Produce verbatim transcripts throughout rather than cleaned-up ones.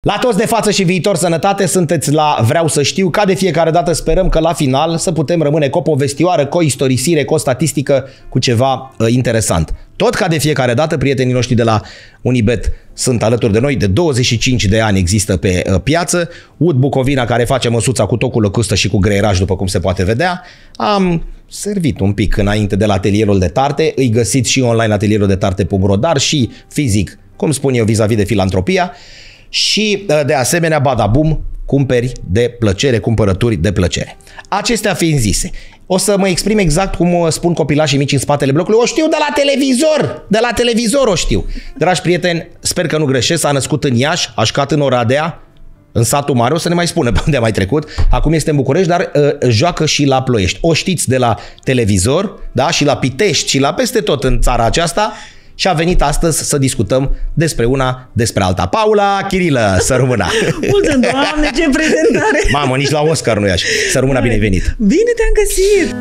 La toți de față și viitor sănătate, sunteți la Vreau să știu, ca de fiecare dată sperăm că la final să putem rămâne cu o povestioară, cu o istorisire, cu o statistică, cu ceva uh, interesant. Tot ca de fiecare dată, prietenii noștri de la Unibet sunt alături de noi, de douăzeci și cinci de ani există pe uh, piață. U D Bucovina, care face măsuța cu tocul lăcustă și cu greieraj, după cum se poate vedea. Am servit un pic înainte de la atelierul de tarte, îi găsiți și online atelierul de tarte punct ro, dar și fizic, cum spun eu, vis-a-vis de filantropia. Și de asemenea, badabum, cumperi de plăcere, cumpărături de plăcere. Acestea fiind zise, o să mă exprim exact cum spun copilașii mici în spatele blocului. O știu de la televizor, de la televizor o știu. Dragi prieteni, sper că nu greșesc, s-a născut în Iași, a șcat în Oradea, în satul mare, o să ne mai spună pe unde a mai trecut. Acum este în București, dar uh, joacă și la Ploiești. O știți de la televizor, da? Și la Pitești și la peste tot în țara aceasta. Și a venit astăzi să discutăm despre una, despre alta. Paula Chirilă, să rămână! Mulțumesc, Doamne, ce prezentare! Mamă, nici la Oscar nu e așa. Să rămână, bine venit! Bine te-am găsit!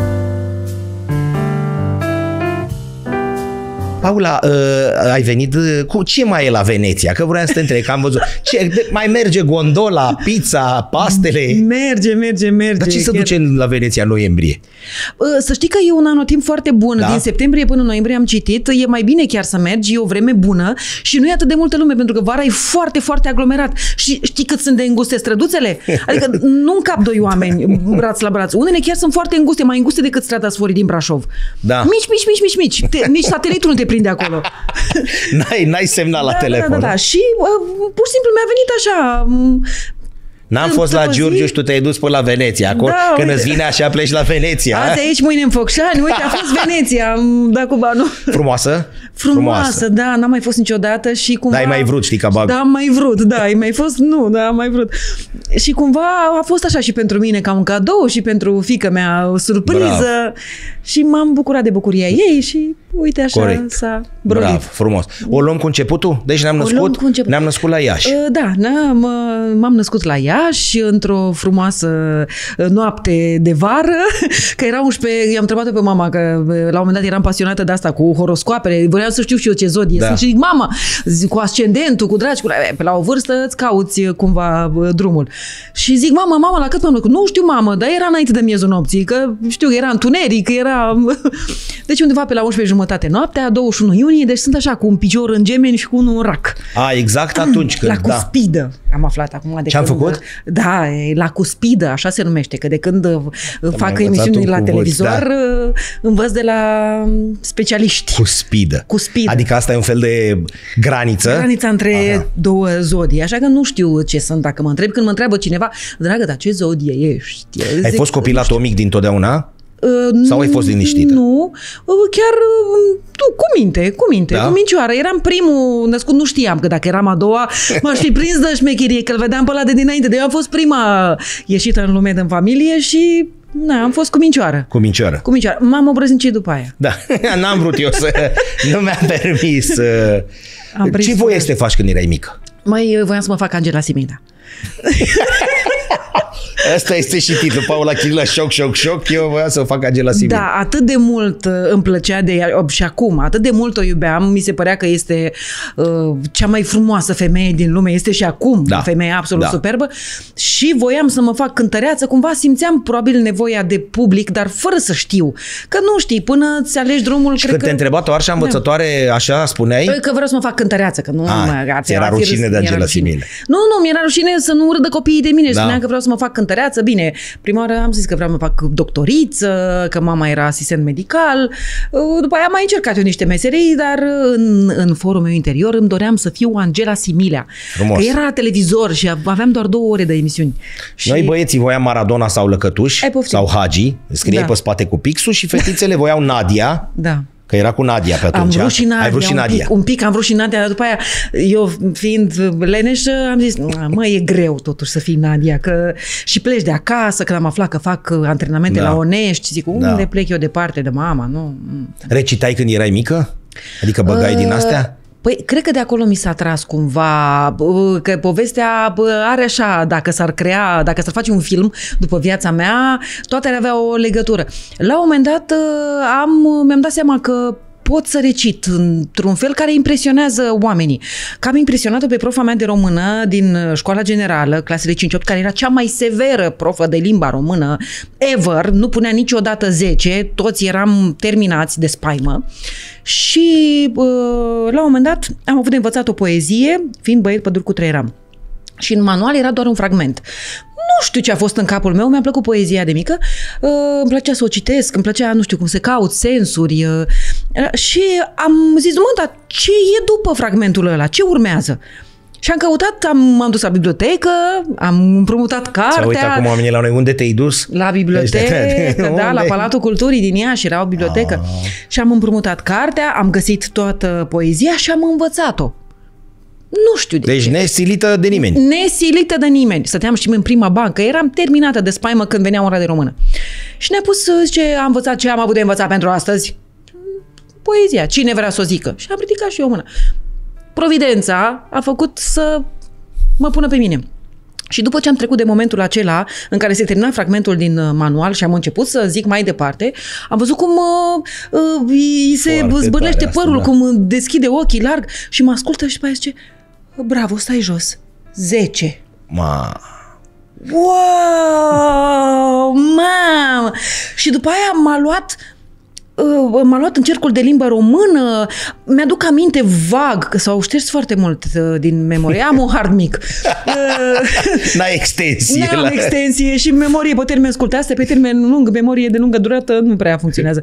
Paula, uh, ai venit cu ce mai e la Veneția? Că vreau să te întreb, că am văzut. Ce, mai merge gondola, pizza, pastele? Merge, merge, merge. Dar ce se chiar... duce la Veneția în noiembrie? Uh, să știi că e un anotimp foarte bun. Da? Din septembrie până în noiembrie am citit. E mai bine chiar să mergi, e o vreme bună și nu e atât de multă lume, pentru că vara e foarte, foarte aglomerat. Și știi cât sunt de înguste străduțele? Adică nu încap doi oameni braț la braț. Unele chiar sunt foarte înguste, mai înguste decât strada Sforii din Brașov. Da. Mici, mici, mici, mici, mici. Te, nici satelitul nu te prinde acolo. N-ai, n-ai semnat la da, telefon. Da, da, da. Și uh, pur și simplu mi-a venit așa... Um, N-am fost la Giurgiu și tu te-ai dus până la Veneția. Acolo, da, când îți vine așa, pleci la Veneția. Azi aici, mâine în Focșani. Uite, a fost Veneția. Am dat cu banul. Frumoasă? Frumoasă, Frumoasă, da. N-am mai fost niciodată și cumva... Da, ai mai vrut, știi, ca bag. Da, am mai vrut, da. Ai mai fost? Nu, da, am mai vrut. Și cumva a fost așa și pentru mine ca un cadou și pentru fiica mea o surpriză. Brav. Și m-am bucurat de bucuria ei și uite așa s-a brolit. Brav, frumos. O luăm cu începutul? Deci ne-am născut, ne-am născut la Iași. Da, m-am născut la Iași într-o frumoasă noapte de vară, că era unsprezece, i-am întrebat pe mama că la un moment dat eram pasionată de asta cu horoscoapele, vreau să știu și eu ce zodie sunt și zic, mama, zic, cu ascendentul, cu dragi, cu... pe la o vârstă îți cauți cumva drumul. Și zic, mama, mama, la cât m-am născut? Nu știu, mamă, dar era înainte de miezul nopții, că știu, era întuneric, era... Deci undeva pe la unsprezece jumătate noaptea, douăzeci și unu iunie, deci sunt așa cu un picior în gemeni și cu unul în rac. A, exact atunci când... La cuspidă, da. Am aflat acum. Ce-am făcut? Da, la cuspidă, așa se numește, că de când Am fac emisiuni la televizor, da. Învăț de la specialiști. Cuspidă. Cuspidă. Adică asta e un fel de graniță? Granița între Aha. două zodii, așa că nu știu ce sunt, dacă mă întreb, când mă întreabă cineva, dragă, dar ce zodie ești? Eu ai zic, fost copil atomic dintotdeauna? Uh, Sau ai fost liniștită? Nu, chiar tu, cu minte, cu minte, da? Cu mincioară. Eram primul născut, nu știam că dacă eram a doua m-aș fi prins de șmecherie, că îl vedeam pe ăla de dinainte. De eu am fost prima ieșită în lume din familie și na, am fost cu mincioară. Cu mincioară. Cu mincioară. M-am obrăznicit după aia. Da, n-am vrut eu să... nu mi-am permis. Ce voie să te faci când erai mică? Mai voiam să mă fac Angela Simina. Asta este și titlul, Paula Chirilă, șoc, șoc, șoc, eu voiam să o fac Angela Simina. Da, atât de mult îmi plăcea de ea și acum, atât de mult o iubeam, mi se părea că este uh, cea mai frumoasă femeie din lume, este și acum da. O femeie absolut da. Superbă și voiam să mă fac cântăreață, cumva simțeam probabil nevoia de public, dar fără să știu, că nu știi, până îți alegi drumul, și cred când că... te-a întrebat o arșa învățătoare, da. Așa spuneai? Că vreau să mă fac cântăreață, că nu... A, mă, era rușine de Angela Simina. Nu, nu, mi-era rușine să nu urâdă copiii de mine, da. Spuneam că vreau să mă fac cântăreață, bine, prima oară am zis că vreau să mă fac doctoriță, că mama era asistent medical, după aia am mai încercat eu niște meserii, dar în, în forul meu interior îmi doream să fiu Angela Similea. Frumos. Că era la televizor și aveam doar două ore de emisiuni. Și... Noi băieții voiam Maradona sau Lăcătuș sau Hagi, scriei da. Pe spate cu pixul și fetițele voiau Nadia. Da. Că era cu Nadia pe atunci. Am vrut și Nadia, Ai vrut și Nadia. Un, pic, un pic am vrut și Nadia, dar după aia, eu fiind leneșă, am zis, mă, e greu totuși să fii Nadia, că și pleci de acasă, că am aflat că fac antrenamente da. La Onești, zic, unde da. Plec eu departe de mama, nu? Recitai când erai mică? Adică băgai uh... din astea? Păi, cred că de acolo mi s-a tras cumva, că povestea are așa, dacă s-ar crea, dacă s-ar face un film după viața mea, toate ar avea o legătură. La un moment dat am, mi-am dat seama că pot să recit într-un fel care impresionează oamenii. Că am impresionat-o pe profa mea de română din școala generală, clasele cinci opt, care era cea mai severă profă de limba română ever, nu punea niciodată zece, toți eram terminați de spaimă. Și la un moment dat am avut de învățat o poezie, fiind băiet păduri cu trei eram. Și în manual era doar un fragment. Nu știu ce a fost în capul meu, mi-a plăcut poezia de mică, uh, îmi plăcea să o citesc, îmi plăcea, nu știu cum se caut, sensuri uh, și am zis, mă, dar ce e după fragmentul ăla? Ce urmează? Și am căutat, am, m-am dus la bibliotecă, am împrumutat cartea. Să uite acum oamenii la noi, unde te-ai dus? La bibliotecă, da, la Palatul Culturii din Iași, era o bibliotecă. Ah. Și am împrumutat cartea, am găsit toată poezia și am învățat-o. Nu știu de Deci ce. nesilită de nimeni. Nesilită de nimeni. Stăteam și în prima bancă. Eram terminată de spaimă când venea ora de română. Și ne-a pus, zice, am învățat ce am avut de învățat pentru astăzi. Poezia. Cine vrea să o zică? Și am ridicat și eu mâna. Providența a făcut să mă pună pe mine. Și după ce am trecut de momentul acela în care se termina fragmentul din manual și am început să zic mai departe, am văzut cum uh, uh, îi se Foarte zbârlește asta, părul, da. cum deskide ochii larg și mă ascultă și după aia zice, bravo, stai jos. zece. Ma... Wow, mamă! Și după aia m-a luat uh, m-a luat în cercul de limbă română, mi-aduc aminte vag, că s-au șters foarte mult uh, din memorie. Am un hard mic. Uh, N-ai extensie. N-am la... extensie și memorie pe termen scurt. Asta pe termen lung, memorie de lungă durată nu prea funcționează.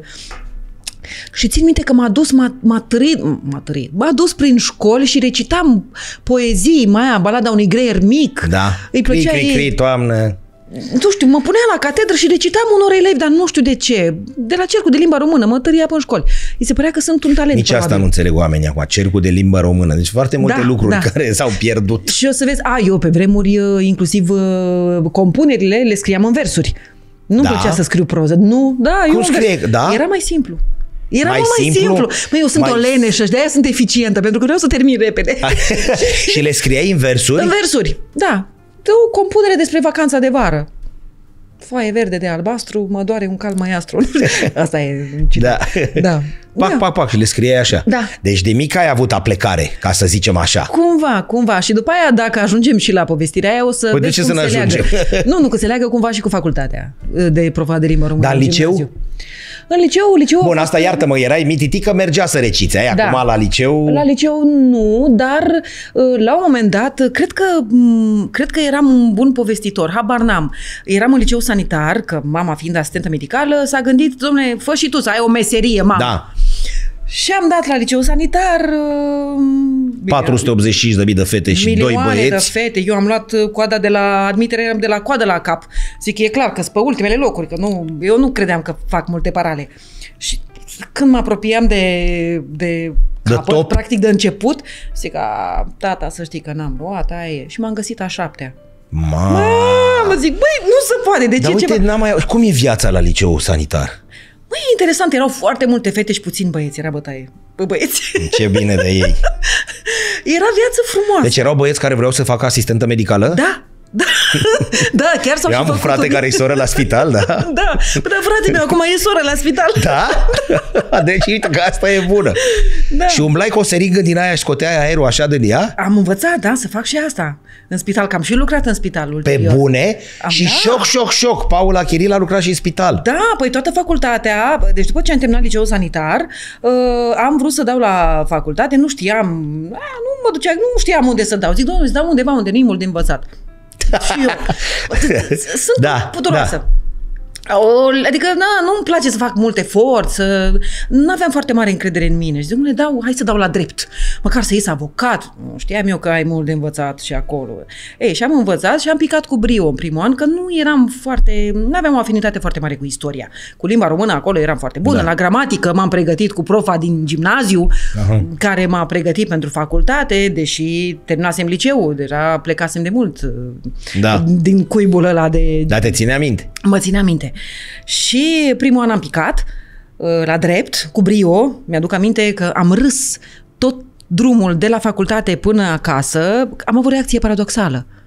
Și țin minte că m-a dus, m-a, m-a tărit, m-a tărit, m-a dus prin școli și recitam poezii, mai aia, balada unui greier mic. Da. Îi plăcea cri, cri, cri, toamnă. Nu știu, mă punea la catedră și recitam unor elevi, dar nu știu de ce. De la cercul de limba română, mă tăria până în școli. Îi se părea că sunt un talent. Nici probabil. asta nu înțeleg oamenii acum, cercul de limba română. Deci foarte multe Da, lucruri da. care s-au pierdut. Și o să vezi, a, eu pe vremuri, inclusiv compunerile, le scriam în versuri. Nu-mi Da. plăcea să scriu proză. Nu, da, eu Cum în scrie? vers. Da? Era mai simplu. Era Mai mai, mai simplu? simplu. Măi, eu sunt Mai- o leneșă și de-aia sunt eficientă, pentru că vreau să termin repede. Și le scriai în versuri? În versuri, da. De o compunere despre vacanța de vară. Foaie verde de albastru, mă doare un cal maiastru. Asta e. Da. Da. Pac, Da. pac, pac și le scriai așa. Da. Deci de mic ai avut aplecare, ca să zicem așa. Cumva, cumva. Și după aia, dacă ajungem și la povestirea aia, o să Păi de vezi ce cum să ne se leagă. ajungem? Nu, nu, că se leagă cumva și cu facultatea de prova de limbă română. Dar în liceu? gimnaziu. În liceu, liceu... Bun, asta iartă-mă, erai mititică, mergea să reciți. Ai Da. acum la liceu... La liceu nu, dar la un moment dat, cred că, cred că eram un bun povestitor, habar n-am. Eram în liceu sanitar, că mama fiind asistentă medicală, s-a gândit, dom'le, fă și tu să ai o meserie, mama. Da. Și am dat la liceu sanitar... patru sute optzeci și cinci de mii de fete și doi milioane băieți. de fete. Eu am luat coada de la admitere, eram de la coadă la cap. Zic, e clar că sunt pe ultimele locuri, că nu, eu nu credeam că fac multe parale. Și când mă apropiam de, de De capăt, top. practic de început, zic, a, tata, să știi că n-am luat, aia e. Și m-am găsit a șaptea. Ma... Mă zic, băi, nu se poate, de Dar ce uite, ceva? n-am mai... cum e viața la liceu sanitar? Măi, interesant, erau foarte multe fete și puțini băieți, era bătaie. Bă, băieți. Ce bine de ei. Era viață frumoasă. Deci erau băieți care vreau să facă asistentă medicală? Da, da, da, chiar s-au Eu și am un făcut frate unii. care e soră la spital, da? Da, păi da, frate meu, acum e soră la spital. Da? Deci uite că asta e bună. Da. Și umblai cu o seringă din aia și scoteai aerul așa din ea? Am învățat, da, să fac și asta. În spital, că am și lucrat în spital Pe ulterior. bune? Am- Și da. șoc, șoc, șoc. Paula Chiril a lucrat și în spital. Da, păi toată facultatea, deci după ce am terminat liceul sanitar, uh, am vrut să dau la facultate, nu știam, a, nu mă ducea, nu știam unde să dau. Zic, doamne, să dau undeva unde nu-i mult de învățat. Și eu sunt Da, puturoasă. da. O, adică, na, nu-mi place să fac mult efort, să... nu aveam foarte mare încredere în mine. Și zic, dau, hai să dau la drept, măcar să ies avocat. Știam eu că ai mult de învățat și acolo. Ei, și am învățat și am picat cu brio în primul an, că nu eram foarte, nu aveam o afinitate foarte mare cu istoria. Cu limba română acolo eram foarte bună. Da. La gramatică m-am pregătit cu profa din gimnaziu, Aha. care m-a pregătit pentru facultate, deși terminasem liceul, deja plecasem de mult Da. din cuibul ăla de... Dar te ține minte? Mă ținea minte. Și primul an am picat uh, la drept, cu brio. Mi-aduc aminte că am râs tot drumul de la facultate până acasă. Am avut o reacție paradoxală.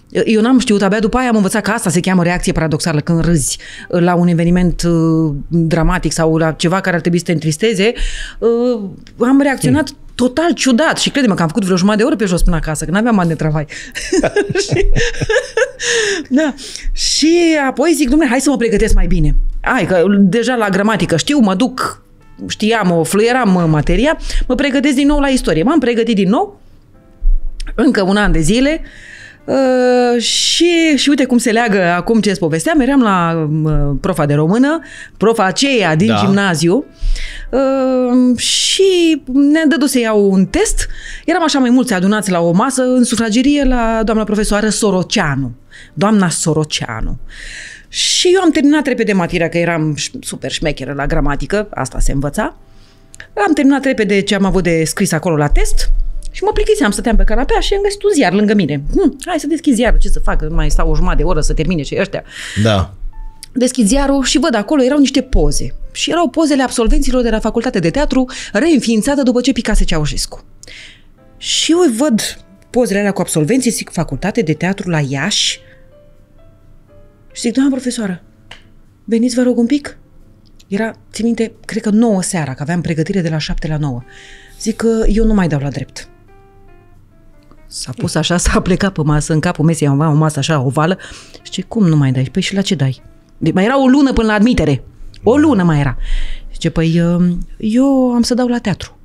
Eu n-am știut, abia după aia am învățat că asta se cheamă reacție paradoxală, când râzi la un eveniment uh, dramatic sau la ceva care ar trebui să te întristeze. Uh, am reacționat mm. total ciudat și crede-mă că am făcut vreo jumătate de oră pe jos până acasă, că n-aveam bani de travai. și, da. Și apoi zic, dom'le, hai să mă pregătesc mai bine. Hai, că deja la gramatică știu, mă duc, știam, o fluieram materia, mă pregătesc din nou la istorie. M-am pregătit din nou, încă un an de zile. Uh, și, și uite cum se leagă acum ce îți povesteam. Eram la uh, profa de română, profa aceea din da. gimnaziu uh, și ne-a dădut să iau un test. Eram așa mai mulți adunați la o masă în sufragerie la doamna profesoară Soroceanu. Doamna Soroceanu. Și eu am terminat repede materia, că eram super șmecheră la gramatică, asta se învăța. Am terminat repede ce am avut de scris acolo la test. Și mă plictiseam, stăteam pe canapea și am găsit un ziar lângă mine. Hm, hai să deschid ziarul, ce să fac, mai stau o jumătate de oră să termine și ăștia. Da. Deschid ziarul și văd acolo, erau niște poze. Și erau pozele absolvenților de la Facultate de Teatru, reînființată după ce picase Ceaușescu. Și eu văd pozele alea cu absolvenții, zic, Facultate de Teatru la Iași. Și zic, doamna profesoară, veniți vă rog un pic? Era, țin minte, cred că nouă seara, că aveam pregătire de la șapte la nouă. Zic că eu nu mai dau la drept. S-a pus așa, s-a plecat pe masă, în capul mesei avea o masă așa ovală. Și ce, cum nu mai dai? Păi și la ce dai? De, mai era o lună până la admitere. O lună mai era. Zice, păi eu am să dau la teatru.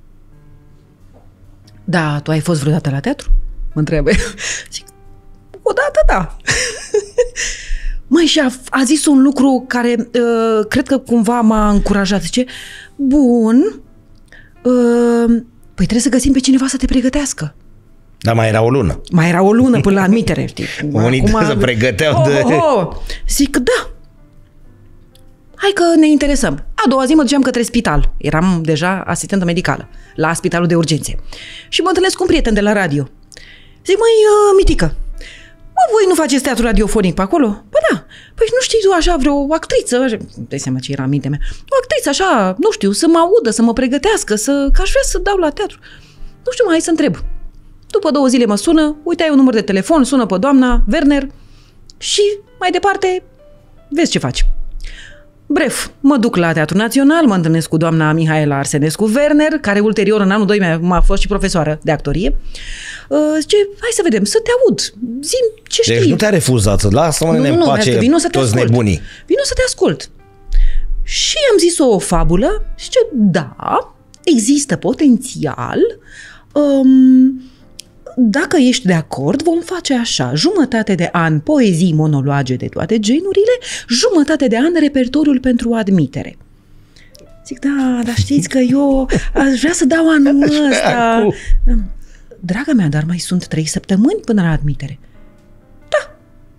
Da, tu ai fost vreodată la teatru? Mă întreabă. Zic, odată da. Măi, și a, a zis un lucru care uh, cred că cumva m-a încurajat. Zice, bun, uh, păi trebuie să găsim pe cineva să te pregătească. Dar mai era o lună. Mai era o lună până la admitere, știi? Unii Acum, se pregăteau oh, de... Oh, oh. Zic, da. Hai că ne interesăm. A doua zi mă duceam către spital. Eram deja asistentă medicală la spitalul de urgențe. Și mă întâlnesc cu un prieten de la radio. Zic, măi, uh, Mitică, mă, voi nu faceți teatru radiofonic pe acolo? Păi da. Păi nu știi tu așa vreo actriță? Așa, dai seama ce era în mintea mea. O actriță așa, nu știu, să mă audă, să mă pregătească, să, că aș vrea să dau la teatru. Nu știu, mai hai să întreb. După două zile mă sună, uite, ai un număr de telefon, sună pe doamna Werner și mai departe vezi ce faci. Bref, mă duc la Teatrul Național, mă întâlnesc cu doamna Mihaela Arsenescu Werner, care ulterior în anul doi m-a fost și profesoară de actorie. Uh, zice, hai să vedem, să te aud, zi-mi ce știi. Deci nu te-a refuzat, lasă-mă în pace toți nebunii. Vino să te ascult. Și am zis o fabulă și zice, da, există potențial... Um, Dacă ești de acord, vom face așa, jumătate de an poezii monologe de toate genurile, jumătate de an repertoriul pentru admitere. Zic, da, dar știți că eu aș vrea să dau anul ăsta. Draga mea, dar mai sunt trei săptămâni până la admitere. Da.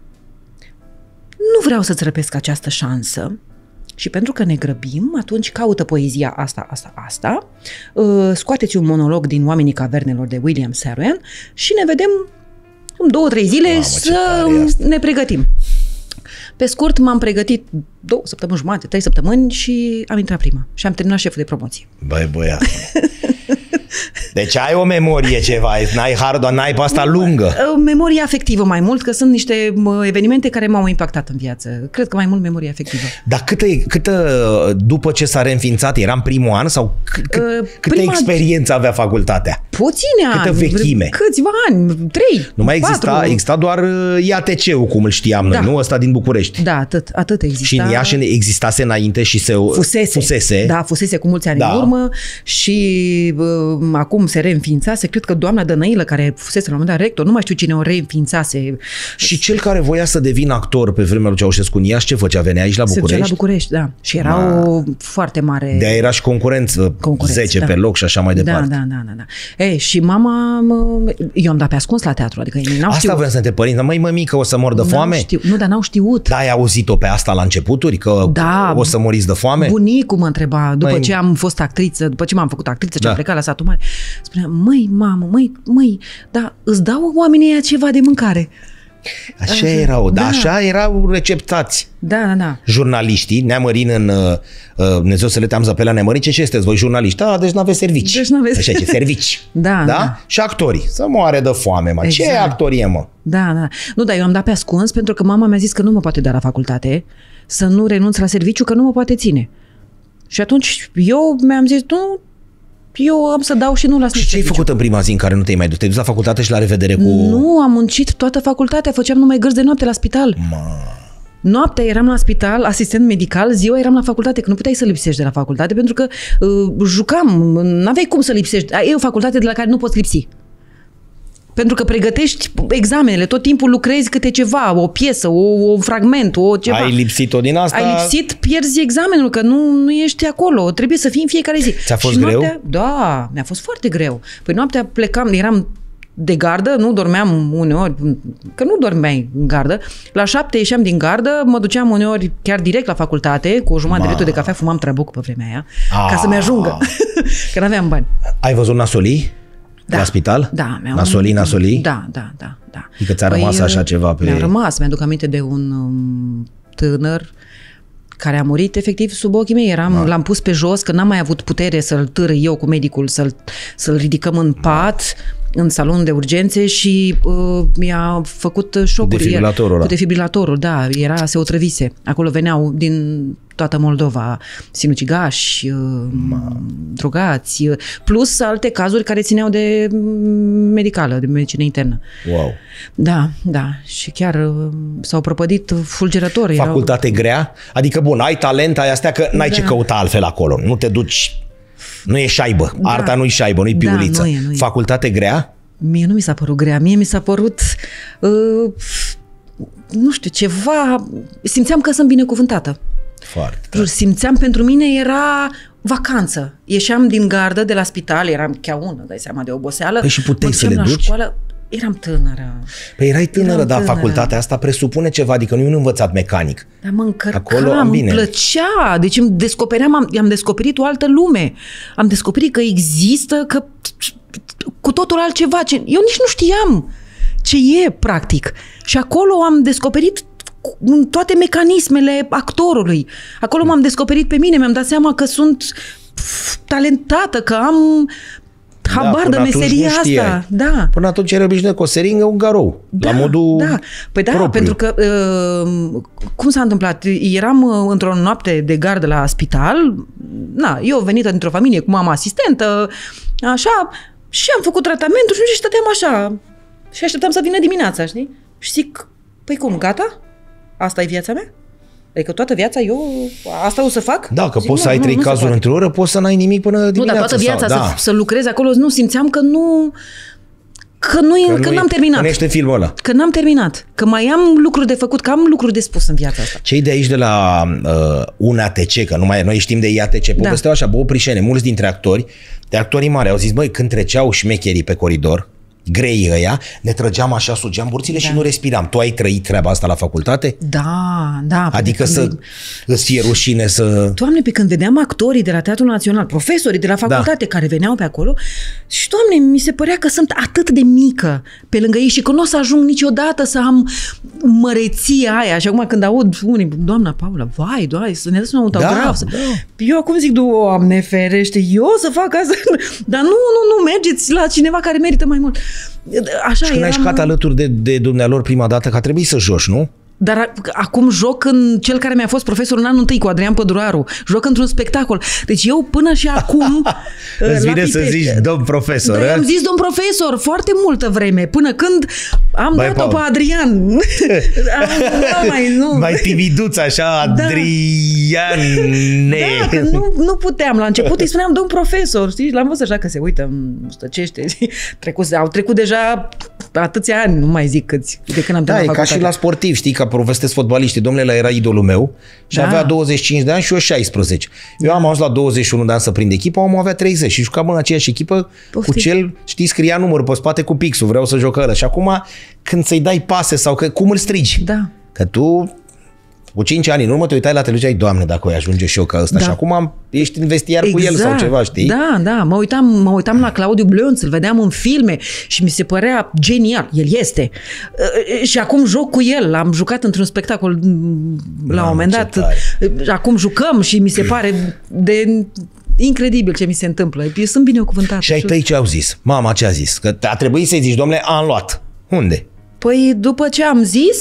Nu vreau să-ți răpesc această șansă. Și pentru că ne grăbim, atunci caută poezia asta, asta, asta, uh, scoateți un monolog din Oamenii Cavernelor de William Saroyan și ne vedem în două, trei zile. Mamă, să ne pregătim. Pe scurt, m-am pregătit două săptămâni jumate, trei săptămâni și am intrat prima. Și am terminat șeful de promoție. Băi, băiat. Deci ai o memorie ceva, n-ai hardul, n-ai pe asta lungă. Memorie afectivă mai mult, că sunt niște evenimente care m-au impactat în viață. Cred că mai mult memorie afectivă. Dar câtă, câtă după ce s-a reînființat, era în primul an sau cât, câtă Prima... experiență avea facultatea? Puține ani. Câtă vechime? Câțiva ani, trei, Nu mai exista, exista doar I A T C-ul, cum îl știam da. noi, nu ăsta din București. Da, atât, atât exista. Și în Iași existase înainte și se... Fusese. Fusese. Da, fusese cu mulți ani da. în urmă și uh, acum se reînființase. Cred că doamna Dănăilă, care fusese la un moment dat rector, nu mai știu cine o reînființase. Și cel care voia să devină actor pe vremea lui Ceaușescu în Iași, ce făcea? Venea aici la București? Se ducea la București, da. Și era Ma. o foarte mare... De-aia era și concurență, concurență zece da. pe loc și așa mai departe. Da, da, da. da, da. Ei, și mama... Eu am dat pe ascuns la teatru, adică ei n-au Asta știut. vreau să te părinți, măi, mămică, o să mor de foame? Știu. Nu, dar n-au știut. Da, ai auzit-o pe asta la începuturi, că da, o să moriți de foame? Bunicul mă întreba, după măi, ce am fost actriță, după ce m-am făcut actriță, ce da. am plecat la satul mare, spunea, măi, mamă, măi, măi, dar îți dau oamenii ăia ceva de mâncare? Așa erau, da. Așa erau receptați. Da, da, da. Jurnaliștii, Neamărin în uh, Dumnezeu să le teamză pe la Neamărin, ce, ce sunteți voi jurnaliști? Da, deci n-aveți servici. Deci n-aveți. Așa ce, servici. Da, da, da. Și actorii, să moare de foame, mă. Exact. Ce actorie, mă? Da, da. Nu, dar eu am dat pe ascuns pentru că mama mi-a zis că nu mă poate da la facultate, să nu renunț la serviciu, că nu mă poate ține. Și atunci eu mi-am zis, nu, eu am să dau și nu las nici Și ce ai făcut în prima zi în care nu te-ai mai dus? Te-ai dus la facultate și la revedere cu... Nu, am muncit toată facultatea, făceam numai gărzi de noapte la spital. Mă... Noaptea eram la spital, asistent medical, ziua eram la facultate, că nu puteai să lipsești de la facultate, pentru că uh, jucam, n-aveai cum să lipsești. E o facultate de la care nu poți lipsi. Pentru că pregătești examenele, tot timpul lucrezi câte ceva, o piesă, o, o fragment, o ceva. Ai lipsit-o din asta? Ai lipsit, pierzi examenul, că nu, nu ești acolo. Trebuie să fii în fiecare zi. Ți-a fost și noaptea, greu? Da, mi-a fost foarte greu. Păi noaptea plecam, eram de gardă, nu dormeam uneori, că nu dormeai în gardă. La șapte ieșeam din gardă, mă duceam uneori chiar direct la facultate, cu o jumătate de litru de cafea, fumam trabuc pe vremea aia, A. ca să-mi ajungă, că n-aveam bani. Ai văzut nasolii? Da. La spital? Da. Nasolii, nasolii? Da, da, da. da. Adică ți-a rămas păi, așa ceva pe... Mi-a rămas, mi-aduc aminte de un um, tânăr care a murit efectiv sub ochii mei. Eram, da. L-am pus pe jos, că n-am mai avut putere să-l târâi eu cu medicul, să-l, să-l ridicăm în pat, în salon de urgențe și uh, mi-a făcut șocuri. Defibrilatorul ăla. Cu defibrilatorul, da. Era, se otrăvise. Acolo veneau din toată Moldova sinucigași, uh, drogați, uh, plus alte cazuri care țineau de medicală, de medicină internă. Wow. Da, da. Și chiar uh, s-au prăpădit fulgerători. Facultate erau... grea? Adică, bun, ai talent, ai astea, că n-ai Da. ce căuta altfel acolo. Nu te duci... Nu e șaibă. Da. Arta nu e șaibă, nu e piuliță. Da, nu e, nu e. Facultate grea? Mie nu mi s-a părut grea. Mie mi s-a părut... Uh, nu știu, ceva... Simțeam că sunt binecuvântată. Foarte. Jur, simțeam, pentru mine era vacanță. Ieșeam din gardă de la spital, eram cheaună, dai seama, de oboseală. Păi și puteai mă să le duceam la duci? școală, eram tânără. Păi erai tânără, Eram dar tânără. facultatea asta presupune ceva, adică nu e un învățat mecanic. Dar mă încărcam, Acolo, îmi bine. plăcea. Deci îmi descopeream, am, am descoperit o altă lume. Am descoperit că există, că cu totul altceva. Ce, eu nici nu știam ce e, practic. Și acolo am descoperit toate mecanismele actorului. Acolo m-am descoperit pe mine, mi-am dat seama că sunt talentată, că am habar până de atunci meseria nu știai. asta. Da. Până atunci erai obișnuit cu o seringă, un garou. Da, la modul da. Păi da, propriu. pentru că uh, cum s-a întâmplat? Eram uh, într-o noapte de gardă la spital, na, eu venită dintr-o familie cu mama asistentă, așa, și am făcut tratamentul și stăteam așa și așteptam să vină dimineața, știi? Și zic, păi cum, gata? Asta e viața mea? Adică toată viața eu asta o să fac? Da, că Zic, poți nu, să ai nu, trei nu se cazuri poate. într-o oră, poți să n-ai nimic până dimineața. Nu, dar toată viața sau, să, da. să lucrez acolo, nu, simțeam că nu... Că, nu, Că, că nu n-am e, terminat. Că nu ești în filmul ăla. Că n-am terminat. Că mai am lucruri de făcut, că am lucruri de spus în viața asta. Cei de aici de la uh, U N A T C, că nu mai, noi știm de I A T C, povesteau așa, bă, Prișene, mulți dintre actori, de actorii mari, au zis, băi, când treceau șmecherii pe coridor, grei ăia, ne trăgeam așa, sugeam burțile da. și nu respiram. Tu ai trăit treaba asta la facultate? Da, da. Adică când să îi- îți fie rușine să... Doamne, pe când vedeam actorii de la Teatrul Național, profesorii de la facultate da. care veneau pe acolo, și, Doamne, mi se părea că sunt atât de mică pe lângă ei și că nu o să ajung niciodată să am măreția aia. Și acum când aud unii, doamna Paula, vai, doamne, să ne dați un autograf. Da, să... da. Eu acum zic, Doamne ferește, eu să fac asta? Dar nu, nu, nu, mergeți la cineva care merită mai mult. Așa Și când ai eram... jucat alături de, de dumnealor prima dată, că a trebuit să joci, nu? Dar a- acum joc în cel care mi-a fost profesor în anul întâi cu Adrian Păduraru. Joc într-un spectacol. Deci eu până și acum... Îți la vine să Pipet- zici, domn profesor, Da, a? am zis domn profesor foarte multă vreme, până când am Băi, dat-o Paul. pe Adrian. Am, nu, mai, nu. Mai timiduț așa, Da. Adriane. Da, că nu, nu puteam. La început îi spuneam domn profesor, știi? L-am văzut așa că se uită, îmi stăcește. Trecut, au trecut deja atâția ani, nu mai zic câți, de când am Da, terminat e ca și facultatea. la sportiv, știi, ca povestesc fotbaliștii. Domnule, ăla era idolul meu și Da. avea douăzeci și cinci de ani și eu șaisprezece. Eu am ajuns la douăzeci și unu de ani să prind echipa, omul avea treizeci și jucam în aceeași echipă Poftim. cu cel, știi, scria numărul pe spate cu pixul, vreau să joc ăla. Și acum, când să-i dai pase sau că, cum îl strigi? Da. Că tu Cu cinci ani în urmă te uitai la televiziune, ai, Doamne, dacă o ajunge și eu ca ăsta. Da. Și acum am, ești în vestiar exact. cu el sau ceva, știi? Da, da. Mă uitam, mă uitam la Claudiu Blânț, îl vedeam în filme și mi se părea genial. El este. Și acum joc cu el. Am jucat într-un spectacol la un moment dat. Acum jucăm și mi se pare de... incredibil ce mi se întâmplă. Eu sunt binecuvântată. Și ai tăi ce au zis? Mama ce a zis? Că a trebuit să-i zici, domnule, am luat. Unde? Păi după ce am zis...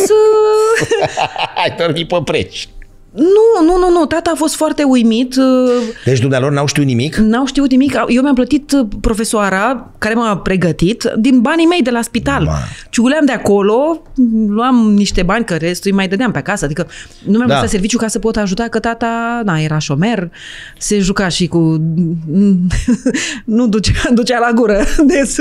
Ai dormit pe preci. Nu, nu, nu, nu. Tata a fost foarte uimit. Deci dumnealor n-au știut nimic? N-au știut nimic. Eu mi-am plătit profesoara care m-a pregătit din banii mei de la spital. Ma. Ciuguleam de acolo, luam niște bani, că restul îi mai dădeam pe acasă. Adică nu mi-am da. lăsat serviciu ca să pot ajuta, că tata, na, era șomer, se juca și cu... nu ducea, ducea la gură. Deci,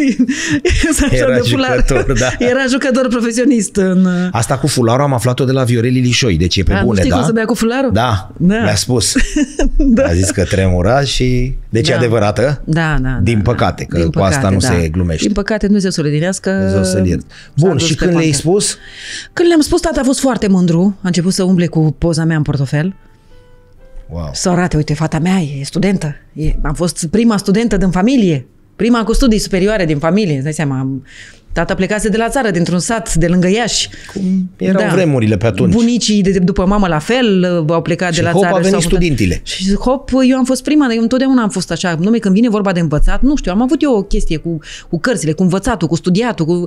era de jucător, da. Era jucător profesionist. În... Asta cu fularul am aflat-o de la Viorel Ilișoi, deci e pe a, bune, da? Să dea cu fularul? Da, da. Mi-a spus. Da. A zis că tremura și... Deci da. e adevărată? Da, da. Din păcate, că Din cu asta păcate, nu da. se glumește. Din păcate, Dumnezeu să le dinească. Dumnezeu să le Bun, și când le-ai spus? Când le-am spus, tata a fost foarte mândru. A început să umble cu poza mea în portofel. Wow. Să arate, uite, fata mea e studentă. E, am fost prima studentă din familie. Prima cu studii superioare din familie. Îți dai seama, am... Tata plecase de la țară, dintr-un sat de lângă Iași. Cum erau da. vremurile pe atunci. Bunicii de după mamă la fel au plecat și de la hop, țară. Și hop, a venit studentile. Și hop, eu am fost prima, eu întotdeauna am fost așa. Numai când vine vorba de învățat, nu știu, am avut eu o chestie cu, cu cărțile, cu învățatul, cu studiatul, cu...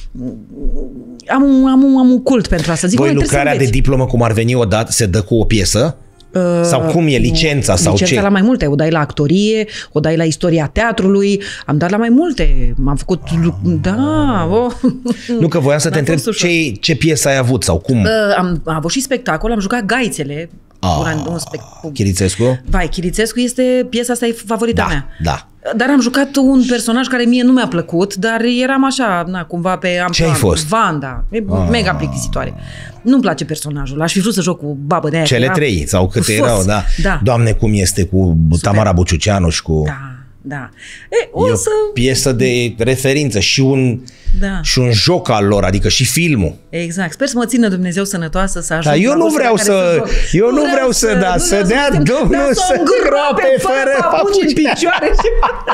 Am, un, am, un, am un cult pentru asta. Zic, voi lucrarea de diplomă, cum ar veni odată, se dă cu o piesă? Uh, sau cum e licența? Sau licența ce? La mai multe. O dai la actorie, o dai la istoria teatrului. Am dat la mai multe. M-am făcut... Ah, da. Oh. Nu, că voiam să te întreb ce, ce piesă ai avut sau cum? Uh, am, am avut și spectacol, am jucat Gaițele. Ah, un spect- Chirițescu? Vai, Chirițescu este... Piesa asta e favorita da, mea. Da. Dar am jucat un personaj care mie nu mi-a plăcut, dar eram așa, na, cumva pe... Am ce ai fost? Vanda. E ah. mega plictisitoare. Nu-mi place personajul. Aș fi vrut să joc cu babă de aia. Cele era... trei sau câte Sos. erau, da. da. Doamne, cum este cu Super. Tamara Buciuceanu și cu... Da, da. E, o e să... o piesă de referință și un, da. și un joc al lor, adică și filmul. Exact. Sper să mă țină Dumnezeu sănătoasă să ajung. Dar eu nu vreau să... Eu nu vreau să, da, să dea Domnul să îngroape fără papuci în picioare și...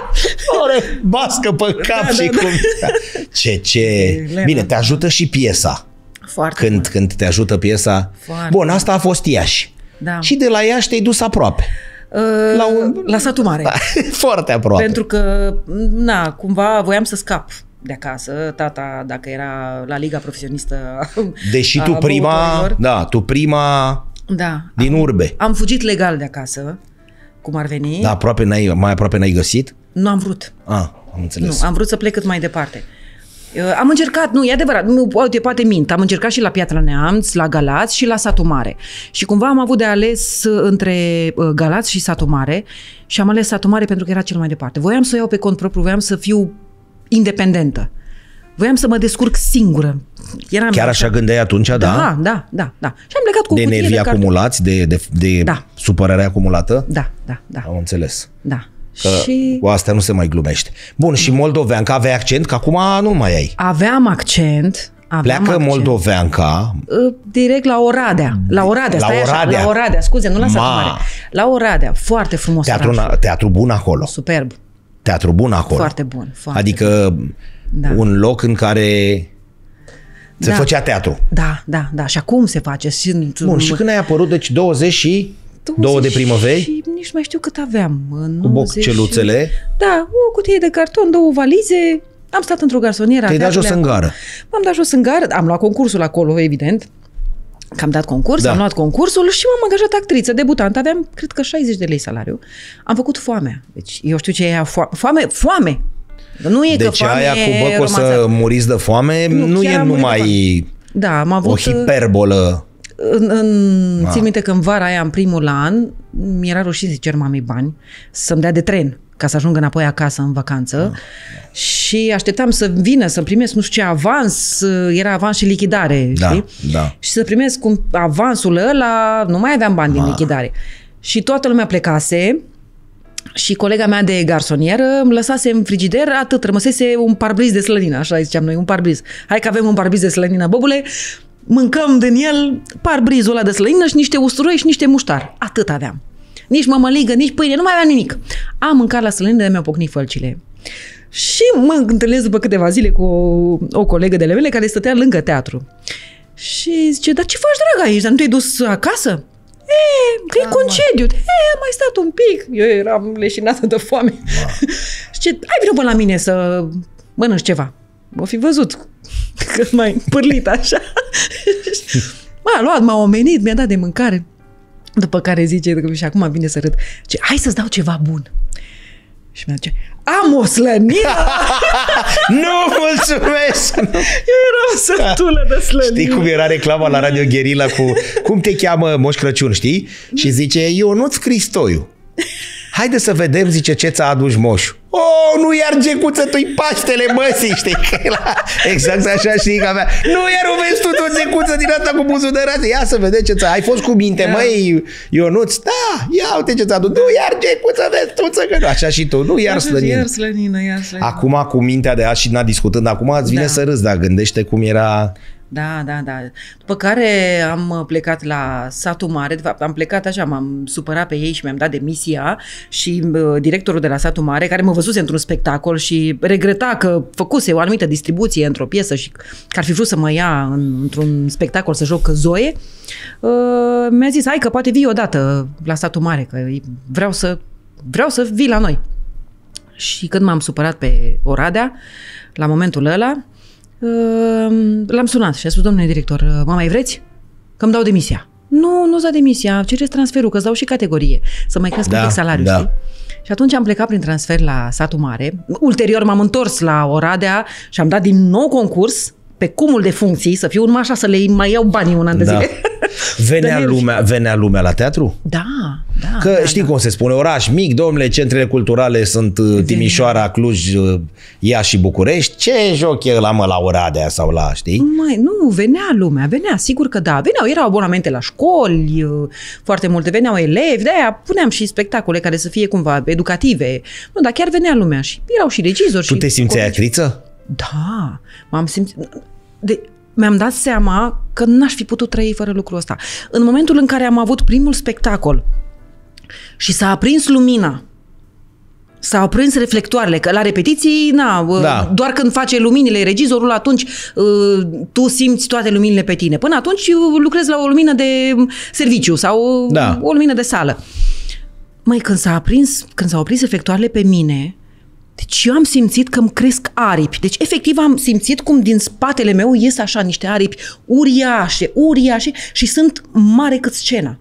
Ore, bască pe cap da, și da, cum... Da. Ce, ce... Bine, te ajută și piesa. Foarte când, când te ajută piesa. Foarte Bun, asta a fost Iași. Da. Și de la Iași te-ai dus aproape. Uh, la, un... la satul mare. Da, foarte aproape. Pentru că, na, cumva voiam să scap de acasă. Tata, dacă era la Liga Profesionistă... Deși tu prima... Da, tu prima... Da. Din am, urbe. Am fugit legal de acasă, cum ar veni. Da, aproape n-ai, mai aproape n-ai găsit? Nu am vrut. Ah, am înțeles. Nu, am vrut să plec cât mai departe. Am încercat, nu, e adevărat, nu, uite, poate mint, am încercat și la Piatra Neamț, la Galați și la Satul Mare. Și cumva am avut de ales între Galați și Satul Mare și am ales Satul Mare pentru că era cel mai departe. Voiam să o iau pe cont propriu, voiam să fiu independentă. Voiam să mă descurc singură. Eram Chiar așa gândeai atunci, da? Da, da, da, da. Și am plecat cu de nervii de acumulați, de, de, de da. supărare acumulată? Da, da, da. Am înțeles. Da. Că și... cu astea nu se mai glumește. Bun, și moldoveanca avea accent, că acum nu mai ai. Aveam accent. Aveam Pleacă accent. Moldoveanca. Direct la Oradea. La Oradea, la stai Oradea. Așa, la Oradea, scuze, nu la Satul Mare. La Oradea, foarte frumos. Teatru, teatru bun acolo. Superb. Teatru bun acolo. Foarte bun. Foarte adică bun. Da. Un loc în care se da. făcea teatru. Da, da, da. Și acum se face. Bun, și când ai apărut, deci douăzeci și două de primăveri? Și nici nu mai știu cât aveam. Cu bocceluțele? Da, o cutie de carton, două valize. Am stat într-o garsonieră. Te-ai dat jos în gară? M-am dat jos în gară. Am luat concursul acolo, evident. Că am dat concurs, da. am luat concursul și m-am angajat actriță, debutant. Aveam, cred că, șaizeci de lei salariu. Am făcut Foamea. Deci, eu știu ce e foame. Foame, foame. Nu e deci că foame aia cu bă, că o să muriți de foame nu, nu e numai da, am avut o hiperbolă. În, în, țin minte că în vara aia, în primul an, mi-era rușine să cer mamei bani să-mi dea de tren ca să ajung înapoi acasă în vacanță ah. și așteptam să vină, să primesc nu știu ce avans, era avans și lichidare, da, știi? Da. Și să primesc un avansul ăla, nu mai aveam bani ah. din lichidare. Și toată lumea plecase și colega mea de garsonieră îmi lăsase în frigider, atât, rămăsese un parbriz de slănină, așa ziceam noi, un parbriz. Hai că avem un parbriz de slănină, bobule, mâncăm din el parbrizul ăla de slănină și niște usturoi și niște muștar. Atât aveam. Nici mămăligă, nici pâine, nu mai aveam nimic. Am mâncat la slănină, de mi-au pocnit fălcile. Și mă întâlnesc după câteva zile cu o, o colegă de mele care stătea lângă teatru. Și zice, dar ce faci, dragă, aici? Dar nu te-ai dus acasă? E, că e concediu. E, am mai stat un pic. Eu eram leșinată de foame. Și hai vină până la mine să mănânci ceva. O fi văzut cât mai pârlit așa. M-a luat, m-a omenit, mi-a dat de mâncare. După care zice, și acum vine să râd, zice, hai să-ți dau ceva bun. Și mi-a zice, am o slănină! Nu, mulțumesc! Eu eram sătulă de slănină. Știi cum era reclama la Radio Guerilla cu cum te cheamă Moș Crăciun, știi? Și zice, Ionuț Cristoiu. Haide să vedem, zice, ce ți-a adus moșul. Oh, nu iar gecuță, tu-i Paștele măsii, știi? Exact așa, știi, că avea. Nu iar o vezi tu tot gecuță din asta cu buzul de rață. Ia să vedem ce ți-a... Ai fost cu minte, da. Măi, Ionuț? Da, ia uite ce ți-a adus. Nu iar gecuță, vezi tu, că nu. Așa și tu, nu iar slănină. Iar slănină, iar slănină. Acum, cu mintea de azi și n-a discutând, acum îți vine da. Să râzi, dar gândește cum era... Da, da, da. După care am plecat la Satul Mare, de fapt am plecat așa, m-am supărat pe ei și mi-am dat demisia și uh, directorul de la Satul Mare, care mă văzuse într-un spectacol și regreta că făcuse o anumită distribuție într-o piesă și că ar fi vrut să mă ia în, într-un spectacol să joc Zoe, uh, mi-a zis, hai că poate vii odată la Satul Mare, că vreau să, vreau să vii la noi. Și când m-am supărat pe Oradea, la momentul ăla, l-am sunat și a spus, domnule director, mă mai vreți? Că îmi dau demisia. Nu, nu-ți dau demisia, cereți transferul, că îți dau și categorie, să mai cresc da, un pic salariul, da. Știi? Și atunci am plecat prin transfer la Satul Mare. Ulterior m-am întors la Oradea și am dat din nou concurs pe cumul de funcții, să fiu numai așa, să le mai iau banii un an de da. Zile. Venea lumea, venea lumea la teatru? Da, da. Că da, știi da. cum se spune, oraș mic, domnule, centrele culturale sunt venea. Timișoara, Cluj, Iași și București. Ce joc e ăla, mă, la Oradea sau la, știi? Mai, nu, venea lumea, venea, sigur că da. Veneau, erau abonamente la școli, foarte multe, veneau elevi, de-aia puneam și spectacole care să fie cumva educative. Nu, dar chiar venea lumea și erau și regizori. Tu și te simțeai colegi. actriță? Da, m-am simțit... De... Mi-am dat seama că n-aș fi putut trăi fără lucrul ăsta. În momentul în care am avut primul spectacol și s-a aprins lumina, s-au aprins reflectoarele, că la repetiții, na, da. Doar când face luminile regizorul, atunci tu simți toate luminile pe tine. Până atunci lucrezi la o lumină de serviciu sau da. O lumină de sală. Măi, când s-a aprins, când s-au aprins reflectoarele pe mine, deci eu am simțit că îmi cresc aripi. Deci efectiv am simțit cum din spatele meu ies așa niște aripi uriașe, uriașe și sunt mare cât scena.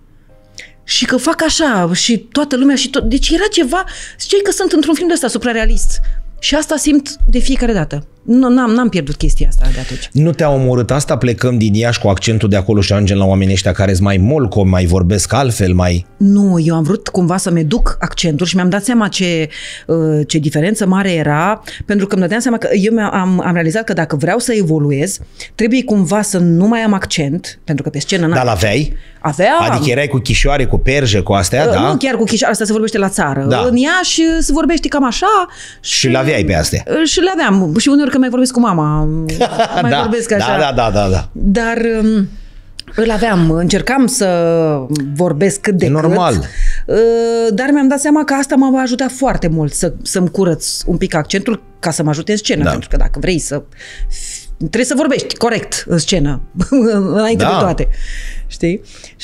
Și că fac așa și toată lumea și tot... Deci era ceva... Ziceai că sunt într-un film de ăsta suprarealist. Și asta simt de fiecare dată. Nu, n-am, n-am pierdut chestia asta de atunci. Nu te-a omorât asta? Plecăm din Iași cu accentul de acolo și ajungem la oamenii ăștia care-s mai molcomi, mai vorbesc altfel, mai... Nu, eu am vrut cumva să-mi duc accentul și mi-am dat seama ce, ce diferență mare era, pentru că îmi dădeam seama că eu am, am realizat că dacă vreau să evoluez, trebuie cumva să nu mai am accent, pentru că pe scenă... Dar l-aveai? Aveam. Adică erai cu chișoare, cu perjă, cu astea, uh, da? Nu chiar cu chișoare, asta se vorbește la țară. Da. În Iași se vorbește cam așa. Și, și le-aveai pe astea. Și le aveam. Și uneori că mai vorbesc cu mama. Mai da, vorbesc așa. Da, da, da, da. Dar um, îl aveam. Încercam să vorbesc cât de normal. cât. Uh, dar mi-am dat seama că asta m-a ajutat foarte mult să, să-mi curăț un pic accentul ca să mă ajute în scenă. Da. Pentru că dacă vrei să... Trebuie să vorbești corect în scenă, înainte da. De toate. Știi?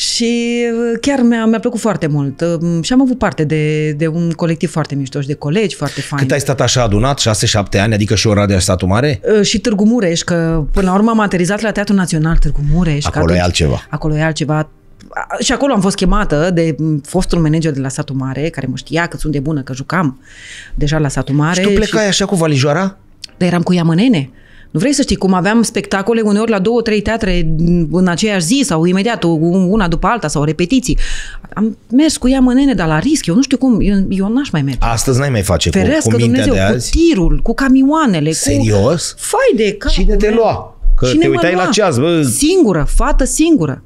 Și chiar mi-a, mi-a plăcut foarte mult. Și am avut parte de, de un colectiv foarte mișto și de colegi foarte faini. Cât ai stat așa adunat? șase șapte ani? Adică și Oradea și Satul Mare? Și Târgu Mureș, că până la urmă am aterizat la Teatrul Național Târgu Mureș. Acolo atunci, e altceva. Acolo e altceva. Și acolo am fost chemată de fostul manager de la Satul Mare, care mă știa cât sunt de bună, că jucam deja la Satul Mare. Și tu plecai și... așa cu valijoara? Dar eram cu ea mânene. Nu vrei să știi cum aveam spectacole uneori la două, trei teatre în aceeași zi sau imediat una după alta sau repetiții. Am mers cu ea mânene, dar la risc. Eu nu știu cum, eu, eu n-aș mai merge. Astăzi n-ai mai face Ferească, cu, cu mintea Dumnezeu, de azi? Cu tirul, cu camioanele. Serios? Cu... Fai de capul. Cine te lua? Că Cine te uitai la ceas, bă. Singură, fată singură.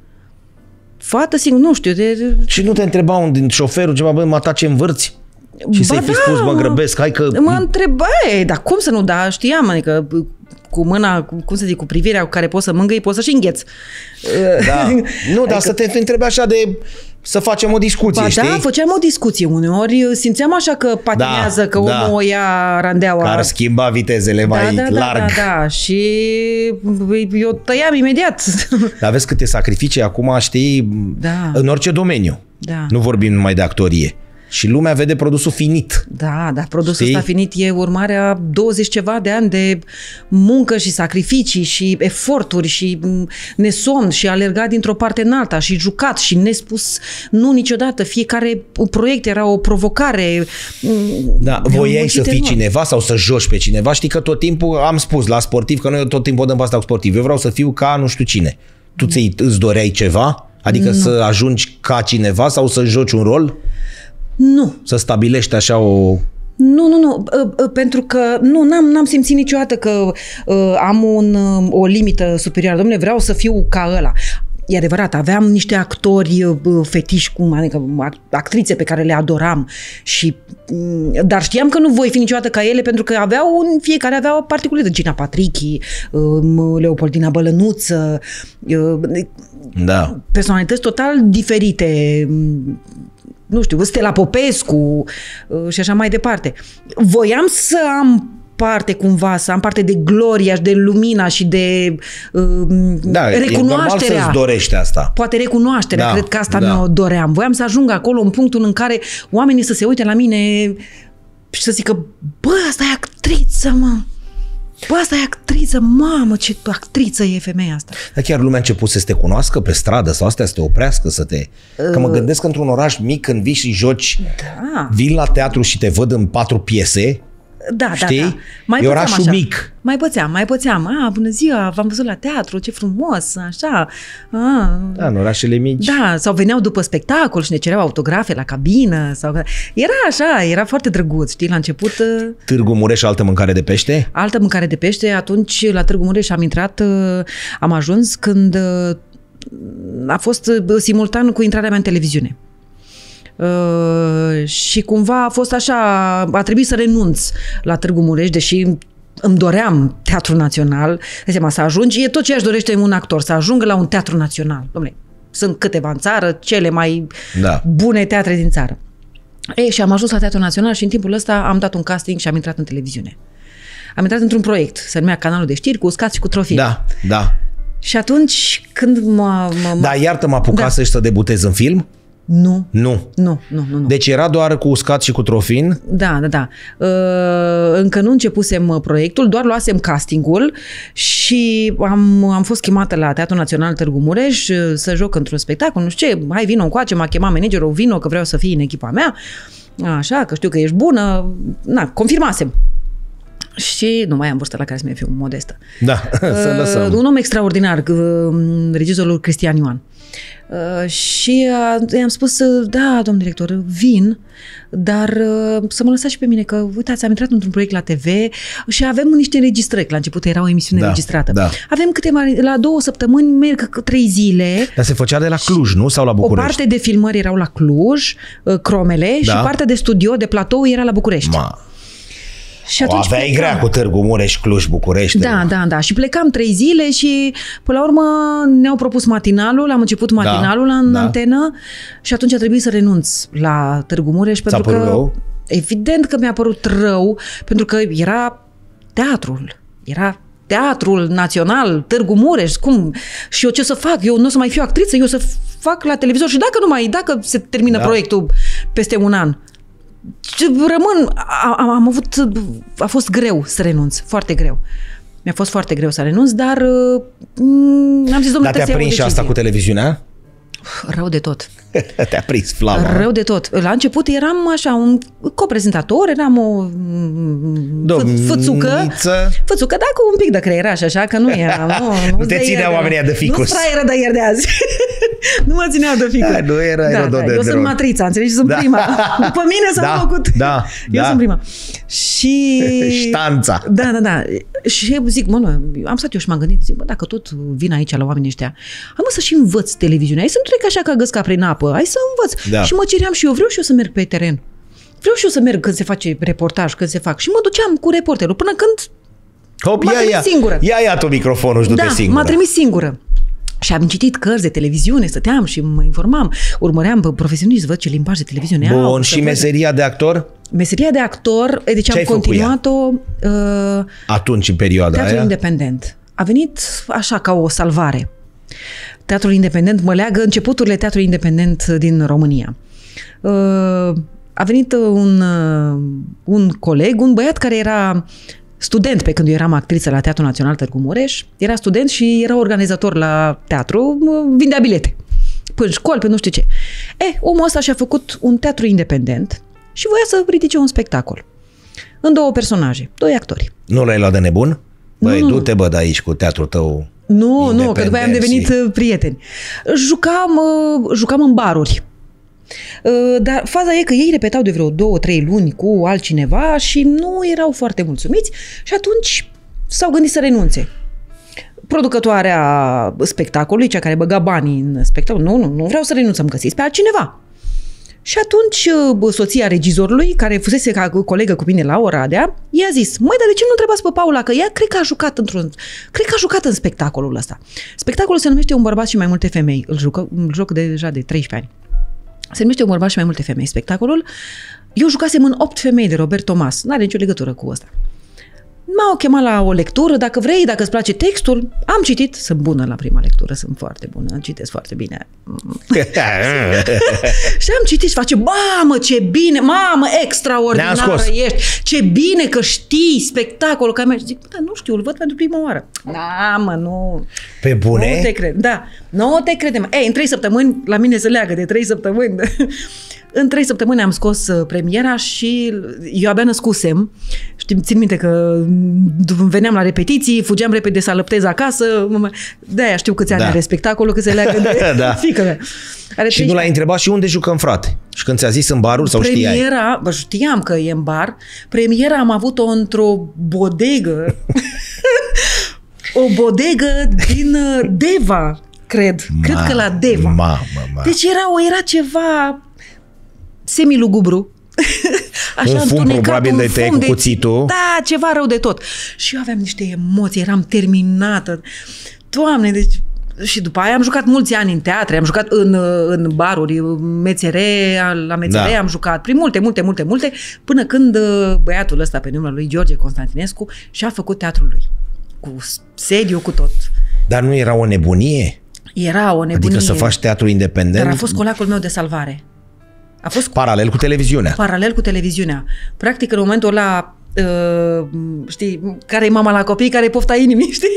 Fată singură, nu știu. De... Și nu te întreba un din șoferul ceva, bă, mă tace în vârți? Și ba să-i fi da, spus, mă grăbesc, hai că... Mă întrebai, dar cum să nu, da, știam, adică cu mâna, cu, cum să zic, cu privirea cu care poți să mângâi, poți să și îngheți. Da. Nu, dar adică... să te întrebi așa de... Să facem o discuție, ba, știi? Da, făceam o discuție uneori. Simțeam așa că patinează, da, că omul da. o ia randeaua. Care schimba vitezele mai da, da, larg. Da, da, da. Și eu tăiam imediat. Dar vezi câte sacrificii acum, știi, da. în orice domeniu. Da. Nu vorbim numai de actorie. Și lumea vede produsul finit. Da, dar produsul Știi? ăsta finit e urmarea douăzeci ceva de ani de muncă și sacrificii și eforturi și nesomn și alergat dintr-o parte în alta și jucat și nespus nu niciodată. Fiecare proiect era o provocare. Da, voiai să fii cineva sau să joci pe cineva. Știi că tot timpul am spus la sportiv, că noi tot timpul o dăm pe asta cu sportiv. Eu vreau să fiu ca nu știu cine. Tu ți îți doreai ceva? Adică nu. Să ajungi ca cineva sau să joci un rol? Nu. Să stabilești așa o... Nu, nu, nu, pentru că nu, n-am, n-am simțit niciodată că uh, am un, uh, o limită superioară. Dom'le, vreau să fiu ca ăla. E adevărat, aveam niște actori uh, fetiși, cum, adică actrițe pe care le adoram, și, uh, dar știam că nu voi fi niciodată ca ele, pentru că aveau, fiecare avea o particularitate. Gina Patrichi, uh, Leopoldina Bălănuță, uh, da. personalități total diferite, nu știu, Stella Popescu și așa mai departe. Voiam să am parte cumva, să am parte de gloria și de lumina și de uh, da, recunoașterea. E normal să-ți dorești asta. Poate recunoașterea, da, cred că asta da. mi-o doream. Voiam să ajung acolo în punctul în care oamenii să se uite la mine și să zică, bă, asta e actriță, mă. Bă, asta e actriță, mamă, ce actriță e femeia asta. Dar chiar lumea a început să te cunoască pe stradă sau astea să te oprească, să te... Că mă gândesc că într-un oraș mic, când vii și joci, da. vin la teatru și te văd în patru piese, da, știi? Da, da. Mai e orașul așa. mic. Mai pățeam, mai pățeam. A, bună ziua, v-am văzut la teatru, ce frumos, așa. A, da, în orașele mici. Da, sau veneau după spectacol și ne cereau autografe la cabină. Sau... Era așa, era foarte drăguț, știi, la început... Târgu Mureș, altă mâncare de pește? Altă mâncare de pește. Atunci, la Târgu Mureș am intrat, am ajuns când a fost simultan cu intrarea mea în televiziune. Uh, și cumva a fost așa, a trebuit să renunț la Târgu Mureș, deși îmi doream Teatrul Național. De seama, să ajungi, e tot ce aș dorește un actor, să ajungă la un teatru național. Dom'le, sunt câteva în țară, cele mai da. bune teatre din țară. Ei, și am ajuns la Teatrul Național și în timpul ăsta am dat un casting și am intrat în televiziune. Am intrat într-un proiect, se numea Canalul de Știri, cu uscat și cu trofii. Da, da. Și atunci când mă... mă da, iartă-mă, apucasă da. să debutezi în film? Nu. Nu. Nu, nu, nu. Deci era doar cu uscat și cu trofin? Da, da, da. Uh, încă nu începusem proiectul, doar luasem castingul și am, am fost chemată la Teatrul Național Târgu Mureș să joc într-un spectacol, nu știu ce, hai vino încoace, m-a chemat managerul, vino că vreau să fii în echipa mea, așa, că știu că ești bună, na, confirmasem. Și nu mai am vârstă la care să mi fiu modestă. Da, să lăsăm. Uh, un om extraordinar, regizorul Cristian Ioan. Uh, și uh, i-am spus, uh, da, domn director, vin, dar uh, să mă lăsați și pe mine, că uitați, am intrat într-un proiect la T V și avem niște înregistrări, că la început era o emisiune da, înregistrată. Da. Avem câteva, la două săptămâni merg trei zile. Dar se făcea de la Cluj, nu? Sau la București? O parte de filmări erau la Cluj, uh, Cromele, da. și partea de studio, de platou, era la București. Ma. Și o aveai plecam. Grea cu Târgu Mureș, Cluj, București. Da, da, da. Și plecam trei zile și până la urmă ne-au propus matinalul, am început matinalul da, în da. antenă și atunci a trebuit să renunț la Târgu Mureș pentru că rău? Evident că mi-a părut rău, pentru că era teatrul, era Teatrul Național, Târgu Mureș, cum? Și eu ce să fac? Eu nu o să mai fiu actriță, eu să fac la televizor și dacă nu mai, dacă se termină da. proiectul peste un an, rămân, am, am avut, a fost greu să renunț, foarte greu. Mi-a fost foarte greu să renunț, dar m- am zis, domnule, dar te-a prins și asta cu televiziunea? Rău de tot. Te-a prins flama. Rău de tot. La început eram așa un coprezentator, eram o fățucă, fățucă, dar cu un pic de creieraș, așa, că nu eram. Nu, nu, nu te ținea oamenii de ficus. Nu fraieră de ieri de azi. Nu mă ținea de ficus. Da, nu era da, da, eu sunt matrița, înțelegi? Sunt da. prima. După mine s-a da, făcut. Da, eu da. sunt prima. Și... Ștanța. Da, da, da. Și zic, mă, nu, am stat eu și m-am gândit, zic, bă, dacă tot vin aici la oamenii ăștia, am să și învăț televiziunea. Hai să nu trec așa ca găsca prin apă. Hai să învăț. Da. Și mă ceream și eu, vreau și eu să merg pe teren. Vreau și eu să merg când se face reportaj, când se fac. Și mă duceam cu reporterul până când Hop, m-a ia, trimis ia, singură. Ia, ia tu microfonul și du-te Da, singură. m-a trimis singură. Și am citit cărți de televiziune, stăteam și mă informam. Urmăream pe profesioniști să văd ce limbaj de televiziune Bun, au. și meseria de actor? Meseria de actor, deci am continuat-o... Uh, Atunci, în perioada Teatrul aia? independent. A venit așa ca o salvare. Teatrul independent mă leagă începuturile teatrului independent din România. Uh, a venit un, uh, un coleg, un băiat care era student pe când eu eram actriță la Teatrul Național Târgu Mureș. Era student și era organizator la teatru, vindea bilete. Până școli, pe nu știu ce. E, omul ăsta și-a făcut un teatru independent și voia să ridice un spectacol. În două personaje, doi actori. Nu l-ai luat de nebun? Băi, Nu, nu. du-te, bă, de aici cu teatrul tău. Nu, nu, că după aia am devenit independenții. prieteni. Jucam, jucam în baruri. Dar faza e că ei repetau de vreo două, trei luni cu altcineva și nu erau foarte mulțumiți și atunci s-au gândit să renunțe. Producătoarea spectacolului, cea care băga banii în spectacol, nu, nu, nu vreau să renunțăm, găsiți pe altcineva. Și atunci soția regizorului, care fusese ca colegă cu mine la Oradea, i-a zis, măi, dar de ce nu întrebați pe Paula, că ea cred că a jucat într-un, cred că a jucat în spectacolul ăsta. Spectacolul se numește Un bărbat și mai multe femei. Îl joc, îl joc de, deja de treisprezece ani. Se numește Un bărbat și mai multe femei spectacolul. Eu jucasem în Opt femei de Robert Thomas. N-are nicio legătură cu ăsta. M-au chemat la o lectură, dacă vrei, dacă îți place textul. Am citit, sunt bună la prima lectură, sunt foarte bună, citesc foarte bine. Și am citit și face, mamă, ce bine, mamă, extraordinară ești, ce bine că știi spectacolul. Că am... Zic, da, nu știu, îl văd pentru prima oară. Da, mă, nu. Pe bune? Nu te cred, da, nu te credem. Ei, în trei săptămâni, la mine se leagă de trei săptămâni. În trei săptămâni am scos premiera și eu abia născusem. Știm, țin minte că veneam la repetiții, fugeam repede să alăptez acasă. De-aia știu câți ani Da. are spectacolul, că se leagă de Da. fiică mea. Are Și nu l-ai întrebat și unde jucăm, frate? Și când ți-a zis în barul sau știai? Premiera, bă, știam că e în bar. Premiera am avut-o într-o bodegă. O bodegă din uh, Deva, cred. Ma, cred că la Deva. Mamă, ma. Deci era, o, era ceva semilugubru. Așa, Un fum întunecat, probabil un de tăiat fum cu cuțitul. Da, ceva rău de tot. Și eu aveam niște emoții, eram terminată. Doamne, deci... Și după aia am jucat mulți ani în teatre, am jucat în, în baruri, mețere, la mețere Da. am jucat, prin multe, multe, multe, multe, până când băiatul ăsta pe numele lui George Constantinescu și-a făcut teatrul lui. Cu sediu, cu tot. Dar nu era o nebunie? Era o nebunie. Adică să faci teatru independent? Dar a fost colacul meu de salvare. A fost Paralel cu televiziunea. paralel cu televiziunea. Practic, în momentul ăla, uh, știi, care e mama la copii, care e pofta inimii, știi?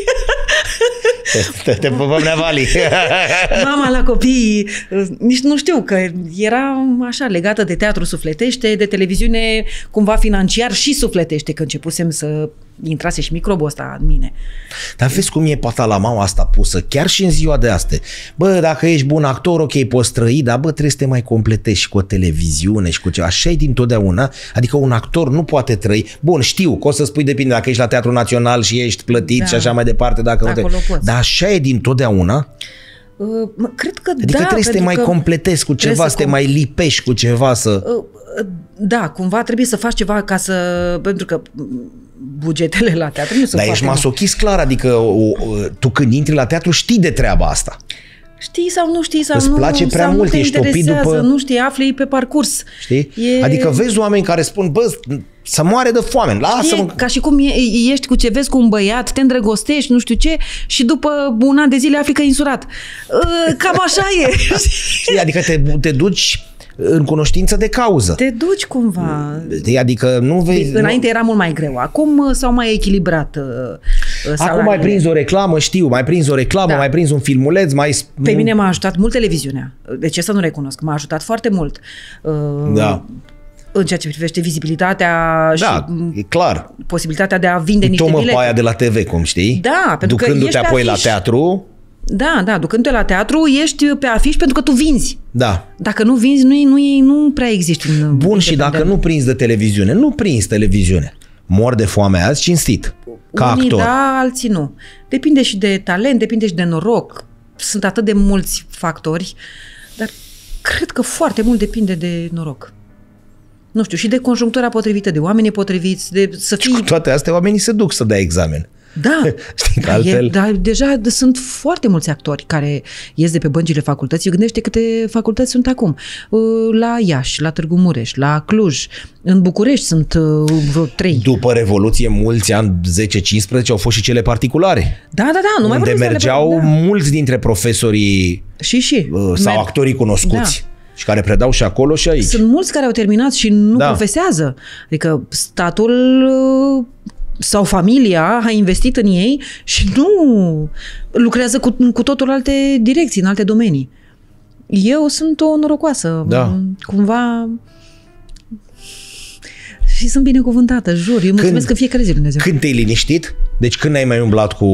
Te, te pupăm, Neavali. Mama la copii, uh, nici nu știu, că era așa legată de teatru sufletește, de televiziune cumva financiar și sufletește, că începusem să intrase și microbul ăsta în mine. Dar vezi cum e patalamaua asta pusă, chiar și în ziua de astăzi. Bă, dacă ești bun actor, ok, poți trăi, dar bă, trebuie să te mai completezi și cu o televiziune și cu ceva. Așa e dintotdeauna, adică un actor nu poate trăi. Bun, știu că o să spui, depinde dacă ești la Teatrul Național și ești plătit Da. și așa mai departe. Dacă nu te... Acolo poți. Dar așa e dintotdeauna. Uh, mă, cred că Adică da, trebuie să te mai că completezi cu trebuie ceva, să te com- mai lipești cu ceva, să... Uh, Da, cumva trebuie să faci ceva ca să... Pentru că bugetele la teatru nu sunt Dar foarte ești mari. masochist, clar, adică o, o, tu când intri la teatru știi de treaba asta. Știi sau nu știi sau Îți nu, place prea sau mult, nu te ești topit interesează, după- nu știi, afli pe parcurs. Știi? E... Adică vezi oameni care spun, bă, să moare de foame, lasă-mă. E ca și cum e, ești cu ce vezi cu un băiat, te îndrăgostești, nu știu ce, și după un an de zile afli că e insurat. Cam așa e. Știi? Adică te, te duci în cunoștință de cauză. Te duci cumva. Adică nu vezi... Înainte era mult mai greu. Acum s-au mai echilibrat uh, salariile. Acum mai prinzi o reclamă, știu, mai prinzi o reclamă, Da. mai prinzi un filmuleț, mai... Pe mine m-a ajutat mult televiziunea. De ce să nu recunosc? M-a ajutat foarte mult. Uh, Da. În ceea ce privește vizibilitatea Da, și e clar. posibilitatea de a vinde niște Tomă bilete. pe aia de la T V, cum știi? Da, pentru că Ducându-te ești pe apoi la afiș. teatru, Da, da, ducându-te la teatru, ești pe afiș pentru că tu vinzi. da. Dacă nu vinzi, nu, nu, nu prea existi în Bun, și dacă nu prinzi de televiziune, nu prinzi televiziune. Mor de foame azi, cinstit. Ca Unii actor. da, alții nu. Depinde și de talent, depinde și de noroc. Sunt atât de mulți factori, dar cred că foarte mult depinde de noroc. Nu știu, și de conjunctura potrivită, de oamenii potriviți, de să Și cu fii... toate astea, oamenii se duc să dea examen. Da, Știi, că dar, altfel... e, dar deja sunt foarte mulți actori care ies de pe băncile facultății. Gândește câte facultăți sunt acum. La Iași, la Târgu Mureș, la Cluj, în București sunt vreo trei. După Revoluție, mulți ani, zece cincisprezece, au fost și cele particulare. Da, da, da. Nu unde mai mergeau da. mulți dintre profesorii și, și. sau Mer- actorii cunoscuți. Da. Și care predau și acolo și aici. Sunt mulți care au terminat și nu da. profesează. Adică statul sau familia a investit în ei și nu lucrează cu, cu totul alte direcții, în alte domenii. Eu sunt o norocoasă. Da. Cumva... Și sunt binecuvântată, jur. Eu mulțumesc când, în fiecare zi, Dumnezeu. Când te-ai liniștit? Deci când ai mai umblat cu...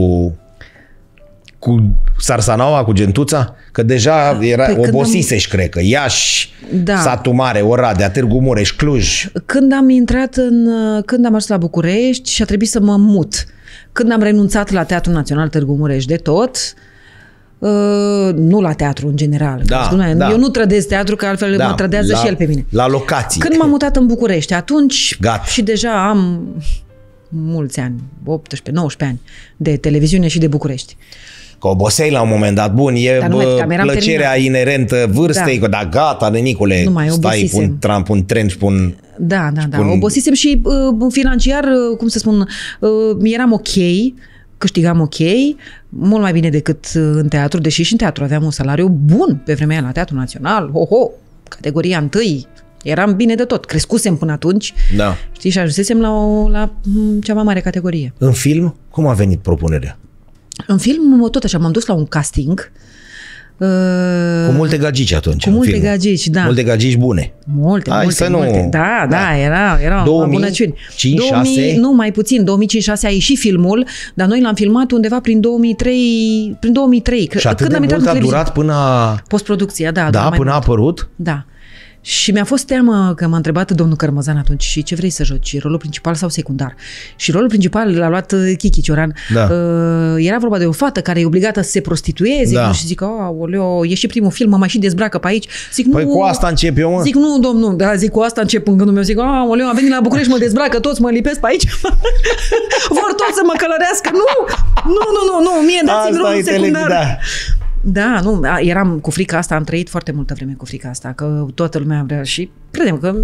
cu Sarsanaua, cu Gentuța? Că deja era, păi obosisești, am... cred că. Iași, da. Satul Mare, Oradea, Târgu Mureș, Cluj. Când am intrat în... Când am ajuns la București și a trebuit să mă mut. Când am renunțat la Teatrul Național Târgu Mureș de tot, uh, nu la teatru în general. Da, da. Eu nu trădez teatru, că altfel da, mă trădează la, și el pe mine. La locații. Când m-am mutat în București, atunci Gata. și deja am mulți ani, optsprezece nouăsprezece ani, de televiziune și de București. Că oboseai la un moment dat. Bun, e bă, plăcerea terminat. Inerentă vârstei, da. Că da, gata, nenicule, nu mai stai, pun, tram, pun tren și pun... Da, da, da. Pun... Obosisem și uh, financiar, uh, cum să spun, uh, eram ok, câștigam ok, mult mai bine decât în teatru, deși și în teatru aveam un salariu bun pe vremea aia la Teatrul Național, ho-ho, categoria întâi, eram bine de tot, crescusem până atunci, da. Știi, și ajunsesem la, o, la cea mai mare categorie. În film, cum a venit propunerea? În film, tot așa, m-am dus la un casting. Uh, cu multe gagici atunci. Cu multe filmul. gagici, da. Multe gagici bune. Multe, Hai multe, să nu... multe. Da, da, da, era, era două mii cinci, două mii șase Nu, mai puțin, două mii cinci șase a ieșit filmul, dar noi l-am filmat undeva prin două mii trei. Prin două mii trei. Și atât când de mult a durat până... Postproducția, da. Da, până a apărut? Da. Și mi-a fost teamă că m-a întrebat domnul Cărmăzan atunci, și ce vrei să joci, rolul principal sau secundar? Și rolul principal l-a luat Chichi Cioran. Da. Uh, era vorba de o fată care e obligată să se prostitueze, da. Și zic, aoleo, e și primul film, mă mai și dezbracă pe aici. Zic, păi nu, cu asta încep eu, mă? Zic, nu, domnul, da, zic, cu asta încep în gândul meu. Zic, aoleo, am venit la București, mă dezbracă toți, mă lipesc pe aici. Vor toți să mă călărească. Nu, nu, nu, nu, nu, mie dați-mi rolul secundar. Da. Da, nu, eram cu frica asta, am trăit foarte multă vreme cu frica asta, că toată lumea vrea și credem că...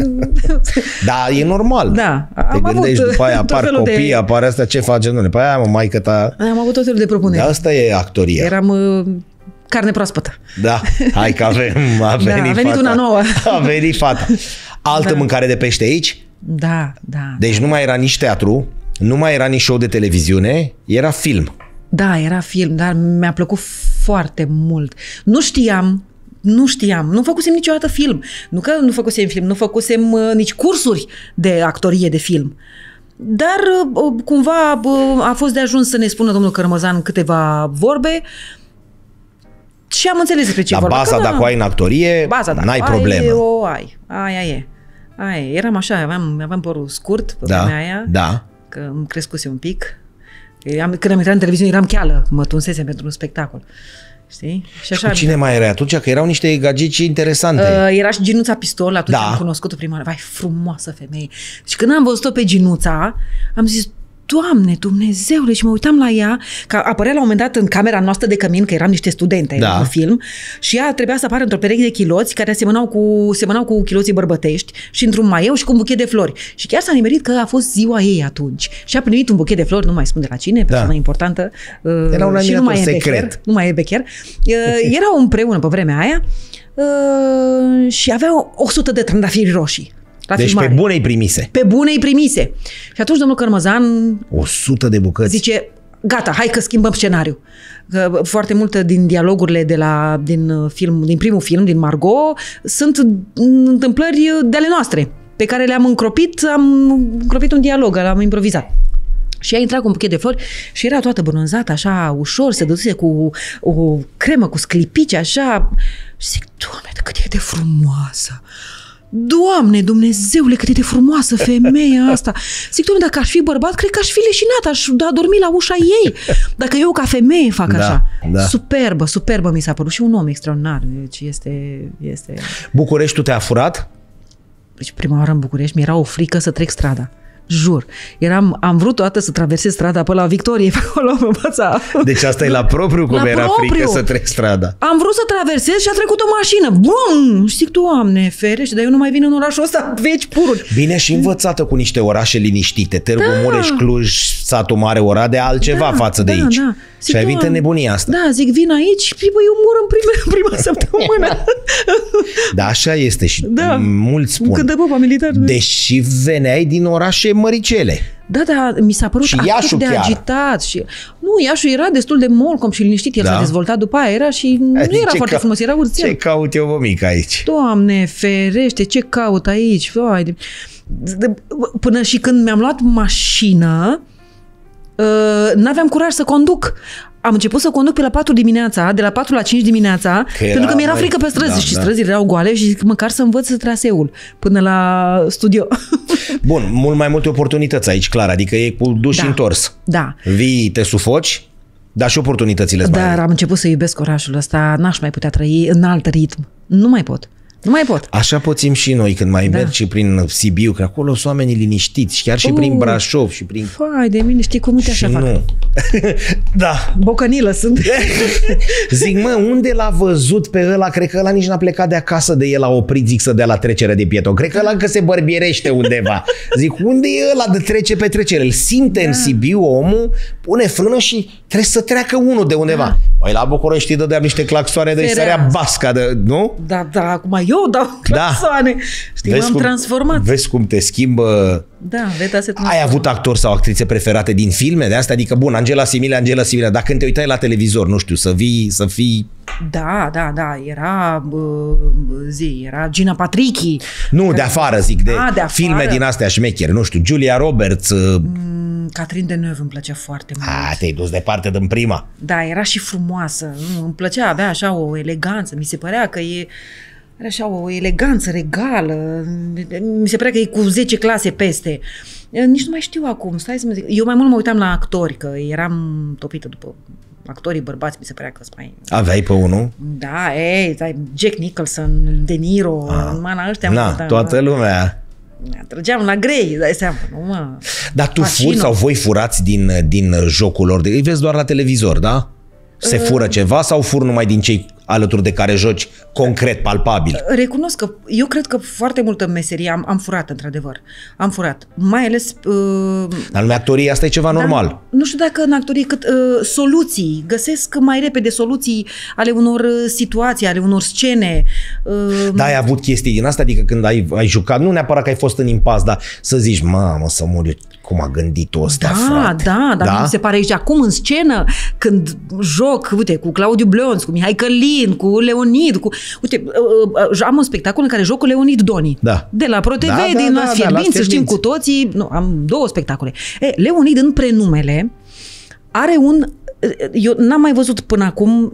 Da, e normal. Da, te am gândești, avut după aia apar copii, de... apare astea, ce face, nu? Pe aia, mă, maică ta... Am avut tot felul de propuneri. Da, asta e actoria. Eram uh, carne proaspătă. Da, hai că avem, a venit, da, a venit fata. una nouă. A venit fata. Altă da. Mâncare de pește aici? Da, da. Deci nu mai era nici teatru, nu mai era nici show de televiziune, era film. Da, era film, dar mi-a plăcut foarte mult. Nu știam, nu știam, nu făcusem niciodată film. Nu că nu făcusem film, nu făcusem uh, nici cursuri de actorie de film. Dar uh, cumva uh, a fost de ajuns să ne spună domnul Cărmăzan câteva vorbe și am înțeles despre ce vorba. Dar baza, dacă o ai în actorie, baza, n-ai problemă. Ai, o ai, aia e. Aia, eram așa, aveam, aveam părul scurt pe da, vremea aia, da. Că îmi crescuse un pic. Am, când am intrat în televiziune eram cheală, mă tunsesem pentru un spectacol. Știi? Și, așa și cu cine mai era atunci? Că erau niște gagici interesante. Uh, era și Ginuța Pistol, atunci da. Am cunoscut-o prima oară. Vai, frumoasă femeie. Și când am văzut-o pe Ginuța, am zis, Doamne, Dumnezeule, și mă uitam la ea, că apărea la un moment dat în camera noastră de cămin, că eram niște studente da. În film, și ea trebuia să apară într-o pereche de chiloți care asemănau cu, semănau cu chiloții bărbătești și într-un maieu și cu un buchet de flori. Și chiar s-a nimerit că a fost ziua ei atunci. Și a primit un buchet de flori, nu mai spun de la cine, persoană da. Importantă. Uh, era un și nu mai secret. E Becher, nu mai e Becher. Uh, erau împreună pe vremea aia uh, și aveau o sută de trandafiri roșii. Deci filmare. Pe bune îi primise. Pe bune îi primise. Și atunci domnul Cărmăzan o sută de bucăți. Zice, gata, hai că schimbăm scenariu. Că foarte multe din dialogurile de la, din, film, din primul film, din Margot, sunt întâmplări de ale noastre, pe care le-am încropit, am încropit un dialog, l-am improvizat. Și ea intra cu un buchet de flori și era toată bronzată, așa, ușor, se dăduse cu o cremă, cu sclipici, așa. Și zic, Doamne, cât e de frumoasă! Doamne, Dumnezeule, cât e de frumoasă femeia asta. Zic, Doamne, dacă aș fi bărbat, cred că aș fi leșinat, aș da dormi la ușa ei. Dacă eu ca femeie fac da, așa. Da. Superbă, superbă mi s-a părut. Și un om extraordinar. Deci este... este... Bucureștiul te-a furat? Deci prima oară în București mi-era o frică să trec strada. Jur. Eram, am vrut o dată să traversez strada pe la Victorie, pe acolo, în fața. Deci asta e la propriu cum La era propriu. frică să trec strada. Am vrut să traversez și a trecut o mașină. Bum! Și zic, Doamne, ferește, dar eu nu mai vin în orașul ăsta, veci pururi. Bine și învățată cu niște orașe liniștite. Târgu Mureș, Cluj, satul Mare, Oradea, altceva Da, față de da, aici. da. Zic, Și ai venit în Doamne, nebunia asta. Da, zic, vin aici și bă, eu mor în prima, prima săptămână. Da, așa este și Da. mulți spun. Când de popa militar. Deși veneai din orașe măricele. Da, da, mi s-a părut Și atât Iașul de chiar. agitat. Și... Nu, Iașul era destul de molcom și liniștit. El Da. s-a dezvoltat după aia, era și nu Adică era ce foarte ca- frumos, era urțel. Ce caut eu, vă, mic, aici? Doamne, ferește, ce caut aici? Vai, de... De... Până și când mi-am luat mașină, uh, n-aveam curaj să conduc. Am început să conduc pe la patru dimineața, de la patru la cinci dimineața, Că era, pentru că mi-era mai- frică pe străzi da, și da. străzile erau goale și zic, măcar să învăț traseul până la studio. Bun, mult mai multe oportunități aici, clar, adică e cu duș Da. și întors. Da. Vii, te sufoci, dar și oportunitățile îți mai Dar vin. am început să iubesc orașul ăsta, n-aș mai putea trăi în alt ritm. Nu mai pot. Nu mai pot. Așa poțim și noi când mai Da. mergi și prin Sibiu, că acolo sunt oamenii liniștiți, și chiar și prin Uh. Brașov și prin... Fai de mine, știi cum uite Și așa fac. nu. Da. Bocănilă sunt. Zic, mă, unde l-a văzut pe ăla? Cred că ăla nici n-a plecat de acasă de el, a oprit, zic, să dea la trecere de pieton. Cred că ăla încă se bărbierește undeva. Zic, unde e ăla de trece pe trecere? Îl simte da. în Sibiu omul, pune frână și trebuie să treacă unul de undeva. Da. Păi la București dădeam niște claxoare de Ferească. sărea basca, de, nu? Da, da, acum eu dau clasoane. Știi, m-am cum, transformat. Vezi cum te schimbă. Da, Veta se transformă. Ai avut actori sau actrițe preferate din filme de astea? Adică, bun, Angela Simile, Angela Simile, dar când te uitai la televizor, nu știu, să vii, să fii... Da, da, da, era uh, zi, era Gina Patrici. Nu, de afară, zic, de, A, de afară. filme din astea șmecheri, nu știu, Julia Roberts... Uh, Mm, Catherine Deneuve îmi plăcea foarte mult. a, te-ai dus departe din prima. Da, era și frumoasă. Nu, îmi plăcea, avea așa o eleganță. Mi se părea că e are așa o eleganță regală. Mi se părea că e cu zece clase peste. Nici nu mai știu acum, stai să mă zic. Eu mai mult mă uitam la actori, că eram topită după actorii bărbați, mi se părea că mai... Aveai pe unul? Da, ei, Jack Nicholson, De Niro, mana ăștia. Na, da, toată lumea. Trăgeam la grei, dai seama, nu mă... Dar tu Pacino. furi sau voi furați din, din jocul lor? Îi vezi doar la televizor, da? Se fură ceva sau fur numai din cei alături de care joci concret, palpabil? Recunosc că eu cred că foarte multă meserie am, am furat, într-adevăr. Am furat. Mai ales... Uh, Dar lumea actorie, asta e ceva normal. Dar, nu știu dacă în actorie cât uh, soluții. Găsesc mai repede soluții ale unor uh, situații, ale unor scene. Uh, Da, ai avut chestii din asta, adică când ai, ai jucat, nu neapărat că ai fost în impas, dar să zici, mamă, să mor eu, cum a gândit-o ăsta, Da, frate. da, dar da? mi se pare aici acum în scenă, când joc, uite, cu Claudiu Blonț, cu Mihai Călin, cu Leonid, cu... Uite, uh, uh, am un spectacol în care joc cu Leonid Doni. Da. De la ProTV, Da, da, din da, Las da, Fierbinți, Las știm Fierbinți. cu toții. Nu, am două spectacole. E, Leonid în prenumele are un... Eu n-am mai văzut până acum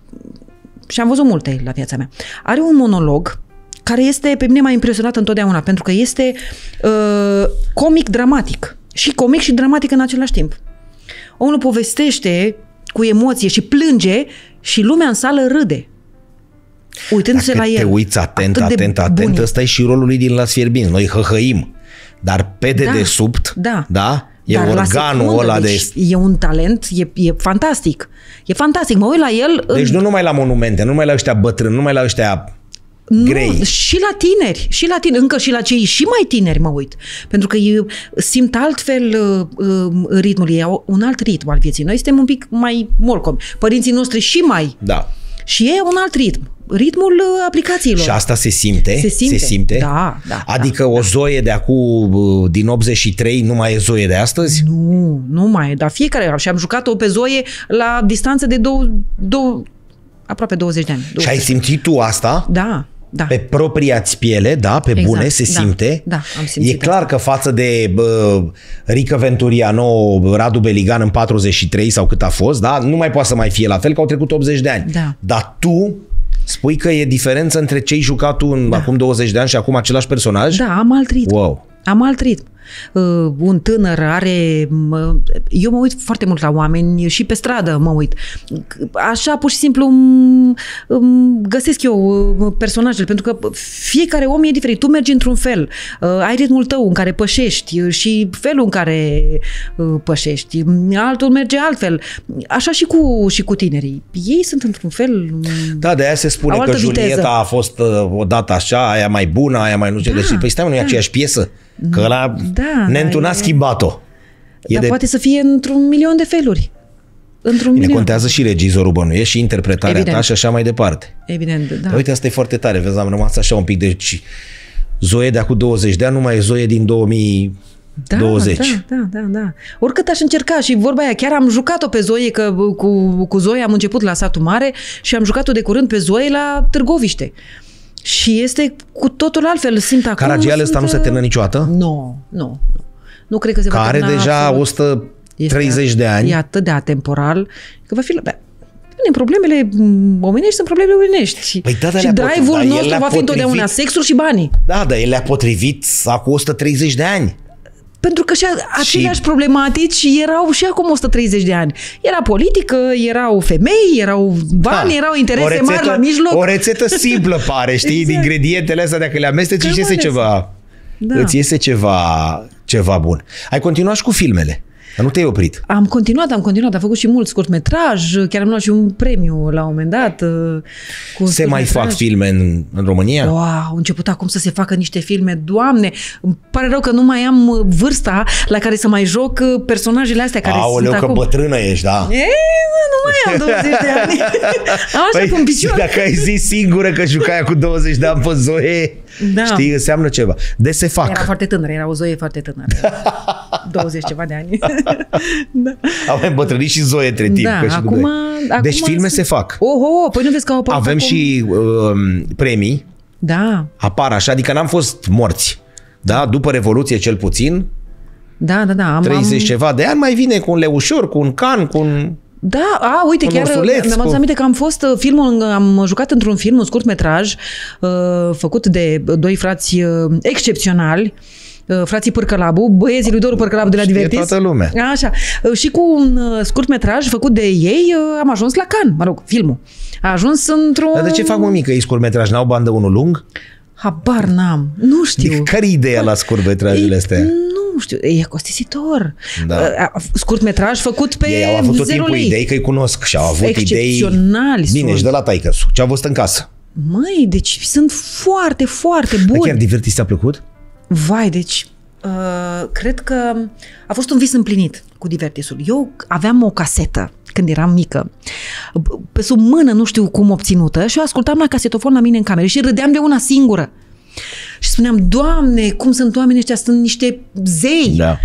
și am văzut multe la viața mea. Are un monolog care este, pe mine m-a impresionat întotdeauna, pentru că este uh, comic-dramatic. Și comic și dramatic în același timp. Omul povestește cu emoție și plânge și lumea în sală râde. Uitându-se Dacă la el. te uiți atent, Atât de atent, bun atent, e. ăsta e și rolul lui din Las Fierbinți. Noi hăhăim, dar pe dedesubt, da. da? E Dar la organul secundă, ăla deci de... e un talent, e, e fantastic. E fantastic. Mă uit la el... Deci nu numai la monumente, nu numai la ăștia bătrâni, nu numai la ăștia Nu, grei. și la tineri, și la tineri, încă și la cei și mai tineri mă uit. Pentru că eu simt altfel uh, uh, ritmul, e un alt ritm al vieții. Noi suntem un pic mai molcomi. Părinții noștri și mai. Da. Și e un alt ritm. Ritmul uh, aplicațiilor. Și asta se simte? Se simte. Se simte? Da, da. Adică da. o Zoe de acum, din optzeci și trei, nu mai e Zoe de astăzi? Nu, nu mai e. Dar fiecare... Și am jucat-o pe Zoe la distanță de două, două, aproape douăzeci de ani. Și ai simțit tu asta? Da, da. Pe propria-ți piele, da, pe Exact, bune, se da, simte. da, am simțit E clar că față de bă, Rică Venturiano, Radu Beligan în patruzeci și trei sau cât a fost, da, nu mai poate să mai fie la fel, că au trecut optzeci de ani. Da. Dar tu spui că e diferență între ce ai jucat tu în, Da. acum douăzeci de ani și acum același personaj? Da, am alt ritm. Wow. Am alt ritm. Uh, un tânăr are... Uh, eu mă uit foarte mult la oameni și pe stradă mă uit. Așa, pur și simplu, um, găsesc eu uh, personajele, pentru că fiecare om e diferit. Tu mergi într-un fel, uh, ai ritmul tău în care pășești uh, și felul în care uh, pășești. Altul merge altfel. Așa și cu, și cu tinerii. Ei sunt într-un fel... Da, de aia se spune că Julieta viteză. a fost uh, odată așa, aia mai bună, aia mai nu știu. Da, deci, păi stai, nu e da. aceeași piesă? Că ăla da, Nentu n-a e... schimbat-o. E Dar de... poate să fie într-un milion de feluri. Într-un Bine, milion. contează și regizorul, bănuiești, și interpretarea Evident. ta și așa mai departe. Evident, da. Dar uite, asta e foarte tare. Vezi, am rămas așa un pic. Deci, Zoe de acum douăzeci de ani nu mai e Zoe din două mii douăzeci. Da, da, da, da. Oricât aș încerca și vorba aia, chiar am jucat-o pe Zoe, că cu, cu Zoe am început la Satul Mare și am jucat-o de curând pe Zoe la Târgoviște. Și este cu totul altfel, simt acum... Caragiale ăsta nu se termină niciodată? Nu, nu, nu. Nu cred că se va termina. Care deja absolut. o sută treizeci este, de ani. E atât de atemporal că va fi... Bă, problemele omenești sunt probleme omenești. Păi da, și drive-ul da, nostru va fi întotdeauna sexul și banii. Da, dar el le-a potrivit acum o sută treizeci de ani. Pentru că și aceleași și... problematici erau și acum o sută treizeci de ani. Era politică, erau femei, erau bani, da. erau interese rețetă, mari la mijloc. O rețetă simplă pare, știi, exact. Din ingredientele astea, dacă le amesteci, îți iese ceva, da. îți iese ceva, ceva bun. Ai continuat și cu filmele. Dar nu te-ai oprit. Am continuat, am continuat, am făcut și mult scurtmetraj, chiar am luat și un premiu la un moment dat. Cu se mai fac filme în, în România? Wow, au început acum să se facă niște filme, Doamne, îmi pare rău că nu mai am vârsta la care să mai joc personajele astea care Aoleu, sunt că acum. bătrână ești, da. E, nu mai am douăzeci de ani. Așa păi, cum picior. Dacă ai zis singură că jucai cu douăzeci de ani pe Zoe, da. știi, înseamnă ceva. De se fac. Era foarte tânără, era o Zoe foarte tânără. douăzeci ceva de ani. Da. Am mai îmbătrânit și Zoe între timp. Da, că și acum, cu acum deci filme se fac. Oh, oh, oh, păi nu vezi că au apărut Avem acum... și uh, premii. Da. Apar așa, adică n-am fost morți. Da? După Revoluție cel puțin. Da, da, da. Am, treizeci am... ceva de ani mai vine cu un leușor, cu un can, cu un... Da, a, uite, chiar mi-am adus aminte că am fost filmul, am jucat într-un film, un scurtmetraj, uh, făcut de doi frați uh, excepționali, uh, frații Pârcălabu, băieții lui Doru Pârcălabu de la Știe Divertis. toată lumea. Așa. Uh, și cu un uh, scurtmetraj făcut de ei uh, am ajuns la Cannes, mă rog, filmul. A ajuns într-un... Dar de ce fac, mă, mică, ei scurtmetraj? N-au bandă unul lung? Habar n-am, nu știu. Adică care e ideea la scurtmetrajele astea? Nu știu, e costisitor. Da. Scurtmetraj făcut pe ei au avut tot timpul lei. idei că îi cunosc și au avut excepționali idei... Bine, și de la taică-su. Ce-a văzut în casă? Măi, deci sunt foarte, foarte buni. Dar chiar Divertis ți-a plăcut? Vai, deci uh, cred că a fost un vis împlinit cu Divertisul. Eu aveam o casetă când eram mică, pe sub mână, nu știu cum obținută, și eu ascultam la casetofon la mine în cameră și râdeam de una singură. Și spuneam, Doamne, cum sunt oamenii ăștia, sunt niște zei. Da.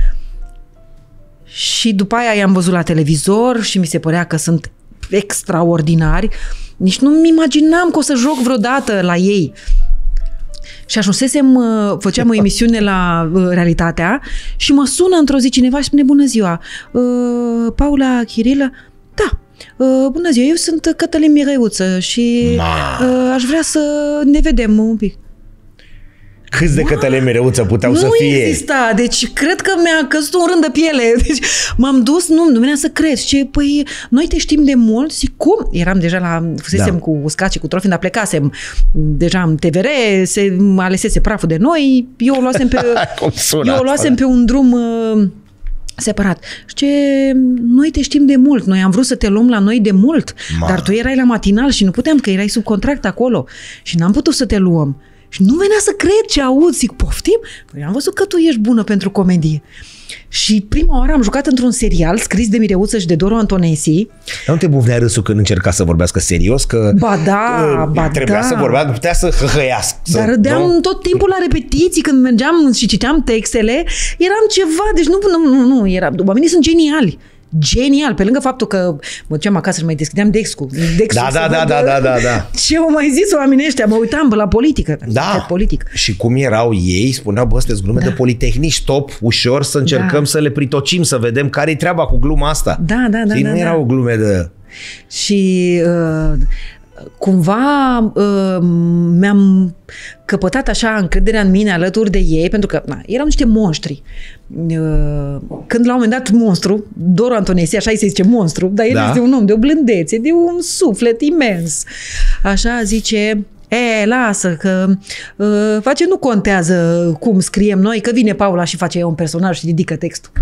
Și după aia i-am văzut la televizor și mi se părea că sunt extraordinari. Nici nu-mi imaginam că o să joc vreodată la ei. Și ajunsesem, făceam o emisiune la Realitatea și mă sună într-o zi cineva și spune, bună ziua, Paula Chirilă? Da. Bună ziua, eu sunt Cătălin Mireuță și Ma. aș vrea să ne vedem un pic. Câți de Cătălin Mireuță puteau nu să fie? Nu exista, deci cred că mi-a căzut un rând de piele. Deci m-am dus, nu, nu venea să cred. Ce, păi, noi te știm de mult, zic, cum? Eram deja la, fusesem da. cu uscat și cu trofin, dar plecasem deja în T V R, se alesese praful de noi, eu o luasem pe, eu o luasem pe un drum uh, separat. Și ce, noi te știm de mult, noi am vrut să te luăm la noi de mult, Ma. dar tu erai la matinal și nu puteam, că erai sub contract acolo și n-am putut să te luăm. Și nu venea să cred ce aud. Zic, poftim? Păi am văzut că tu ești bună pentru comedie. Și prima oară am jucat într-un serial scris de Mireuță și de Doru Antonesi. Dar nu te bufnea râsul când încerca să vorbească serios? Că ba da, ba trebuia da. să vorbească, putea să hăhăiască. Dar râdeam nu? tot timpul la repetiții, când mergeam și citeam textele, eram ceva, deci nu, nu, nu, nu era, oamenii sunt geniali. Genial, pe lângă faptul că mă duceam acasă și mai deschideam Dexul. Da, da, da, da, da, da, da. Ce au mai zis oamenii ăștia? Mă uitam la politică. Da. Politic. Și cum erau ei, spuneau, bă, sunteți glume da. de politehnici, stop, ușor, să încercăm da. să le pritocim, să vedem care-i treaba cu gluma asta. Da, da, da. Și da, nu da. erau glume de... Și... Uh, cumva uh, mi-am căpătat așa încrederea în mine alături de ei, pentru că na, erau niște monștri. Uh, când la un moment dat monstru, Doru Antonescu, așa îi se zice monstru, dar el da. este un om de o blândețe, de un suflet imens. Așa zice... E, lasă, că uh, face nu contează cum scriem noi, că vine Paula și face ea un personaj și ridică textul.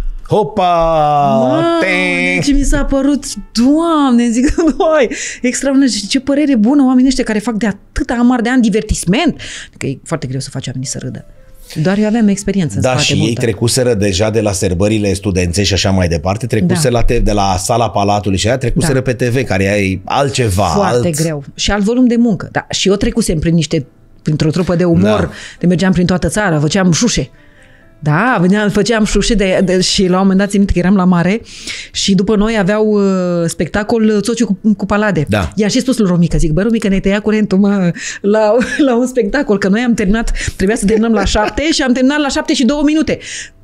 Hopa! Deci mi s-a părut, Doamne, zic, doi, extraordinar, ce părere bună oamenii ăștia care fac de atâta amar de ani divertisment, că e foarte greu să faci oamenii să râdă. Doar eu aveam experiență în Da, spate și multă. ei trecuseră deja de la sărbările studențești și așa mai departe, trecuse da. la te- de la sala Palatului și aia trecuseră da. pe T V, care e altceva. Foarte alt... greu. Și alt volum de muncă. Da, și eu trecusem prin niște, printr-o trupă de umor, da. de mergeam prin toată țara, făceam șușe. Da, veneam, făceam șușe de, de, și la un moment dat țin minte că eram la mare și după noi aveau uh, spectacol Țociu cu, cu palade. Da. I-a și spus lui Romica, zic, bă, Romica, ne tăia curentul, mă, la, la un spectacol, că noi am terminat, trebuia să terminăm la șapte și am terminat la șapte și două minute.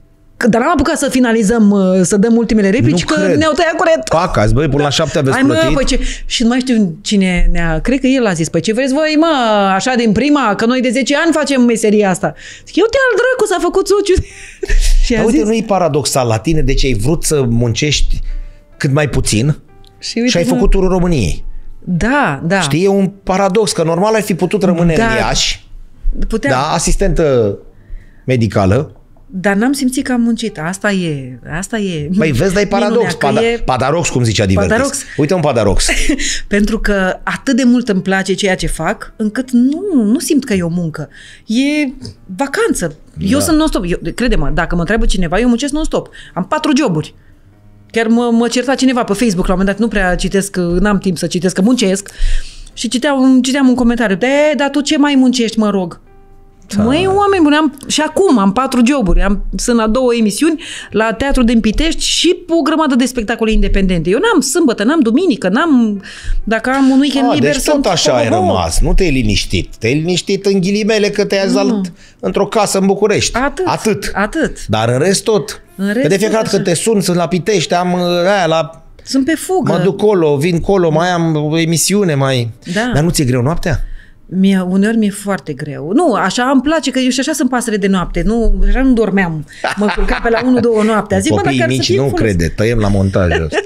Dar n-am apucat să finalizăm, să dăm ultimele replici, nu că cred. Ne-au tăiat curent. Pacați, băi, până da. la șapte aveți Hai, plătit. Mă, păi ce... Și nu mai știu cine ne-a... Cred că el a zis, păi ce vreți voi, mă, așa din prima, că noi de zece ani facem meseria asta. Zic, eu te-al dracu, s-a făcut Țociu. Și Dar a uite, zis... nu-i paradoxal la tine, deci ai vrut să muncești cât mai puțin și, uite, și ai făcut turul României. Da, da. Știi, e un paradox, că normal ai fi putut rămâne da. în Iași, Puteam. da, asistentă medicală. Dar n-am simțit că am muncit. Asta e. Asta e. Păi vezi, dar e paradox. Pada, e... Padarox, cum zicea Divertis. Padarox. Uite un padarox. Pentru că atât de mult îmi place ceea ce fac, încât nu, nu simt că e o muncă. E vacanță. Eu da. sunt non-stop. Eu, crede-mă, dacă mă întreabă cineva, eu muncesc non-stop. Am patru joburi. Chiar mă, mă certa cineva pe Facebook la un moment dat, nu prea citesc, n-am timp să citesc, că muncesc. Și citeam, citeam un comentariu. De, dar tu ce mai muncești, mă rog? Da. Măi, oameni buni, am, și acum am patru joburi. Am, sunt la două emisiuni, la Teatrul din Pitești și o grămadă de spectacole independente. Eu n-am sâmbătă, n-am duminică, n-am... Dacă am un weekend A, liber... Deci tot așa ai rămas. Nu te-ai liniștit. Te-ai liniștit în ghilimele că te-ai azalt într-o casă în București. Atât. Atât. Atât. Dar în rest tot. În rest că de fiecare dată că te sun, sunt la Pitești, am aia la... Sunt pe fugă. Mă duc colo, vin colo, mai am o emisiune, mai... Da. Dar nu ți-e greu noaptea? Mie, uneori mi-e foarte greu. Nu, așa îmi place, că eu și așa sunt pasăre de noapte. Nu, așa nu dormeam. Mă culcam pe la unu două noaptea. Zic, copiii mă, mici nu crede, tăiem la montajul ăsta.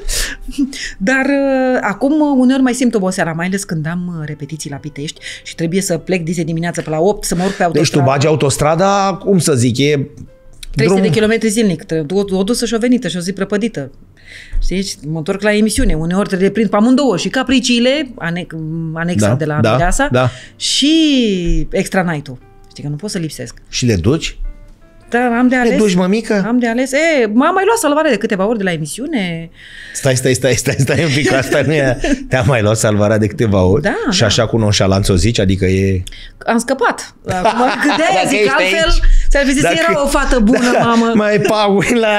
Dar uh, acum uneori mai simt oboseala, mai ales când am uh, repetiții la Pitești și trebuie să plec dizi dimineața pe la opt, să mă urc pe autostradă. Deci tu bagi autostrada, cum să zic, e... trei sute drum... de kilometri zilnic, o, o dusă și o venită și o zi prăpădită. Știi? Mă întorc la emisiune, uneori te reprind pe amândouă și Capriciile, ane, anexa da, de la da, Mireasa, da. și Extra Night-ul. Știi că nu pot să lipsesc. Și le duci? Da, am de ales. Le duci, mămică? Am de ales. E, m-am mai luat salvare de câteva ori de la emisiune. Stai, stai, stai, stai, stai un pic, asta nu e... Te-am mai luat salvarea de câteva ori? Da, și da. așa cu nonșalanță o zici? Adică e... Am scăpat. Acum, cât de aia zic, altfel, ți-ar fi zis, Dacă... era o fată bună, da, mamă. Mai Paula,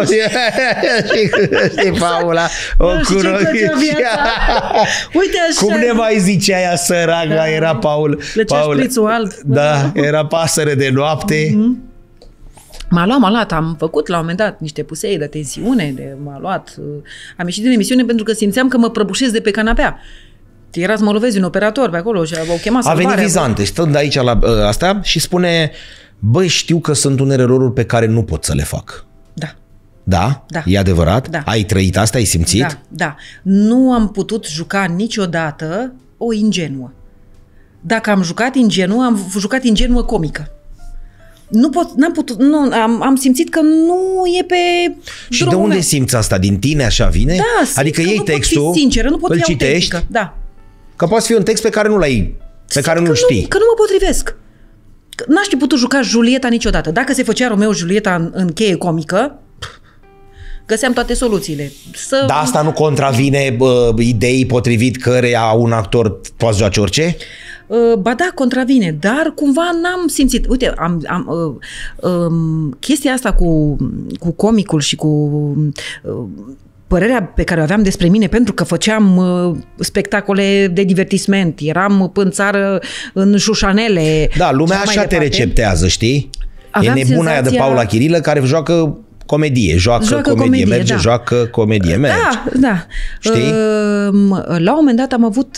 știi Paula, o cunosc. Uite așa. Cum ne mai zice aia săraga, da. Era Paul. Plăcea șprițul alb. Da, era pasăre de noapte. Mm-hmm. M-a luat, m-a luat, am făcut la un moment dat niște pusei de tensiune, de, m-a luat, am ieșit din emisiune pentru că simțeam că mă prăbușesc de pe canapea. Era să mă lovezi un operator pe acolo și au chemat salvarea. A venit Vizante, stând aici la ă, astea și spune, băi, știu că sunt unele roluri pe care nu pot să le fac. Da. Da? Da. E adevărat? Da. Ai trăit asta? Ai simțit? Da, da. Nu am putut juca niciodată o ingenuă. Dacă am jucat ingenuă, am jucat ingenuă comică. Nu pot, n-am putut, nu, am, am simțit că nu e pe Și de unde meu. Simți asta? Din tine așa vine? Da, adică iei nu textul, pot fi sinceră, nu pot îl fi citești, autentică. Da. Că poate fi un text pe care nu l-ai, pe care nu-l știi. Nu, că nu mă potrivesc. N-aș fi putut juca Julieta niciodată. Dacă se făcea Romeo Julieta în, în cheie comică, găseam toate soluțiile. Să... Dar asta nu contravine bă, ideii potrivit căreia un actor poate joace orice? Ba da, contravine, dar cumva n-am simțit. Uite, am, am, uh, um, chestia asta cu, cu comicul și cu uh, părerea pe care o aveam despre mine, pentru că făceam uh, spectacole de divertisment, eram în țară în șușanele. Da, lumea așa te receptează, știi? Aveam e nebuna senzația... aia de Paula Chirilă care joacă comedie, joacă, joacă comedie, comedie, merge, da. joacă comedie, merge. Da, da. Știi? La un moment dat am avut,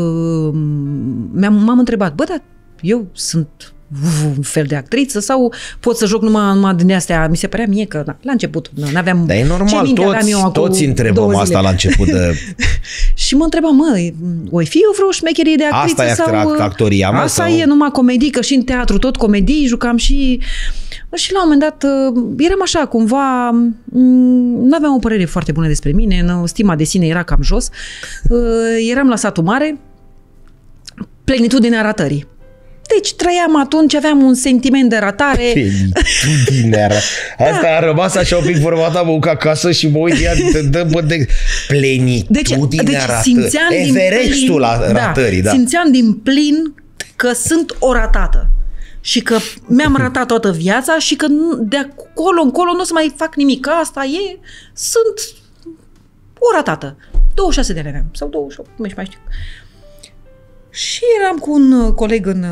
m-am întrebat, bă, dar eu sunt un fel de actriță sau pot să joc numai, numai din astea? Mi se părea mie că na, la început n-aveam... Dar e normal, toți, toți întrebăm asta la început de... Și mă întrebam, mă, oi fi eu vreo șmecherie de actriță? Asta sau... e actoria, mă? Asta sau... e numai comedii, că și în teatru tot comedii, jucam și... Și la un moment dat eram așa, cumva, n-aveam o părere foarte bună despre mine, stima de sine era cam jos, eram la satul mare, plenitudinea ratării. Deci trăiam atunci, aveam un sentiment de ratare. Plenitudinea. Asta da. A rămas așa un pic formata, mă duc acasă și mă uit ea, dă, bă, de plenitudinea deci, deci ratării. Everestul la ratării, da, da. Simțeam din plin că sunt o ratată. Și că mi-am ratat toată viața și că de acolo încolo nu o să mai fac nimic. Asta e, sunt o ratată. douăzeci și șase de ani aveam, sau douăzeci și opt, nu mai știu. Și eram cu un coleg în,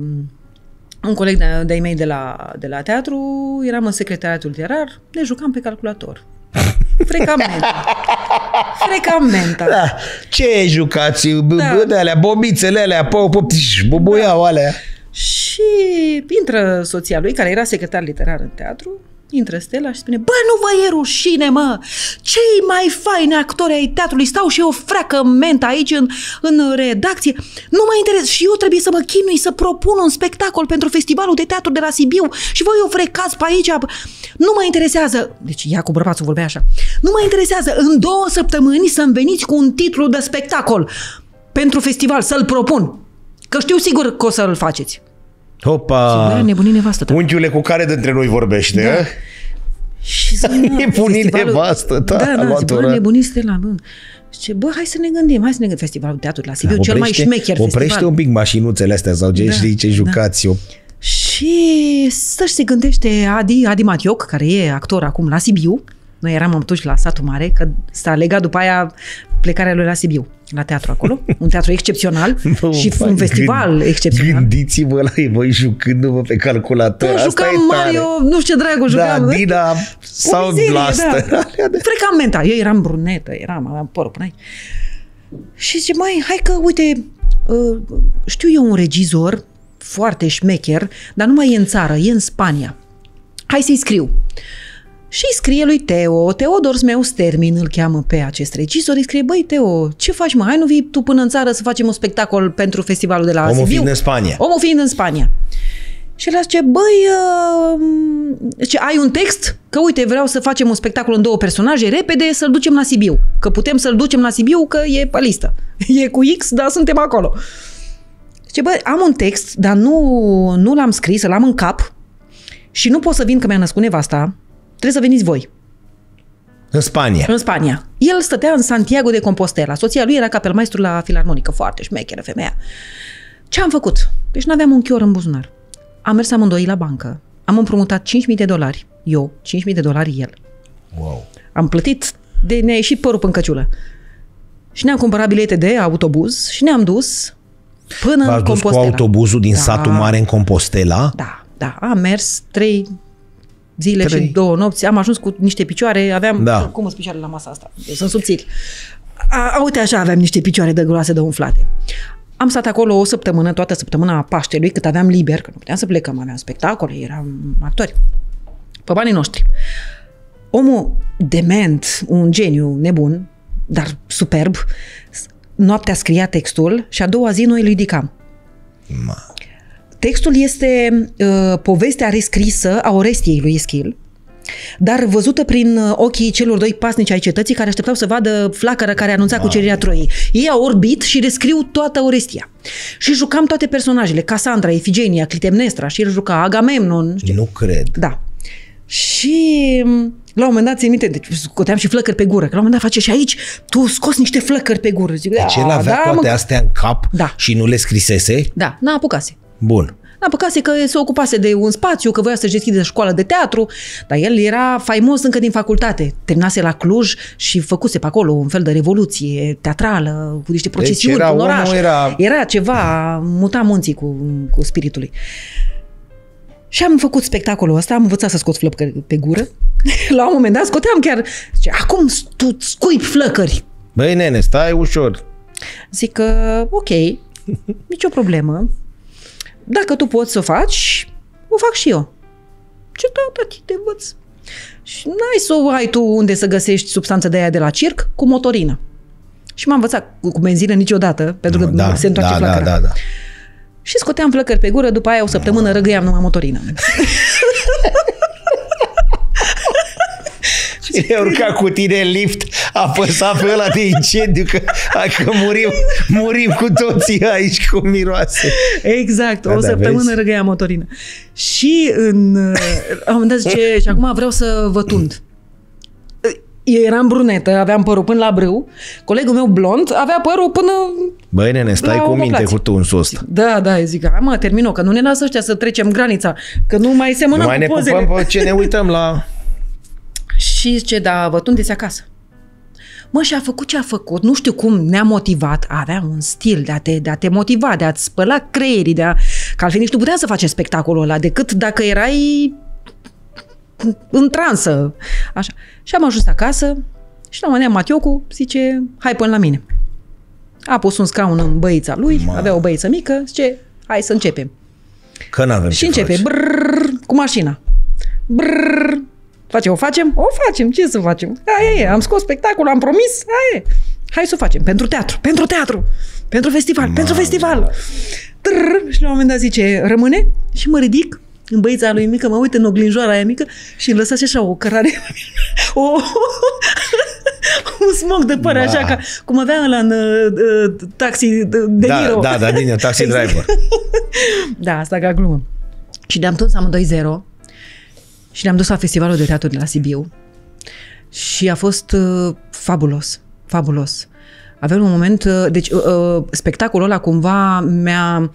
un coleg de, de-ai mei de la, de la teatru, eram în secretariatul literar, ne jucam pe calculator. Frecamenta. Frecamenta. Da. Ce jucați? Da. De alea, bobițele alea, bubuiau alea. Și intră soția lui, care era secretar literar în teatru, intră Stella și spune, bă, nu vă e rușine, mă! Cei mai faini actori ai teatrului stau și eu freacă menta aici în, în redacție. Nu mă interesează și eu trebuie să mă chinui să propun un spectacol pentru festivalul de teatru de la Sibiu și voi o frecați pe aici. Nu mă interesează, deci ea cu bărbatul vorbea așa, nu mă interesează în două săptămâni să-mi veniți cu un titlu de spectacol pentru festival, să-l propun. Că știu sigur că o să-l faceți. Opa! Și nebunii nevastă ta. Unchiule, cu care dintre noi vorbește? Da. Și zic, nebunii nevastă ta. Da, da, zic, bă, nebunii Stella. Bă. Zice, bă, hai să ne gândim, hai să ne gândim. Festivalul Teatrului la Sibiu, da, cel mai șmecher oprește festival. un pic mașinuțele astea sau ce, da, știi ce jucați eu. Da. Și să-și se gândește Adi, Adi Matioc, care e actor acum la Sibiu. Noi eram atunci la Satul Mare, că s-a legat după aia plecarea lui la Sibiu, la teatru acolo. Un teatru excepțional no, și un festival gând, excepțional. Gândiți-vă la ei, voi jucându-vă pe calculator. Da, asta jucam e Mario, nu știu ce dragul jucam. Da, Dina sau Blaster. Da. Frecamenta. Eu eram brunetă, eram, aveam părul până aici. Și zice, mai, hai că, uite, știu eu un regizor foarte șmecher, dar nu mai e în țară, e în Spania. Hai să-i scriu. Și îi scrie lui Teo, Teodor Zmeus Termin îl cheamă pe acest regizor, îi scrie, băi Teo, ce faci mă, hai nu vii tu până în țară să facem un spectacol pentru festivalul de la Sibiu? Omul fiind în Spania. Omul fiind în Spania. Și el zice, băi, uh, ce, ai un text? Că uite, vreau să facem un spectacol în două personaje, repede să-l ducem la Sibiu. Că putem să-l ducem la Sibiu, că e pe listă. E cu X, dar suntem acolo. Zice, băi, am un text, dar nu, nu l-am scris, l-am în cap și nu pot să vin că mi-a născut nevasta. Trebuie să veniți voi. În Spania. În Spania. El stătea în Santiago de Compostela. Soția lui era capelmaestru la filarmonică. Foarte șmecheră femeia. Ce am făcut? Deci n-aveam un chior în buzunar. Am mers amândoi la bancă. Am împrumutat cinci mii de dolari. Eu, cinci mii de dolari el. Wow. Am plătit, de ne-a ieșit părul în căciulă. Și ne-am cumpărat bilete de autobuz și ne-am dus până V-ați în dus Compostela. cu autobuzul din da. Satul Mare în Compostela? Da, da. Am mers trei zile Trei. și două nopți, am ajuns cu niște picioare, aveam, da. cum sunt picioarele la masa asta, eu sunt subțiri. A, a, uite așa, aveam niște picioare de groase, de umflate. Am stat acolo o săptămână, toată săptămâna Paștelui, cât aveam liber, că nu puteam să plecăm, aveam spectacole, eram actori. Pe banii noștri. Omul dement, un geniu nebun, dar superb, noaptea scria textul și a doua zi noi îl ridicam. Ma. Textul este uh, povestea rescrisă a Orestiei lui Eschil, dar văzută prin ochii celor doi pasnici ai cetății care așteptau să vadă flacăra care anunța wow. cucerirea Troiei. Ei au orbit și rescriu toată Orestia. Și jucam toate personajele, Casandra, Efigenia, Clitemnestra, și el juca Agamemnon. Nu, știu. Nu cred. Da. Și la un moment dat, țin minte, deci scoteam și flăcări pe gură, că la un moment dat face și aici, tu scoți niște flăcări pe gură. Zic, deci el avea da, toate mă... astea în cap da. și nu le scrisese? Da, n-a apucase. Bun. N-a apucase că se ocupase de un spațiu, că voia să-și deschide școală de teatru, dar el era faimos încă din facultate. Terminase la Cluj și făcuse pe acolo un fel de revoluție teatrală, cu niște procesiuni deci era, în oraș. Era... era ceva, muta munții cu, cu spiritul lui. Și am făcut spectacolul ăsta, am învățat să scot flăcări pe gură. La un moment dat scoteam chiar, zice, acum tu scuip flăcări. Băi, nene, stai ușor. Zic că, ok, nicio problemă. Dacă tu poți să o faci, o fac și eu. Ce da, tati, te învăț. Și n-ai să o ai tu unde să găsești substanță de aia de la circ cu motorină. Și m-am învățat cu, cu benzină niciodată, pentru că da, se întoarce da, flăcăra. da, da, da. Și scoteam flăcări pe gură, după aia o săptămână răgăiam numai motorină. Cine urca cu tine în lift, apăsa pe ăla de incendiu, că, că murim, murim cu toții aici cu miroase. Exact, Da, o da, săptămână vezi? răgăia motorină. Și în, la un moment dat zice, și acum vreau să vă tund. Eu eram brunetă, aveam părul până la brâu, colegul meu blond avea părul până... Băi, nene, stai La cu minte omoplație. cu tunsul ăsta. Da, da, eu zic, hai mă, termin-o, că nu ne lasă ăștia să trecem granița, că nu mai Nu semănăm mai cu ne pozele. pupăm pe ce ne uităm la... Și zice, da, vă tundeți acasă. Mă, și a făcut ce a făcut, nu știu cum, ne-a motivat, avea un stil de a te, de a te motiva, de a-ți spăla creierii, de a... că altfel nici nu puteam să faci spectacolul ăla, decât dacă erai în transă. Așa. Și am ajuns acasă și la un moment dat Matiocu zice, hai până la mine. A pus un scaun în băița lui, Ma. avea o băiță mică, zice, hai să începem. Că n-avem Și ce începe, face. brrr, cu mașina. Brrr, face, o facem? O facem, ce să facem? Aia e, am scos spectacol, am promis, aia e. Hai să o facem, pentru teatru, pentru teatru, pentru festival, Ma. pentru festival. Trrr, și la un moment dat zice, rămâne? Și mă ridic în băița lui mică, mă uit în oglinjoara aia mică și îmi lăsa și așa o cărare, o, un smog de păr, Ma. așa, ca, cum avea ăla în uh, taxi de, de Da, Niro. da, da, din Taxi Exact. Driver. Da, asta ca glumă. Și ne-am dus amândoi zero și ne-am dus la festivalul de teatru de la Sibiu și a fost uh, fabulos, fabulos. Aveam un moment, uh, deci uh, spectacolul ăla cumva mi-a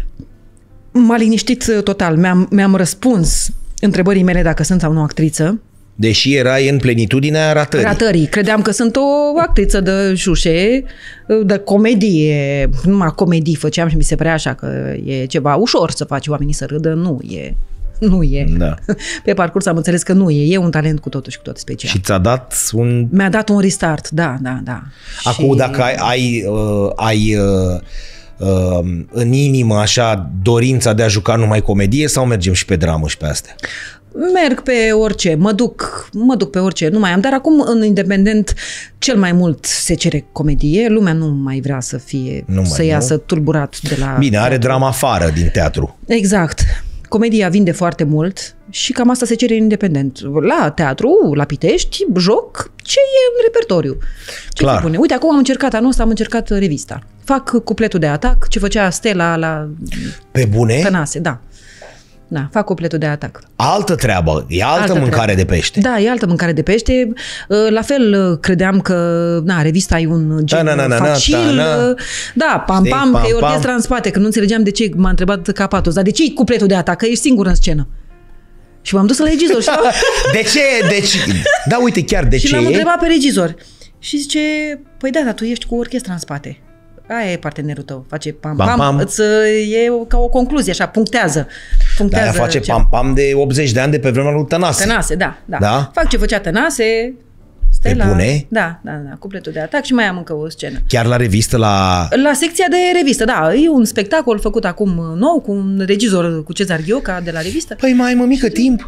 m-a liniștit uh, total, mi-am, mi-am răspuns întrebării mele dacă sunt sau nu actriță. Deși erai în plenitudinea ratării. Ratării. Credeam că sunt o actriță de șușe, de comedie, numai comedii făceam și mi se părea așa că e ceva ușor să faci oamenii să râdă. Nu e. Nu e. Da. Pe parcurs am înțeles că nu e. E un talent cu totul și cu tot special. Și ți-a dat un... Mi-a dat un restart, da, da, da. Acum, și... dacă ai, ai, uh, ai uh, uh, în inimă așa dorința de a juca numai comedie sau mergem și pe dramă și pe astea? Merg pe orice, mă duc, mă duc pe orice, nu mai am, dar acum în independent cel mai mult se cere comedie, lumea nu mai vrea să fie, Nu mai, să nu? iasă tulburat de la... Bine, are teatru. drama afară din teatru. Exact. Comedia vinde foarte mult și cam asta se cere în independent. La teatru, la Pitești, joc ce e în repertoriu. Ce Clar. se pune? Uite, acum am încercat, anul ăsta am încercat revista. Fac cupletul de atac, ce făcea Stella la Pe bune? Tănase, da. Da, fac cupletul de atac. Altă treabă, e altă, Altă mâncare treabă. de pește. Da, e altă mâncare de pește. La fel, credeam că na, revista e un gen Ta-na-na-na-na, facil. ta-na. Da, pam, Știi, pam, pam, că e pam. orchestra în spate, că nu înțelegeam de ce m-a întrebat Capatos. Dar de ce e cupletul de atac? Că ești singur în scenă. Și m-am dus la regizor. Și, De ce? De ce? Da, uite, chiar de și ce l-am e? întrebat pe regizor. Și zice, păi da, dar tu ești cu orchestra în spate. Aia e partenerul tău. Face pam, Pam, pam. pam. Îți, e ca o concluzie, așa, punctează. Da, punctează aia face ce- pam-pam de optzeci de ani de pe vremea lui Tănase. Tănase, da, da, Da? Fac ce făcea Tănase, Stella. Pe bune? Da, da, da, cupletul de atac și mai am încă o scenă. Chiar la revistă, la... La secția de revistă, da, e un spectacol făcut acum nou cu un regizor, cu Cezar Ghioca de la revistă. Păi mai ai, mămică, timp.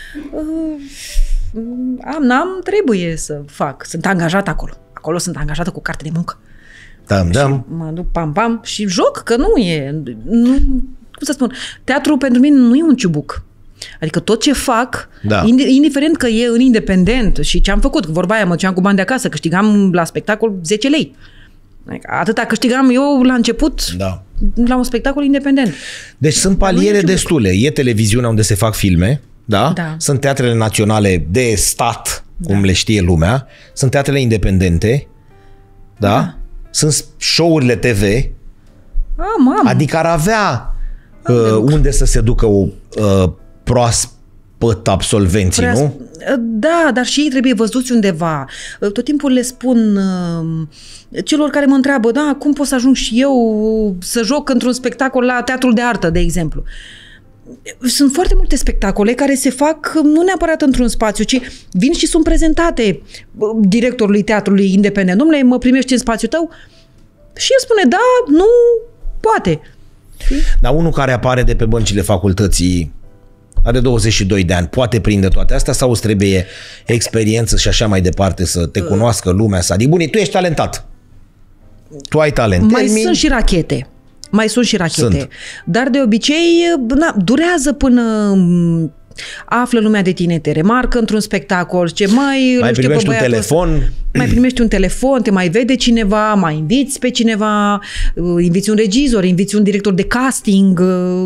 Uh, am, n-am, trebuie să fac. Sunt angajată acolo. Acolo sunt angajată cu carte de muncă. Dăm, dăm. Mă duc pam-pam și joc, că nu e... Nu, cum să spun? Teatru pentru mine nu e un ciubuc. Adică tot ce fac, Da. indiferent că e în independent și ce am făcut, vorba aia, mă duceam cu bani de acasă, câștigam la spectacol zece lei. Adică atâta câștigam eu la început Da. la un spectacol independent. Deci sunt nu e paliere ciubuc. destule. E televiziunea unde se fac filme, da? Da. Sunt teatrele naționale de stat, cum Da. le știe lumea. Sunt teatrele independente, da? Da. Sunt show-urile T V, Am, am. adică ar avea uh, unde să se ducă o uh, proaspăt absolvenții, Prea- nu? Da, dar și ei trebuie văzuți undeva. Tot timpul le spun uh, celor care mă întreabă, da, cum pot să ajung și eu să joc într-un spectacol la Teatrul de Artă, de exemplu. sunt foarte multe spectacole care se fac nu neapărat într-un spațiu, ci vin și sunt prezentate directorului teatrului independent. Dom'le, mă primești în spațiul tău? Și el spune, da, nu, poate. Dar unul care apare de pe băncile facultății are douăzeci și doi de ani, poate prinde toate astea sau îți trebuie experiență și așa mai departe să te cunoască lumea să adică, bune, tu ești talentat. Tu ai talent. Mai Termin. sunt și rachete. Mai sunt și rachete. Sunt. Dar de obicei na, durează până află lumea de tine, te remarcă într-un spectacol, ce mai... Mai știu, primești un telefon. Ăsta, mai primești un telefon, te mai vede cineva, mai inviți pe cineva, inviți un regizor, inviți un director de casting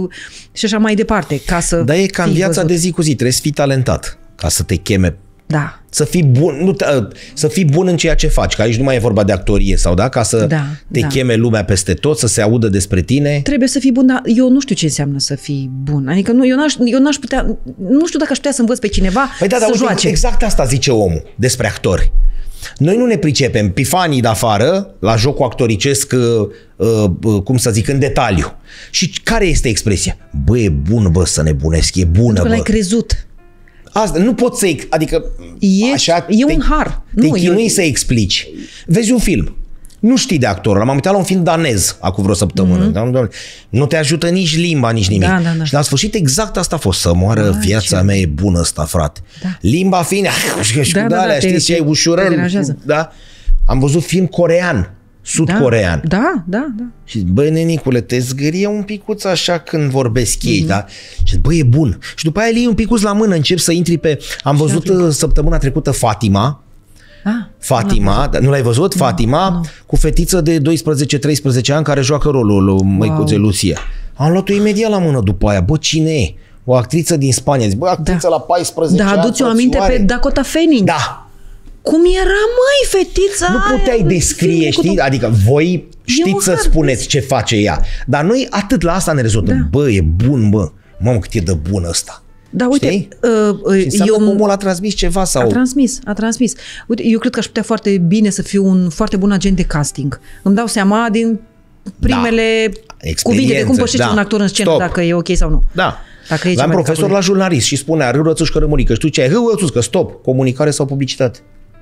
și așa mai departe. Ca să Dar e ca în viața văzut. de zi cu zi, trebuie să fii talentat ca să te cheme. Da. Să fii bun, nu te, să fii bun în ceea ce faci, că aici nu mai e vorba de actorie sau da, ca să Da, te da. cheme lumea peste tot, să se audă despre tine. Trebuie să fii bun, dar eu nu știu ce înseamnă să fii bun. Adică nu, eu, n-aș, eu n-aș putea, nu știu dacă aș putea să învăț pe cineva Păi da, să dar uite, joace. exact asta zice omul despre actori. Noi nu ne pricepem pifanii de afară, la jocul actoricesc, uh, uh, cum să zic, în detaliu. Și care este expresia? Bă, e bun, bă, să nebunesc, e bună, Pentru că bă. l-ai crezut. Asta, nu poți să, adică, E, așa, e te, un har. Te Nu, chinui eu... să explici. Vezi un film. Nu știi de actorul. M-am uitat la un film danez acum vreo săptămână. Mm-hmm. Nu te ajută nici limba, nici nimic. Da, da, da. Și la sfârșit exact asta a fost. Să moară Da, viața ce... mea, e bună asta, frate. Da. Limba fiind, și Da, cu da, da, alea, te- știi ce e te- ușurări. te deranjează. Da? Am văzut film corean, sud-corean. Da, da, da, da. Și băi, nenicule, te zgârie un picuț așa când vorbesc ei, mm-hmm. da? Și băi, e bun. Și după aia le iei un picuț la mână, încep să intri pe... Am văzut uh, săptămâna trecută Fatima. Ah, Fatima, nu l-ai văzut? Nu, Fatima, nu. Cu fetiță de doisprezece treisprezece ani care joacă rolul wow. Măicuței Lucia. Am luat-o imediat la mână după aia. Bă, cine e? O actriță din Spania. Zic, bă, actriță Da. la paisprezece Da, ani. aduți-o aminte pe Dakota Fanning. Da. Cum era, măi, fetița Nu puteai aia, descrie, filmul cu știi? tot- Adică voi știți să har, spuneți ce face ea. Dar noi atât la asta ne rezolvăm. Da. Bă, e bun, bă. Mamă, cât e de bun ăsta. Da, uite, Știi? uh, Și înseamnă eu... că omul a transmis ceva sau... A transmis, a transmis. Uite, eu cred că aș putea foarte bine să fiu un foarte bun agent de casting. Îmi dau seama din primele cuvinte de cum pășește da. un actor în scenă, Stop. dacă e ok sau nu. Da. Dacă e L-am ceva de profesor capul la jurnalist și spunea râu, rățușcă, rămurică. Și tu ce ai? Râu, rățușcă, stop. Comunicare sau publicitate.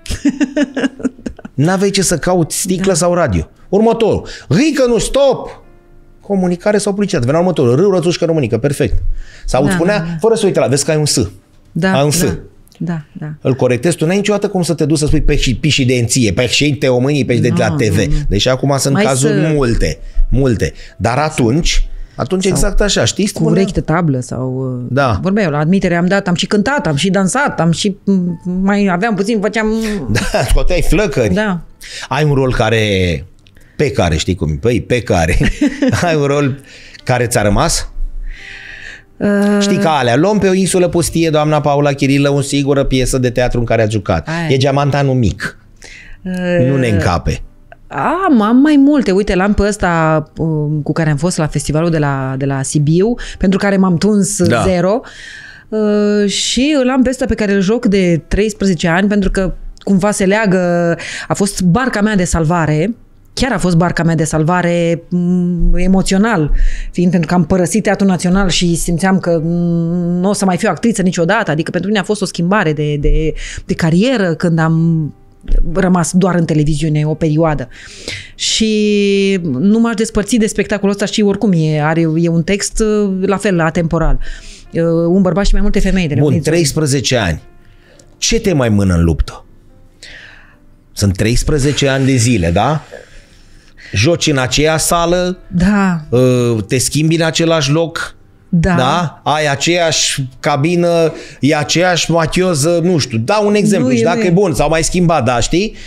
N-aveai ce să cauți sticlă da. sau radio. Următorul. Rică, nu, stop. Comunicare sau publicitate. Venea următorul. Râu, rățușcă, rămurică. Perfect. Sau Da, îți spunea, da, da. fără să uite la, vezi că ai un S. Da, ai un S. da, da, da. Îl corectezi, tu n-ai niciodată cum să te duci să spui pe pișidenție, pe șeinte omânii, pe de Nu, la T V. nu, nu. Deși acum sunt Mai cazuri să- multe, multe. Dar atunci, atunci exact așa, știi? Cu Spunea- urechi de tablă sau... Da. Vorbea eu, la admitere am dat, am și cântat, am și dansat, am și... Mai aveam puțin, făceam... Da, scoteai flăcări. Da. Ai un rol care... Pe care, știi cum e? Păi, pe care. Ai un rol care ți-a rămas? Uh, Știi că alea, luăm pe o insulă pustie, doamna Paula Chirilă, o sigură piesă de teatru în care a jucat. Aia. E Geamantanul mic. uh, Nu ne încape. Am, am mai multe. Uite, l-am pe ăsta um, cu care am fost la festivalul de la, de la Sibiu, pentru care m-am tuns Da. zero. Uh, și îl am pe ăsta pe care îl joc de treisprezece ani, pentru că cumva se leagă, a fost barca mea de salvare. Chiar a fost barca mea de salvare m, emoțional, fiind pentru că am părăsit Teatrul Național și simțeam că m, nu o să mai fiu actriță niciodată. Adică pentru mine a fost o schimbare de, de, de carieră când am rămas doar în televiziune o perioadă. Și nu m-aș despărți de spectacolul ăsta și oricum e, are, e un text la fel, atemporal. Un bărbat și mai multe femei. De Bun, treisprezece ani. Ce te mai mână în luptă? Sunt treisprezece ani de zile, da? Joci în aceeași sală, Da, te schimbi în același loc, da. da? Ai aceeași cabină, e aceeași machioză, nu știu, dau un exemplu, Nu și e, dacă nu e e. bun, s-au mai schimbat, da, știi?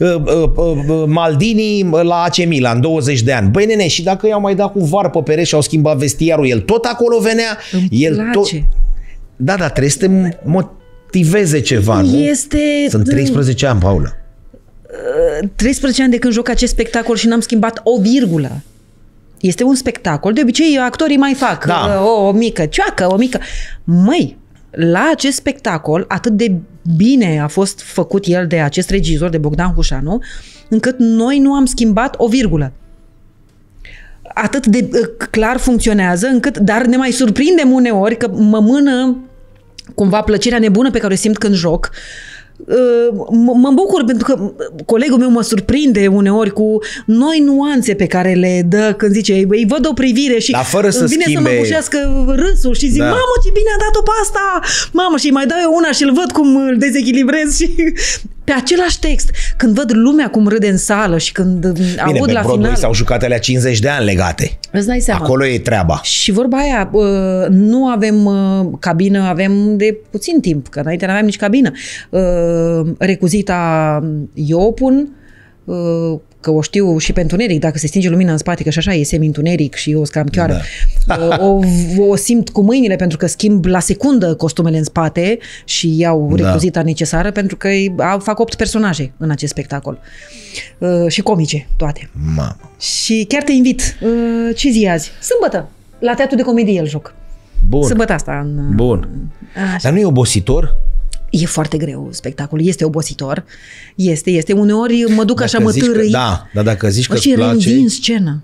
Maldini la A C Milan, douăzeci de ani. Băi, nene, și dacă i-au mai dat cu var pe pereți și au schimbat vestiarul, el tot acolo venea? Îmi el place. tot... Da, da, trebuie să te motiveze ceva, nu? Este... Sunt treisprezece ani, Paula. treisprezece ani de când joc acest spectacol și n-am schimbat o virgulă. Este un spectacol. De obicei, actorii mai fac Da. o, o mică cioacă, o mică... Măi, la acest spectacol, atât de bine a fost făcut el de acest regizor, de Bogdan Hușanu, încât noi nu am schimbat o virgulă. atât de clar funcționează, încât, dar ne mai surprindem uneori că mă mână cumva plăcerea nebună pe care o simt când joc. Mă bucur pentru că colegul meu mă surprinde uneori cu noi nuanțe pe care le dă când zice, îi văd o privire și fără să vine schimbe... să mă bușească râsul și zic, da. Mamă, ce bine a dat-o pe asta! Mamă, și mai dau eu una și îl văd cum îl dezechilibrez și pe același text, când văd lumea cum râde în sală și când bine, aud pe la Broadway final... s-au jucat alea cincizeci de ani legate. Îți dai seama. Acolo e treaba. Și vorba aia, nu avem cabină, avem de puțin timp, că înainte nu aveam nici cabină. Recuzita eu o pun, că o știu și pe întuneric, dacă se stinge lumina în spate, că și așa e semi-întuneric și eu scam chioară. Da. o, o simt cu mâinile pentru că schimb la secundă costumele în spate și iau recuzita da. necesară pentru că fac opt personaje în acest spectacol. Și comice, toate. Mamă. Și chiar te invit. Ce zi azi? Sâmbătă. La Teatru de Comedie îl joc. Bun. Sâmbătă asta. În, Bun. Așa. Dar nu e obositor? E foarte greu spectacolul, este obositor. Este, este. Uneori mă duc dacă așa, mă târâi. Că, da, dar dacă zici că îți place... Și în scenă.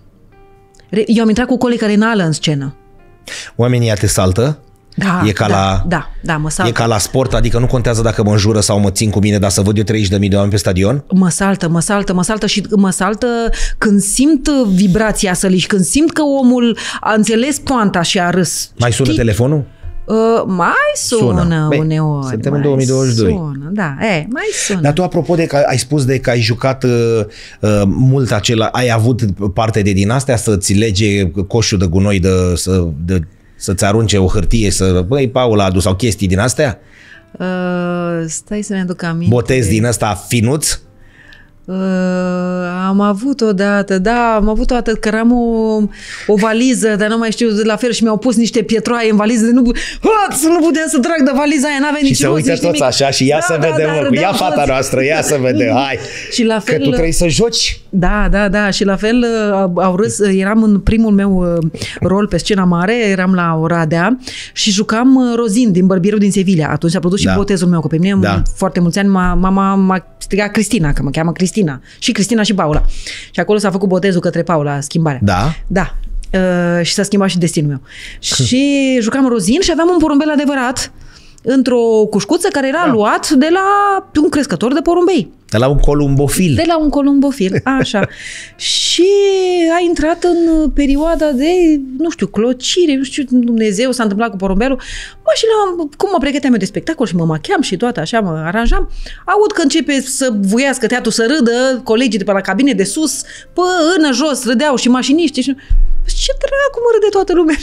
Eu am intrat cu colegi care înală în scenă. Oamenii te saltă? Da, e ca da, la, da, da, mă saltă. E ca la sport, adică nu contează dacă mă înjură sau mă țin cu mine, dar să văd eu treizeci de mii de oameni pe stadion? Mă saltă, mă saltă, mă saltă și mă saltă când simt vibrația sălii și când simt că omul a înțeles poanta și a râs. Mai sună Știi? Telefonul? Uh, mai sună, sună. Băi, uneori. Suntem în două mii douăzeci și doi. Sună, da, e, mai sună. Dar tu, apropo de că ai spus de că ai jucat uh, uh, mult acela, ai avut parte de din astea să-ți lege coșul de gunoi, de, să, de, să-ți arunce o hărtie, să, băi, Paula a adus, sau chestii din astea? Uh, stai să ne aduc aminte. Botez din ăsta finuț? Uh, am avut odată, da, am avut odată că eram o, o valiză, dar nu mai știu la fel și mi-au pus niște pietroaie în valiză de nu, să nu puteam să trag de valiza aia, n-avea nici și rost, se uită toți așa și ia da, să da, vedem, da, da, ia fata toți. Noastră, ia să vedem, hai, și la fel, că tu trebuie să joci. Da, da, da, și la fel au râs, eram în primul meu rol pe scena mare, eram la Oradea și jucam Rozin din Bărbierul din Sevilla, atunci a produs da. și botezul meu, că pe mine da. foarte mulți ani mama m-a strigat Cristina, că mă cheamă Cristina. Și Cristina și Paula. Și acolo s-a făcut botezul către Paula, schimbarea. Da? Da. Uh, și s-a schimbat și destinul meu. Și jucam Rozin și aveam un porumbel adevărat într-o cușcuță care era da. luat de la un crescător de porumbei. De la un columbofil. De la un columbofil, așa. Și a intrat în perioada de, nu știu, clocire, nu știu, Dumnezeu s-a întâmplat cu porumbelul. Bă, și la, cum mă pregăteam eu de spectacol și mă macheam și toate așa, mă aranjam, aud că începe să vuiască teatru, să râdă colegii de pe la cabine de sus, până jos, râdeau și mașiniști. Și ce dracu mă râde toată lumea,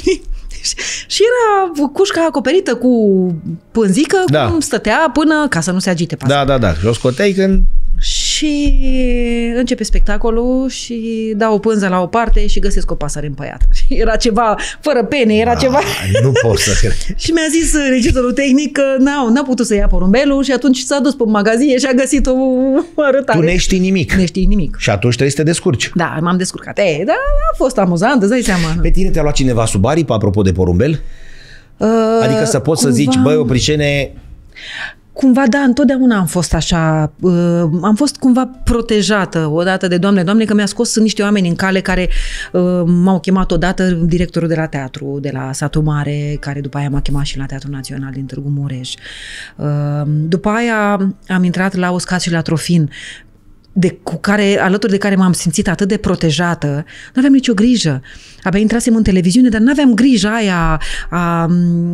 și era cușca acoperită cu pânzică, da. cum stătea până ca să nu se agite pasă. Da, da, da. Și o scoteai când... Și începe spectacolul și dau o pânză la o parte și găsesc o pasăre împăiată. Era ceva fără pene, era A, ceva... Nu pot să cred. Și mi-a zis regizorul tehnic că n-a, n-a putut să ia porumbelul și atunci s-a dus pe magazie și a găsit o arătare. Tu ne-știi nimic. Ne știi nimic. Și atunci trebuie să te descurci. Da, m-am descurcat. E, da, a fost amuzant, îți dai seama. Pe tine te-a luat cineva sub aripă, apropo de porumbel? Uh, adică să poți cumva... să zici, băi, Opricene... Cumva, da, întotdeauna am fost așa, uh, am fost cumva protejată odată de Doamne, Doamne, că mi-a scos niște oameni în cale care uh, m-au chemat odată directorul de la teatru, de la Satul Mare, care după aia m-a chemat și la Teatrul Național din Târgu Mureș. Uh, după aia am intrat la Uscat și la Trofin, de, cu care, alături de care m-am simțit atât de protejată, nu aveam nicio grijă. Abia intrasem în televiziune, dar nu aveam grija aia, a,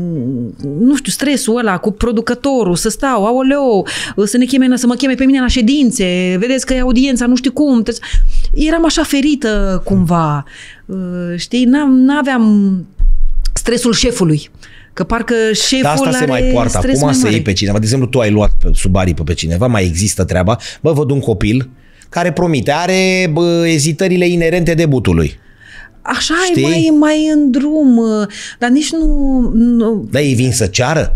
nu știu, stresul ăla cu producătorul, să stau, aoleo, să ne cheme, să mă cheme pe mine la ședințe, vedeți că e audiența, nu știu cum. Eram așa ferită cumva, știi, n-aveam stresul șefului. Că parcă șeful Dar asta are se mai poartă. Acum să iei pe cineva. De exemplu, tu ai luat sub aripă pe cineva, mai există treaba. Bă, văd un copil care promite, are bă, ezitările inerente debutului. Așa e mai, mai în drum, dar nici nu... nu... Dar ei vin să ceară?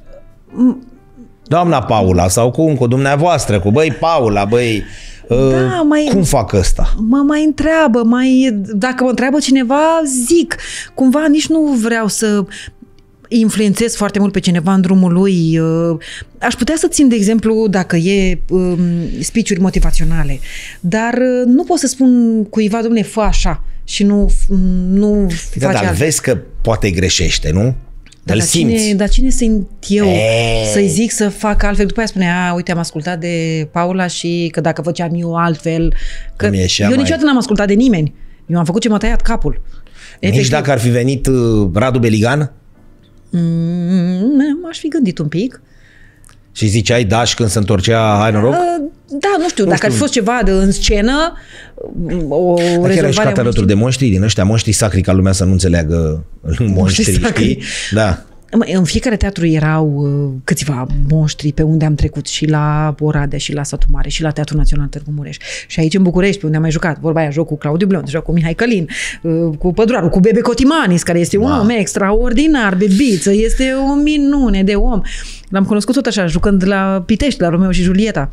Doamna Paula sau cum, cu dumneavoastră, cu băi Paula, băi... Da, mai, cum fac ăsta? Mă mai întreabă, mai, dacă mă întreabă cineva, zic. Cumva nici nu vreau să... influențez foarte mult pe cineva în drumul lui. Aș putea să țin, de exemplu, dacă e um, speech-uri motivaționale, dar nu pot să spun cuiva, dom'le, fă așa, și nu, nu Da, face dar altfel. vezi că poate greșește, nu? Dar, Îl dar, cine, simți. dar cine sunt eu E... să-i zic să facă altfel? După aia spunea, uite, am ascultat de Paula și că dacă făceam eu altfel... Că Îmi ieșea eu mai- niciodată n-am ascultat de nimeni. Eu am făcut ce m-a tăiat capul. Nici dacă ar fi venit uh, Radu Beligan Mm, m-aș fi gândit un pic. și ziceai da și când se întorcea, hai noroc? Uh, Da, nu știu, Nu dacă știu. ar fi fost ceva de în scenă, o Dar chiar ai rezolvare... jucat a alături de monștri din ăștia, monștri sacri, ca lumea să nu înțeleagă monștri, sacri. știi? Da. Mă, în fiecare teatru erau uh, câțiva monștri pe unde am trecut, și la Oradea, și la Satul Mare, și la Teatrul Național Târgu Mureș. Și aici în București, pe unde am mai jucat, vorba aia, joc cu Claudiu Blond, joc cu Mihai Călin, uh, cu Păduraru, cu Bebe Cotimanis, care este un Wow. om extraordinar, bebiță, este o minune de om. L-am cunoscut tot așa, jucând la Pitești, la Romeo și Julieta.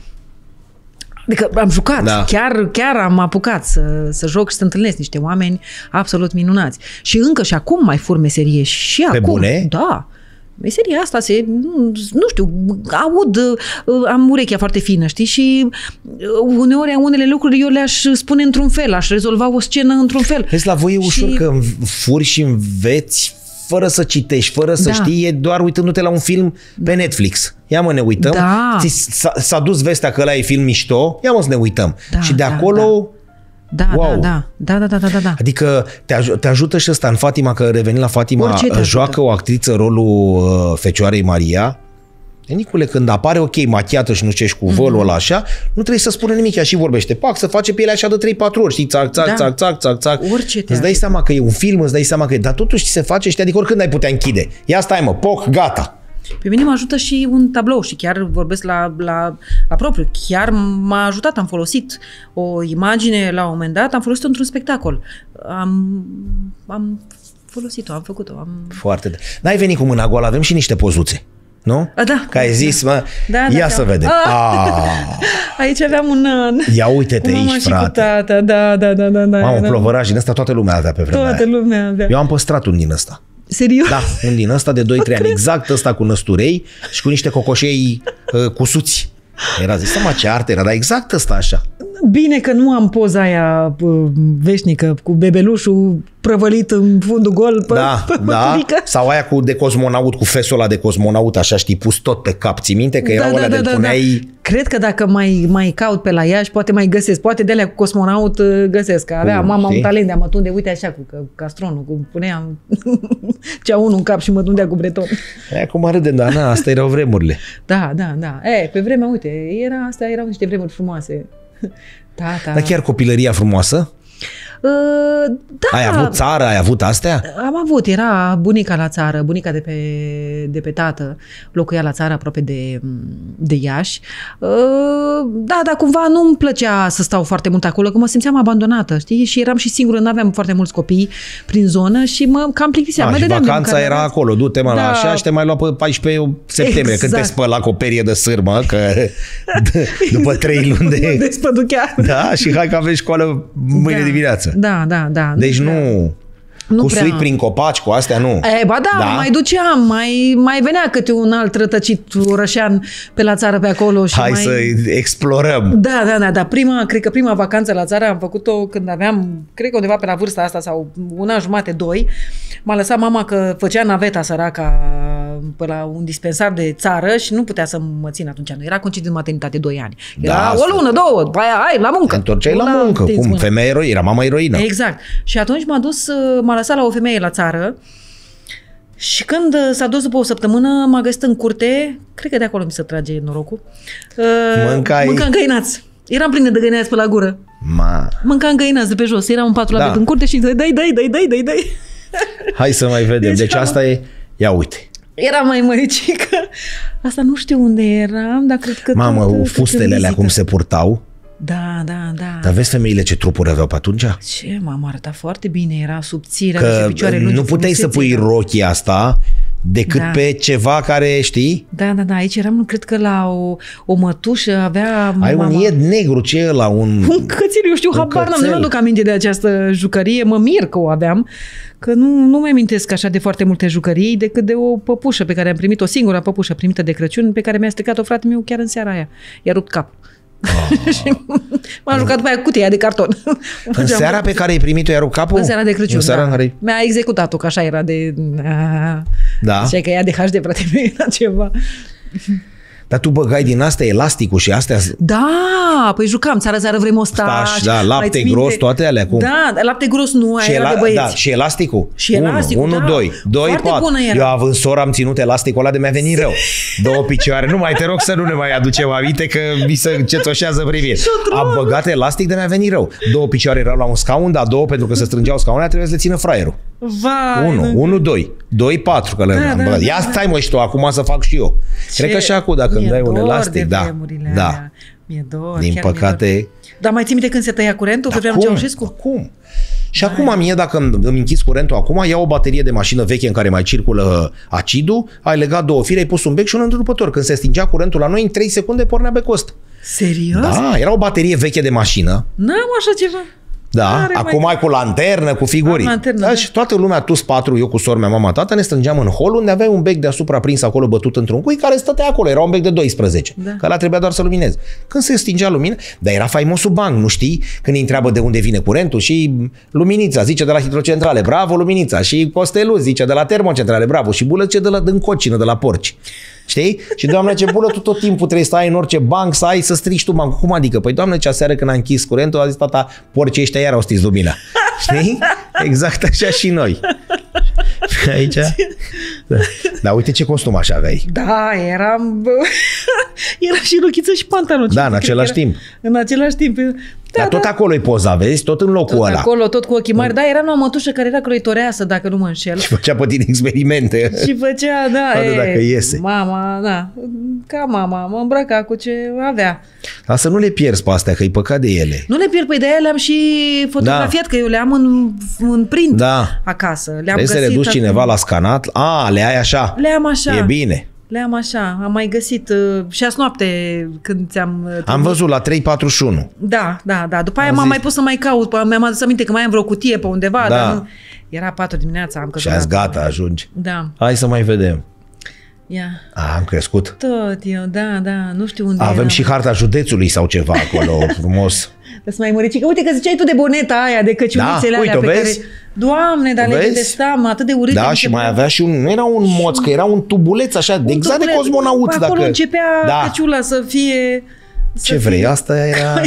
Adică am jucat, Da. chiar, chiar am apucat să, să joc și să întâlnesc niște oameni absolut minunați. Și încă și acum mai fur meserie și Pe acum. bune? Da. Meseria asta se, nu, nu știu, aud, uh, am urechea foarte fină, știi? Și uh, uneori unele lucruri eu le-aș spune într-un fel, aș rezolva o scenă într-un fel. Vezi, la voi e ușor Și- că furi și înveți fără să citești, fără să Da. știi, e doar uitându-te la un film pe Netflix. Ia mă, ne uităm. Da. Ți- S-a, s-a dus vestea că ăla e film mișto, ia mă să ne uităm. Da, și de da, acolo... Da, Wow. da, da, da, da, da, da, da. Adică te, aj- te ajută și ăsta în Fatima, că revenind la Fatima, Orice te ajută. joacă o actriță rolul uh, Fecioarei Maria. E, Nicule, când apare, ok, machiată și nu știi, cu vălul ăla așa, nu trebuie să spună nimic, ea și vorbește. Pac, să face pielea așa de trei patru ori, știi, țac, țac, Da. țac, țac, țac, țac. Orice te Îți dai ajută. seama că e un film, îți dai seama că e, dar totuși se face, știi, adică oricând ai putea închide. Ia stai mă, poc, gata. Pe mine mă ajută și un tablou și chiar vorbesc la, la, la propriu. Chiar m-a ajutat, am folosit o imagine la un moment dat, am folosit-o într-un spectacol. Am, am folosit-o, am făcut-o. Am... Foarte. N-ai venit cu mâna goală, avem și niște pozuțe. Nu? A, da. Că ai zis, mă, Da, da, ia da. să vedem. Ah. Ah. Aici aveam un... Ia uite-te cu mama aici, și cu frate. tata, da, da, da, da. da Mamă, era- plovăraș din ăsta toată lumea avea pe vremea Toată aia. lumea avea. Eu am păstrat un din ăsta. Serios? Da, un din ăsta de doi trei ani. Exact ăsta cu năsturei și cu niște cocoșei uh, cusuți. Era zis, mă, ce artă era, dar exact ăsta așa. Bine că nu am poza aia uh, veșnică cu bebelușul prăvălit în fundul gol pe, Da, pe da. păturică. Sau aia cu de cosmonaut, cu fesul ăla de cosmonaut, așa, știi, pus tot pe cap. Ții minte că erau alea de puneai... Cred că dacă mai, mai caut pe la Iași, poate mai găsesc. Poate de alea cu cosmonaut uh, găsesc. Că avea Cum, mama știi? un talent de a mă tunde, uite așa, cu că- castronul, cu puneam cea unul în cap și mă tundea cu breton. E, acum râdem, dar na, asta erau vremurile. Da, da, da. E, pe vremea, uite, era, astea erau niște vremuri frumoase. Da, da. Dar chiar copilăria frumoasă? Uh, da. Ai avut țară, ai avut astea? Am avut, era bunica la țară, bunica de pe, de pe tată, locuia la țară aproape de, de Iași. Uh, Da, dar cumva nu-mi plăcea să stau foarte mult acolo, că mă simțeam abandonată, știi? Și eram și singură, n-aveam foarte mulți copii prin zonă și mă cam plictiseam. A, Mă și dădeam de vacanța mâncare. era acolo, du-te mă la Da. așa și te mai lua pe paisprezece septembrie, Exact. când te spăla cu o perie de sârmă, că d- după trei luni Mă de... despăduchea. Da, și hai că aveți școală mâine Da. dimineață. Da, da, da. Deci nu... Nu cu prea. suit prin copaci, cu astea, nu. E, ba da, Da? mai duceam, mai, mai venea câte un alt rătăcit orășean pe la țară pe acolo. Și Hai mai... să explorăm. Da, da, da, da. Prima, cred că prima vacanță la țară am făcut-o când aveam, cred că undeva pe la vârsta asta sau un an jumate, doi. M-a lăsat mama că făcea naveta săraca pe la un dispensar de țară și nu putea să mă țin atunci. Nu era concediu de maternitate doi ani. Era Da, o lună, două, după aia, hai, la muncă. Te întorceai la Una muncă. întins Cum? mâna. Femeia eroină. Era mama eroină. Exact. Și atunci m-a dus, m-a lăsat la o femeie la țară și când s-a dus după o săptămână, m-a găsit în curte, cred că de acolo mi se trage norocul, Mâncai- mâncam găinați. Eram plină de găinați pe la gură. Ma. Mâncam găinați de pe jos. Era un patru la Da. bet în curte și dai, dai, dai, dai, dai, dai, dai. Hai să mai vedem. Deci Deci am- asta e... Ia uite. Era mai măricică. Asta nu știu unde eram, dar cred că... Mamă, tot- cred că fustele alea vizită. cum se purtau. Da, da, da. Dar vezi femeile ce trupuri aveau pe atunci? Ce, m-am arătat foarte bine, era subțire, avea Că picioare lungi, nu puteai să pui frumusețe. rochia asta decât Da. pe ceva care, știi? Da, da, da, aici eram, cred că la o, o mătușă, avea Ai mama... un ied negru, ce e la un... Un cățel, eu știu, Un habar n-am, cățel. nu mi-aduc aminte de această jucărie, mă mir că o aveam, că nu, nu mi amintesc așa de foarte multe jucării, decât de o păpușă pe care am primit, o singură păpușă primită de Crăciun, pe care mi-a stricat-o frate meu chiar în seara aia. I-a rupt cap. Ah. Și m-am jucat după aia cu cutia de carton. În seara pe care ai primit-o i-a rupt capul? În seara de Crăciun, în seara da. în care... Mi-a executat-o, că așa era de... Da. Zicea că ea de H D, frate, nu era ceva. Dar tu băgai din astea elasticul și astea... Da, păi jucam, țară-țară vrei mostaș. Stași, da, lapte gros, toate alea cum? Da, lapte gros nu, aia era de băieți. Da, și elasticul? Și elasticul, unu, da. doi, doi, Foarte patru. bună era. Eu având soră am ținut elasticul ăla de mi-a venit rău. Două picioare. Nu mai te rog să nu ne mai aducem aminte că mi se cețoșează privind. Am băgat elastic de mi-a venit rău. Două picioare erau la un scaun, dar două pentru că se strângeau scaunele trebuie să le țină fraierul. Vai, unu, unu, doi, doi, patru, că le da, am da, băgat. da, Ia da. stai mă și tu, acum să fac și eu. Ce... Cred că și acum dacă îmi dai un elastic, da. Da. Mi-e dor, Din chiar păcate... mi-e dor. Dar mai ții minte când se tăia curentul pe vremea Ceaușescu? Acum. Și Hai. acum mie, dacă îmi, îmi închizi curentul acum, iau o baterie de mașină veche în care mai circulă acidul, ai legat două fire, ai pus un bec și un întrerupător. Când se stingea curentul la noi, în trei secunde pornea becost. Serios? Da, era o baterie veche de mașină. N-am așa ceva. Da, Are acum mai... ai cu lanternă, cu figurii. Lanternă, da, da. Și toată lumea, tu patru, eu cu sora mea, mama, tata, ne strângeam în hol unde aveai un bec deasupra prins acolo bătut într-un cui care stătea acolo. Era un bec de doisprezece, da. Că ăla trebuia doar să lumineze. Când se stingea lumina, dar era faimosul banc, nu știi? Când îi întreabă de unde vine curentul și Luminița zice de la hidrocentrale, bravo Luminița, și Costelu zice de la termocentrale, bravo, și Bulă zice de la din cocină, de la porci. Știi? Și doamne, ce Bulă, tu tot timpul trebuie să ai în orice banc, să ai, să strici tu bancul. Cum adică? Păi doamne, ce aseară când a închis curentul, a zis tata, porcii ăștia iar au stins lumina. Știi? Exact așa și noi. Aici? Da. Dar uite ce costum așa aveai. Da, eram... era și rochiță și pantaloni. Da, în același timp. În același timp. Da, Dar tot da. acolo e poza, vezi? Tot în locul tot ăla. acolo, tot cu ochii mari. Da, era o mătușă care era croitoreasă, dacă nu mă înșel. Și făcea pe tine experimente. Și făcea, da, Poate e, dacă iese. Mama, da, ca mama, mă îmbrăca cu ce avea. Dar să nu le pierzi pe astea, că e păcat de ele. Nu le pierd, păi de aia le-am și fotografiat, da. Că eu le am în, în print da. acasă. Le-am Vrei să le duci cineva la scanat? A, le ai așa. Le am așa. E bine. Le am așa. Am mai găsit uh, și azi noapte când ți-am... Uh, am văzut la trei patruzeci și unu. Da, da, da. După aia am m-am zis... mai pus să mai caut. Mi-am adus aminte că mai am vreo cutie pe undeva. Da. Dar nu... Era patru dimineața. Am și azi gata, ajungi. Da. Hai să mai vedem. Ia. A, am crescut. Tot eu, da, da. Nu știu unde Avem eram. și harta județului sau ceva acolo, frumos. Să mai măricică. Uite că ziceai tu de boneta aia, de căciulițele da, alea uite, pe vezi? care... Doamne, dar le detestam, atât de urât. Da, și mai avea și un... Nu era un moț, că era un tubuleț așa, un exact tubuleț, de cosmonaut. Acolo dacă... începea da. Căciula să fie... Să Ce vrei, fie... asta era...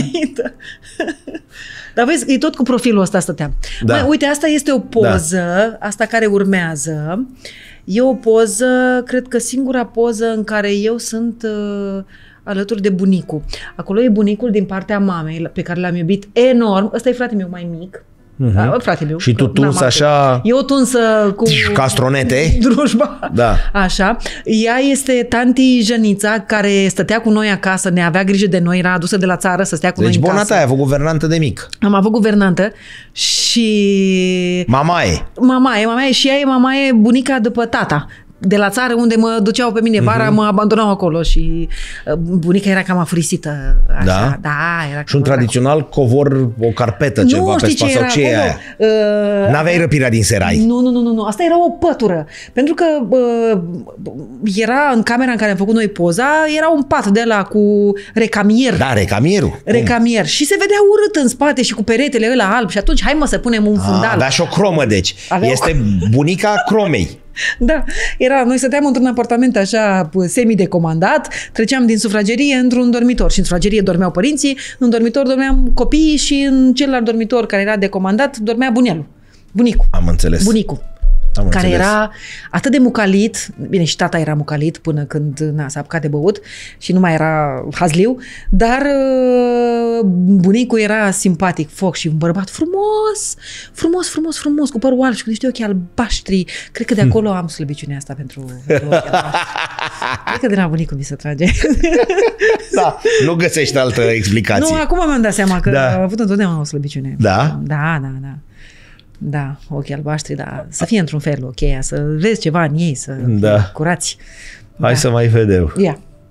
Dar vezi, e tot cu profilul ăsta stăteam. Da. Mai, uite, asta este o poză, da. Asta care urmează. E o poză, cred că singura poză în care eu sunt uh, alături de bunicul. Acolo e bunicul din partea mamei, pe care l-am iubit enorm. Ăsta e fratele meu mai mic. Uh-huh. Da, fratele meu. Și tu tuns așa... Eu tunsă cu... Castronete. Drujba. Da. Așa. Ea este tanti Jănița, care stătea cu noi acasă, ne avea grijă de noi, era adusă de la țară să stea cu deci noi în casă. Deci bona ta, ai avut guvernantă de mic. Am avut guvernantă și... Mamaie. Mamaie, mamaie și ea e mamaie bunica după tata. De la țară unde mă duceau pe mine vara, uh-huh. mă abandonau acolo și bunica era cam afurisită. Așa. Da? Da, era și un tradițional covor, o carpetă, nu, ceva pe spate sau ce e aia? Uh, N-aveai răpirea din serai? Nu, nu, nu, nu, nu. Asta era o pătură. Pentru că uh, era în camera în care am făcut noi poza, era un pat de ăla cu recamier. Da, recamierul. Recamier. Și se vedea urât în spate și cu peretele ăla alb și atunci hai mă să punem un fundal. A, avea și o cromă, deci. Avea este o... bunica cromei. Da, era, noi stăteam într-un apartament așa semi-decomandat, treceam din sufragerie într-un dormitor și în sufragerie dormeau părinții, în dormitor dormeam copiii și în celălalt dormitor care era decomandat dormea bunelul, bunicul. Am înțeles. Bunicul. Am care înțeles. Era atât de mucalit, bine și tata era mucalit până când na, s-a apucat de băut și nu mai era hazliu, dar bunicul era simpatic, foc și un bărbat frumos, frumos, frumos, frumos, cu părul alb și cu niște ochi albaștri. Cred că de acolo am slăbiciunea asta pentru, pentru ochii albaștri. Cred că de la bunicul mi se trage. Da, nu găsești altă explicație. Nu, acum mi-am dat seama că da. a avut întotdeauna o slăbiciune. Da? Da, da, da. Da, ochii albaștri, da. Să fie într-un fel ok, să vezi ceva în ei, să da. curați. Hai da. să mai vedem. Ia.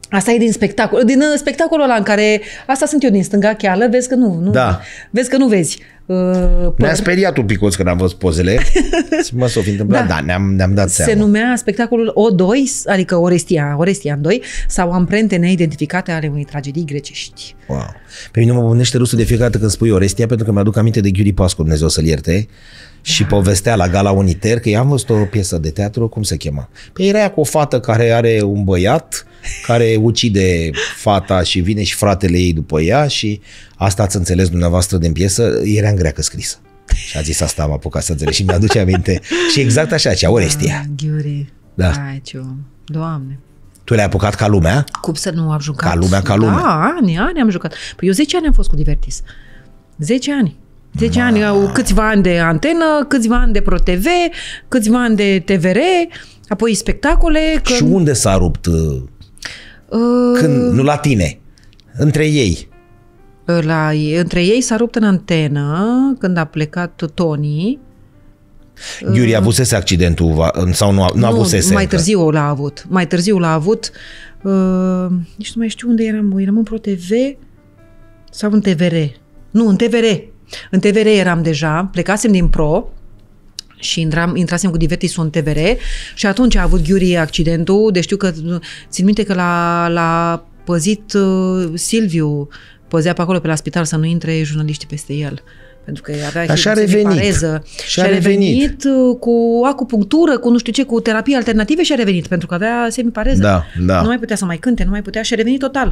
Asta e din spectacol. Din uh, spectacolul ăla în care... Asta sunt eu din stânga cheală, vezi că nu. nu Da. Vezi că nu vezi. Uh, Ne-a speriat un picuț când am văzut pozele. Mă, s-o fi întâmplat, da, da ne-am, ne-am dat Se seama. numea spectacolul O doi, adică Orestia, Orestian doi, sau Amprente neidentificate ale unei tragedii grecești. Wow. Pe mine mă gândește râsul de fiecare dată când spui Orestia, pentru că mi-aduc aminte de Ghiuri Pascu, Dumnezeu să-l ierte, și da. povestea la Gala Uniter, că i-am văzut o piesă de teatru, cum se chema? Păi era aia cu o fată care are un băiat, care ucide fata și vine și fratele ei după ea și asta ați înțeles dumneavoastră din piesă, era în greacă scrisă. Și a zis asta, am apucat să înțeleg și mi-aduce aminte. Și exact așa, cea Orestia. Da, Ghiuri. Da. Hai, ce om. Doamne. Tu le-ai apucat ca lumea? Cum să nu am jucat? Ca lumea, ca lumea. Da, ani, ani am jucat. Păi eu zece ani am fost cu Divertis. zece ani. zece ani, au câțiva ani de antenă, câțiva ani de Pro T V, câțiva ani de T V R, apoi spectacole. Că... Și unde s-a rupt? Uh... Când, nu la tine, între ei. La, între ei s-a rupt în antenă când a plecat Tony. Ghiuri uh, avusese accidentul sau nu, nu, nu avusese? Mai târziu l-a avut. Mai târziu l-a avut. Uh, nici nu mai știu unde eram. Eram în Pro T V sau în T V R? Nu, în T V R. În T V R eram deja. Plecasem din Pro și intram, intrasem cu Divertisul în T V R și atunci a avut Ghiuri accidentul. Deci știu că, țin minte că l-a, l-a păzit uh, Silviu, păzea pe acolo pe la spital să nu intre jurnaliștii peste el. Pentru că avea și a revenit. Și a revenit cu acupunctură, cu nu știu ce, cu terapii alternative și a revenit. Pentru că avea semipareză. Da, da. Nu mai putea să mai cânte, nu mai putea și a revenit total.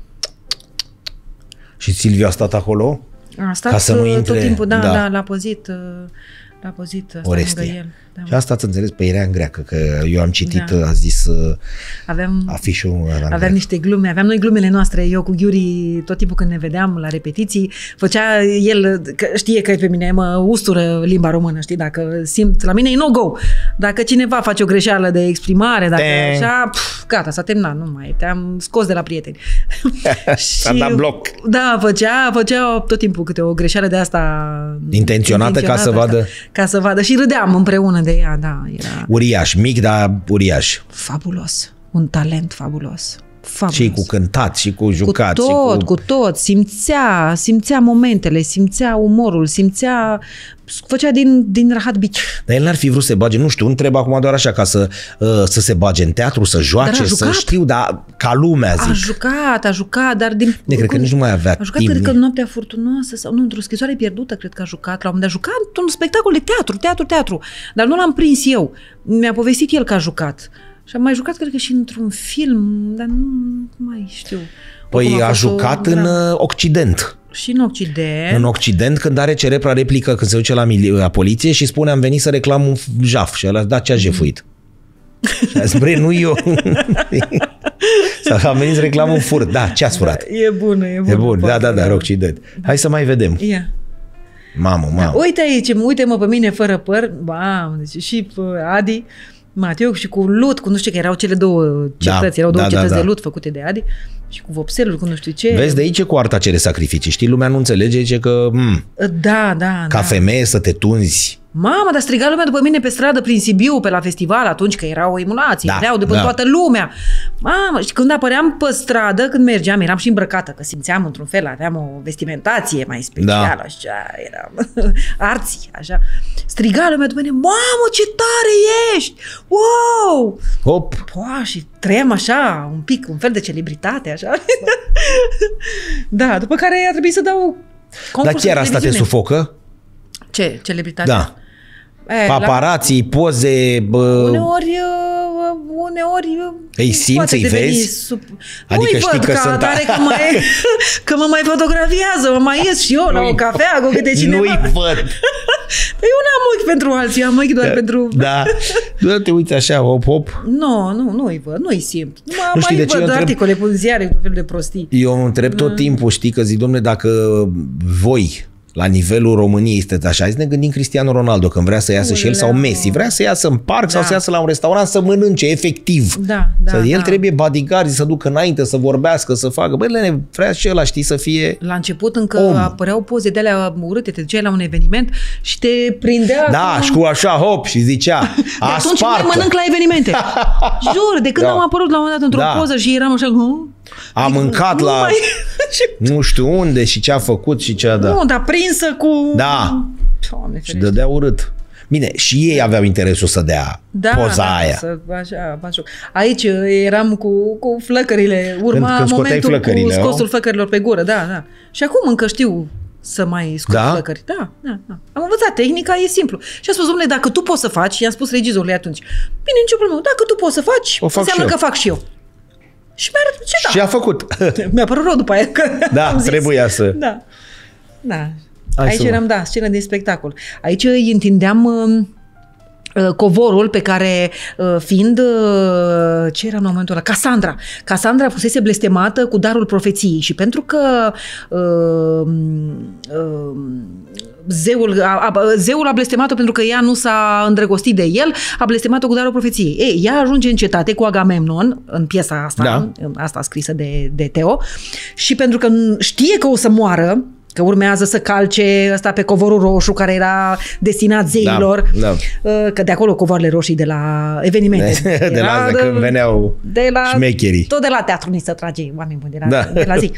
Și Silviu a stat acolo? A stat ca să nu intre. tot timpul, da, da, da l-a păzit. L-a păzit Orestia. el. Da. Și asta ați înțeles pe era în greacă, că eu am citit, da. a zis aveam, afișul. Aveam niște glume, aveam noi glumele noastre, eu cu Ghiuri, tot timpul când ne vedeam la repetiții, făcea el, că știe că pe mine mă ustură limba română, știi, dacă simt, la mine e no-go. Dacă cineva face o greșeală de exprimare, dacă e. așa, pf, gata, s-a terminat, nu mai, te-am scos de la prieteni. S-a dat bloc. Da, făcea, făcea tot timpul câte o greșeală de asta intenționată, intenționată ca să vadă. Ca să vadă și râdeam împreună de ea, da. Era uriaș, mic, dar uriaș. Fabulos. Un talent fabulos. Fabulos. Și cu cântat, și cu jucat. Cu tot, cu... cu tot. Simțea, simțea momentele, simțea umorul, simțea... Făcea din, din rahat bici. Dar el n-ar fi vrut să se bage, nu știu, întreb acum doar așa, ca să, uh, să se bage în teatru, să joace, să știu, dar ca lumea, zic. A jucat, a jucat, dar din... Ne, cred că nici nu mai avea A jucat, timp. cred că Noaptea Furtunoasă, sau nu, într-o scrisoare pierdută, cred că a jucat. La un moment dat a jucat într-un spectacol de teatru, teatru, teatru. Dar nu l-am prins eu. Mi-a povestit el că a jucat. Și am mai jucat, cred că și într-un film, dar nu mai știu. Păi a, a jucat în Occident. Și în Occident. În Occident, când are cerebra replică, când se duce la, mili- la poliție și spune am venit să reclam un jaf. Și el a zis, da, ce-a jefuit? Și a zis, bre, nu eu. Sau am venit să reclam un furt. Da, ce-ați furat? E bună, e bună. E bun, da, da, da, în Occident. Hai să mai vedem. Ia. Mamă, mamă. Da, uite aici, uite-mă pe mine fără păr. Mamă, deci și Adi, Mateu și cu lut, cu nu știu că erau cele două cetăți, da, erau două da, cetăți da, de da. lut făcute de Adi și cu vopselul, cu nu știu ce. Vezi, de aici cu arta cere sacrificii. Știi, lumea nu înțelege, zice că m, da, da, ca da. femeie să te tunzi. Mamă, dar striga lumea după mine pe stradă prin Sibiu, pe la festival, atunci că era o emulație, da, vreau după da. toată lumea. Mamă, și când apăream pe stradă, când mergeam, eram și îmbrăcată, că simțeam într-un fel, aveam o vestimentație mai specială, da. așa, eram arții, așa. Striga lumea după mine, mamă, ce tare ești! Wow! Hop! Poa, și trăiam așa, un pic, un fel de celebritate, așa. Da, după care a trebuit să dau concursul. Dar chiar asta te sufocă? Ce? Celebritate? Da. E, paparații, la... poze... Bă... Uneori, uneori... Îi simți, îi vezi? Sub... Adică știi că ca sunt... Atare, că, mai, că mă mai fotografiază, mă mai ies și eu la o cafea cu câte cineva. Nu-i văd. Păi eu n-am ochi pentru alții, am ochi doar da, pentru... Da, doar te uiți așa, hop, hop. Nu, nu, nu-i văd, nu-i simt. Nu, nu știi mai de ce văd întreb... articole pe ziare, tot fel de prostii. Eu întreb tot timpul, știi, că zic, dom'le, dacă voi... la nivelul României este așa. Hai să ne gândim Cristiano Ronaldo când vrea să iasă Ulea. și el sau Messi. Vrea să iasă în parc da. sau să iasă la un restaurant să mănânce, efectiv. Da, da, să, el da. trebuie bodyguard să ducă înainte, să vorbească, să facă. Băi, Lene, vrea și ăla, știi, să fie La început încă om. apăreau poze de alea urâte, te duceai la un eveniment și te prindea... Da, și cu așa, hop, și zicea, de atunci nu mai mănânc la evenimente. Jur, de când da. am apărut la un moment dat într-o da. poză și eram așa... A mâncat nu la mai... nu știu unde și ce a făcut și ce a dat. Nu, dar prinsă cu... Da. Doamne, și dădea urât. Bine, și ei aveau interesul să dea da, poza da, aia. Să, așa, așa. Aici eram cu, cu flăcările. Urma când, când momentul flăcările, cu scosul o? flăcărilor pe gură. Da, da. Și acum încă știu să mai scot da? flăcări. Da, da, da. Am învățat tehnica, e simplu. Și a spus, domnule, dacă tu poți să faci, i-am spus regizorului atunci, bine, nicio problemă, dacă tu poți să faci, o fac înseamnă că fac și eu. Și mi-a arătat ce da. Și a făcut. Mi-a părut rău după aia. Că da, am zis. trebuia să... Da. Da. Hai Aici eram, da, scenă din spectacol. Aici îi întindeam uh, covorul pe care, uh, fiind, uh, ce era în momentul ăla? Casandra. Casandra fusese blestemată cu darul profeției și pentru că uh, uh, zeul a, a, zeul a blestemat-o pentru că ea nu s-a îndrăgostit de el, a blestemat-o cu darul profeției. Ei, ea ajunge în cetate cu Agamemnon, în piesa asta, da. asta scrisă de, de Teo, și pentru că știe că o să moară, că urmează să calce ăsta pe covorul roșu care era destinat zeilor, da, da. Că de acolo covoarele roșii de la evenimente. De, de la de, când veneau de la, șmecherii. Tot de la teatru ni se trage oameni buni, de la, da. de la zi.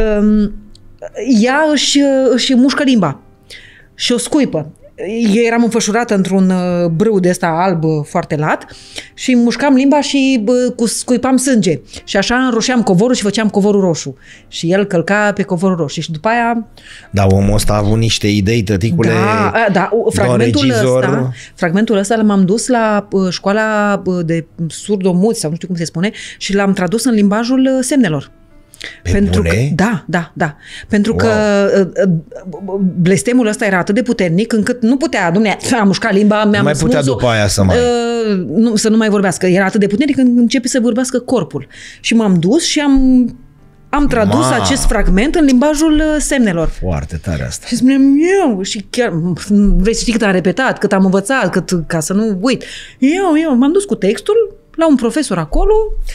Ea își, își mușcă limba și o scuipă. Eu eram înfășurată într-un brâu de ăsta alb foarte lat și mușcam limba și cu scuipam sânge. Și așa înroșeam covorul și făceam covorul roșu. Și el călca pe covorul roșu. Și după aia... Da, omul ăsta a avut niște idei, tăticule. Da, da, fragmentul ăsta, fragmentul ăsta l-am dus la școala de surdomuți, sau nu știu cum se spune, și l-am tradus în limbajul semnelor. Pe Pentru bune? că, da, da, da. Pentru wow. că blestemul ăsta era atât de puternic încât nu putea, dom'le, am mușcat limba, mi-am mai putea smuls-o, după aia să mai... Uh, nu, să nu mai vorbească. Era atât de puternic când începe să vorbească corpul. Și m-am dus și am, am tradus Ma. acest fragment în limbajul semnelor. Foarte tare asta. Și spuneam eu, și chiar, vrei să știi cât am repetat, cât am învățat, cât, ca să nu uit. Eu, eu, m-am dus cu textul la un profesor acolo.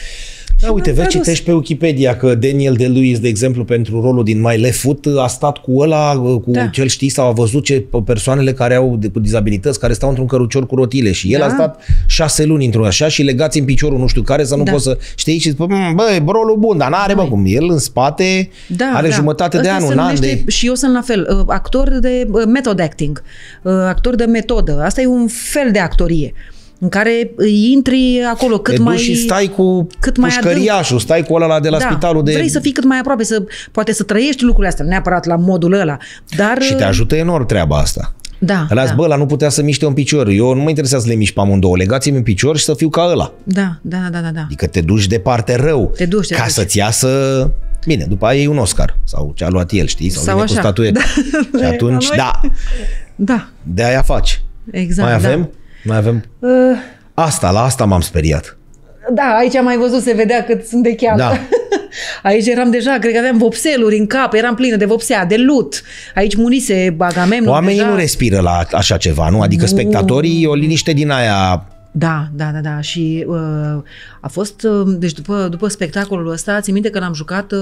Da, uite, vezi, citești pe Wikipedia că Daniel Day-Lewis, de exemplu, pentru rolul din My Left Foot, a stat cu ăla, cu da. cel știi, sau a văzut ce persoanele care au cu dizabilități, care stau într-un cărucior cu rotile și el da. a stat șase luni într-un așa și legați în piciorul nu știu care să nu da. poți să știi și zici, băi, rolul bun, dar n-are, bă, cum. El în spate da, are da. jumătate Asta de an, un an de... Și eu sunt la fel, actor de method acting, actor de metodă. Asta e un fel de actorie în care intri acolo cât Te mai... și stai cu pușcăriașul, stai cu ăla de la da, spitalul de... vrei să fii cât mai aproape, să, poate să trăiești lucrurile astea, neapărat la modul ăla, dar... Și te ajută enorm treaba asta. Da, Ăla da. bă, ăla nu putea să miște un picior. Eu nu mă interesează să le mișc pe amândouă. Legați-mi un picior și să fiu ca ăla. Da, da, da, da. da. Adică te duci de parte rău. Te duci, te ca duci. să-ți iasă... Bine, după aia e un Oscar. Sau ce a luat el, știi? Sau, sau vine cu statuetă. Da. Și atunci, da. Da. De aia faci. Exact, Mai avem? Da. Mai avem? Uh... Asta, la asta m-am speriat. Da, aici am mai văzut, se vedea cât sunt de cheamă. Da. Aici eram deja, cred că aveam vopseluri în cap, eram plină de vopsea, de lut. Aici murise Agamemnon. Oamenii deja... nu respiră la așa ceva, nu? Adică nu. Spectatorii, o liniște din aia... Da, da, da, da. Și uh, a fost, uh, deci după, după spectacolul ăsta, țin minte că l-am jucat uh,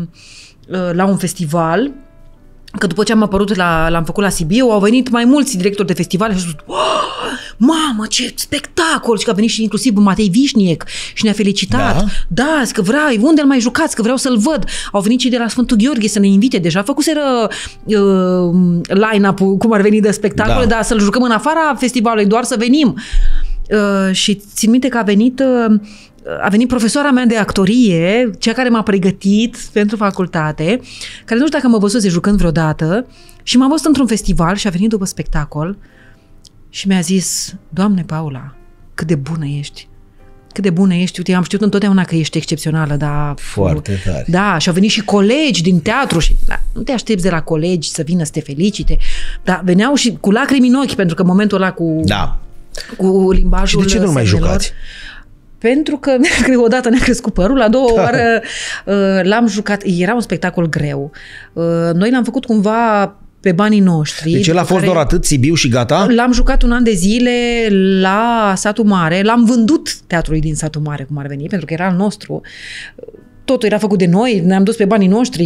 uh, la un festival, că după ce am apărut, la, l-am făcut la Sibiu, au venit mai mulți directori de festival și au spus, oh, mamă, ce spectacol! Și că a venit și inclusiv Matei Vișniec și ne-a felicitat. Da, da că vrei, unde îl mai jucați, că vreau să-l văd. Au venit cei de la Sfântul Gheorghe să ne invite. Deja făcuseră uh, line-up-ul, cum ar veni de spectacole, da. Dar să-l jucăm în afara festivalului, doar să venim. Uh, și țin minte că a venit... Uh, a venit profesoara mea de actorie, cea care m-a pregătit pentru facultate, care nu știu dacă mă văzuse jucând vreodată, și m-a văzut într-un festival și a venit după spectacol și mi-a zis, Doamne Paula, cât de bună ești, cât de bună ești, uite, am știut întotdeauna că ești excepțională, dar... Foarte tare. Da, și au venit și colegi din teatru și da, nu te aștepți de la colegi să vină să te felicite, dar veneau și cu lacrimi în ochi, pentru că momentul ăla cu, da. cu limbajul... Și de ce nu mai jucați? Pentru că odată ne-a crescut părul, la doua oară l-am jucat, era un spectacol greu. Noi l-am făcut cumva pe banii noștri. Deci el a fost doar atât, Sibiu și gata? L-am jucat un an de zile la Satul Mare, l-am vândut teatrului din Satul Mare, cum ar veni, pentru că era al nostru. Totul era făcut de noi, ne-am dus pe banii noștri.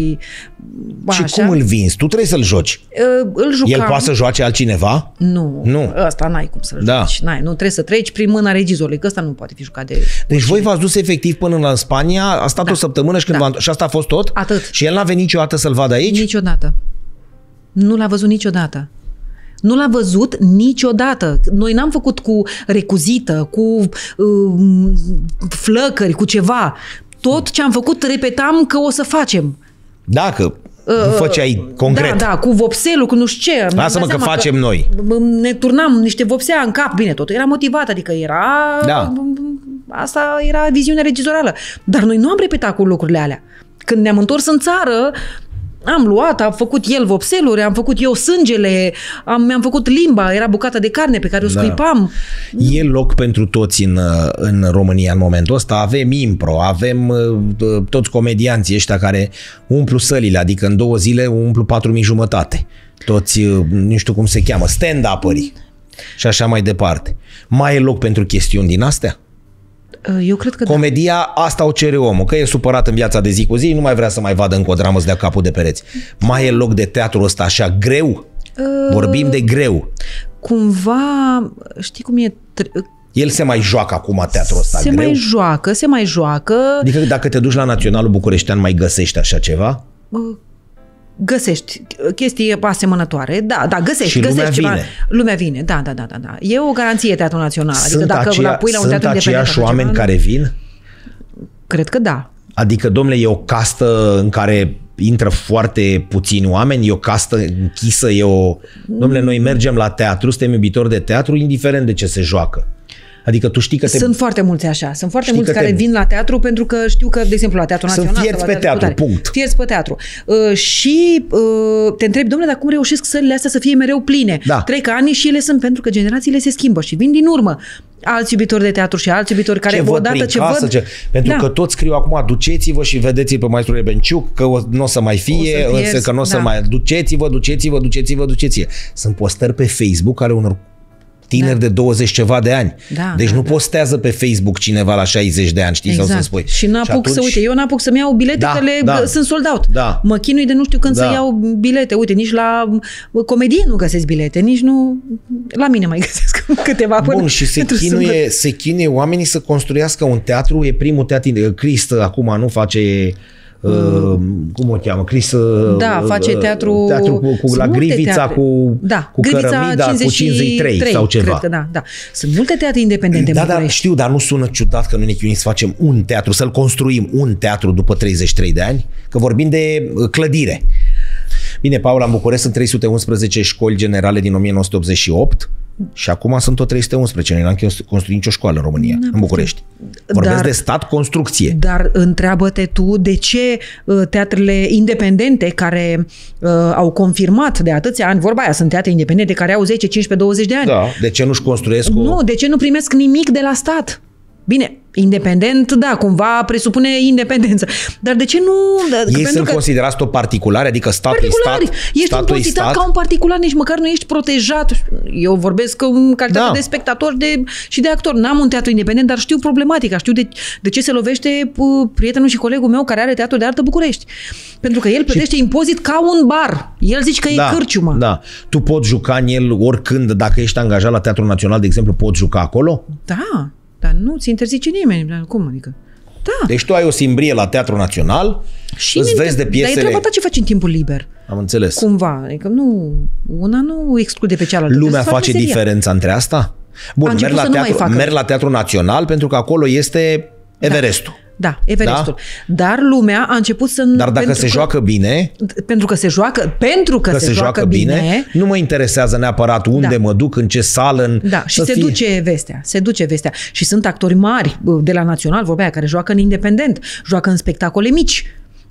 Și așa. cum îl vinzi? Tu trebuie să-l joci. Uh, îl jucam. El poate să joace altcineva? Nu. Nu. Ăsta n-ai cum să-l Da. joci. N-ai. Nu trebuie să treci prin mâna regizorului, că ăsta nu poate fi jucat de... Deci voi v-ați dus efectiv până în Spania, a stat Da. o săptămână și, când Da. v-a... și asta a fost tot? Atât. Și el n-a venit niciodată să-l vadă aici? Niciodată. Nu l-a văzut niciodată. Nu l-a văzut niciodată. Noi n-am făcut cu recuzită, cu uh, flăcări, cu ceva. Tot ce am făcut repetam că o să facem. Dacă nu făceai concret. Da, da, cu vopselul, cu nu știu ce. Lasă-mă că facem noi. Ne turnam niște vopsea în cap. Bine, totul era motivat, adică era... Da. Asta era viziunea regizorală. Dar noi nu am repetat cu lucrurile alea. Când ne-am întors în țară, am luat, am făcut el vopseluri, am făcut eu sângele, am, mi-am făcut limba, era bucata de carne pe care o scuipam. Da. E loc pentru toți în, în România în momentul ăsta. Avem impro, avem uh, toți comedianții ăștia care umplu sălile, adică în două zile umplu patru mii jumătate. Toți, uh, nu știu cum se cheamă, stand-up-ării și așa mai departe. Mai e loc pentru chestiuni din astea? Eu cred că Comedia, asta o cere omul, că e supărat în viața de zi cu zi, nu mai vrea să mai vadă încă o dramă să dea capul de pereți. Mai e loc de teatru ăsta așa greu? Vorbim de greu. Cumva, știi cum e... El se mai joacă acum teatrul ăsta Se greu? mai joacă, se mai joacă. Adică dacă te duci la Naționalul Bucureștean, mai găsești așa ceva? Găsești chestii asemănătoare, da, da, găsești, Și lumea găsești ceva. vine. Lumea vine, da, da, da, da, da. E o garanție Teatrul Național. Adică Sunt, dacă aceea, la pui la un sunt teatru independent, aceiași așa oameni ceva, care vin? Cred că da. Adică, domnule, e o castă în care intră foarte puțini oameni, e o castă închisă, e o... Domnule, noi mergem la teatru, suntem iubitori de teatru, indiferent de ce se joacă. Adică tu știi că te... Sunt foarte mulți așa. Sunt foarte Știi mulți că care te- vin la teatru pentru că știu că, de exemplu, la Teatrul Sunt Național... fierți sau la pe teatru, Teatrul punct. Fierți pe teatru. Uh, și uh, te întrebi, domnule, dar cum reușesc sălile astea să fie mereu pline? Da. Trec ani și ele sunt pentru că generațiile se schimbă și vin din urmă. Alți iubitori de teatru și alți iubitori care ce văd odată prin ce casă, văd... ce... Pentru Da. că toți scriu acum, duceți-vă și vedeți-l pe maestru Rebenciuc, că nu o să mai fie, O să pierzi, însă că nu o să da. mai... Duceți-vă, duceți-vă, duceți-vă, duceți-vă. Sunt postări pe Facebook ale unor tineri Da. de douăzeci ceva de ani. Da, deci da, nu da. postează pe Facebook cineva la șaizeci de ani, știi, Exact. sau să spui. Și n-apuc atunci... să, uite, eu n-apuc să-mi iau bilete, Da, că le, da. sunt sold out. Da. Mă chinui de nu știu când Da. să iau bilete. Uite, nici la comedie nu găsesc bilete, nici nu... La mine mai găsesc câteva. Bun, până și se pentru chinuie, sâmbătă. se chinuie oamenii să construiască un teatru, e primul teatru, Crist acum nu face... Uh, cum o cheamă? Cris Da, face teatru... teatru cu, cu la Sunt multe Grivița, teatre. cu, da, cu Grivița Cărămida, cu cincizeci și trei sau ceva. Cred că da, da. Sunt multe teatre independente Da, în da, București. știu, dar nu sună ciudat că noi ne chinuim să facem un teatru, să-l construim un teatru după treizeci și trei de ani? Că vorbim de uh, clădire. Bine, Paula, în București sunt trei sute unsprezece școli generale din o mie nouă sute optzeci și opt și acum sunt tot trei sute unsprezece. Noi n-am construit nicio școală în România, N-am în București. Vorbesc Dar- de stat, construcție. Dar întreabă-te tu de ce uh, teatrele independente care uh, au confirmat de atâția ani, vorba aia, sunt teatre independente care au zece, cincisprezece, douăzeci de ani. Da. De ce nu-și construiesc o... Nu, de ce nu primesc nimic de la stat? Bine, independent, da, cumva presupune independență. Dar de ce nu... Ei pentru sunt că considerați tot particulari, adică statul e particulari. stat, Ești statul e impozitat stat. ca un particular, nici măcar nu ești protejat. Eu vorbesc în calitate Da. de spectator de, și de actor. N-am un teatru independent, dar știu problematica. Știu de, de ce se lovește uh, prietenul și colegul meu care are Teatru de Artă București. Pentru că el plătește și... impozit ca un bar. El zice că Da, e cârciumă. da. Tu poți juca în el oricând, dacă ești angajat la Teatrul Național, de exemplu, poți juca acolo? Da, dar nu ți interzice nimeni. Dar cum adică? Da. Deci tu ai o simbrie la Teatrul Național, Și îți minte- vezi de Dar e piesele... treaba ta ce faci în timpul liber. Am înțeles. Cumva. Adică nu, una nu exclude pe cealaltă. Lumea Trebuie să faci face meseria. diferența între asta? Bun, A merg început la, să nu mai teatru, facă. merg la Teatrul Național pentru că acolo este Everestul. Da, Everestul. Dar lumea a început să... Dar dacă pentru se că- joacă bine, Pentru că se joacă, pentru că, că se joacă bine, nu mă interesează neapărat unde Da. mă duc, în ce sală, în... Da, și să se fie- duce vestea, se duce vestea. Și sunt actori mari de la Național, vorbea aia, care joacă în independent, joacă în spectacole mici,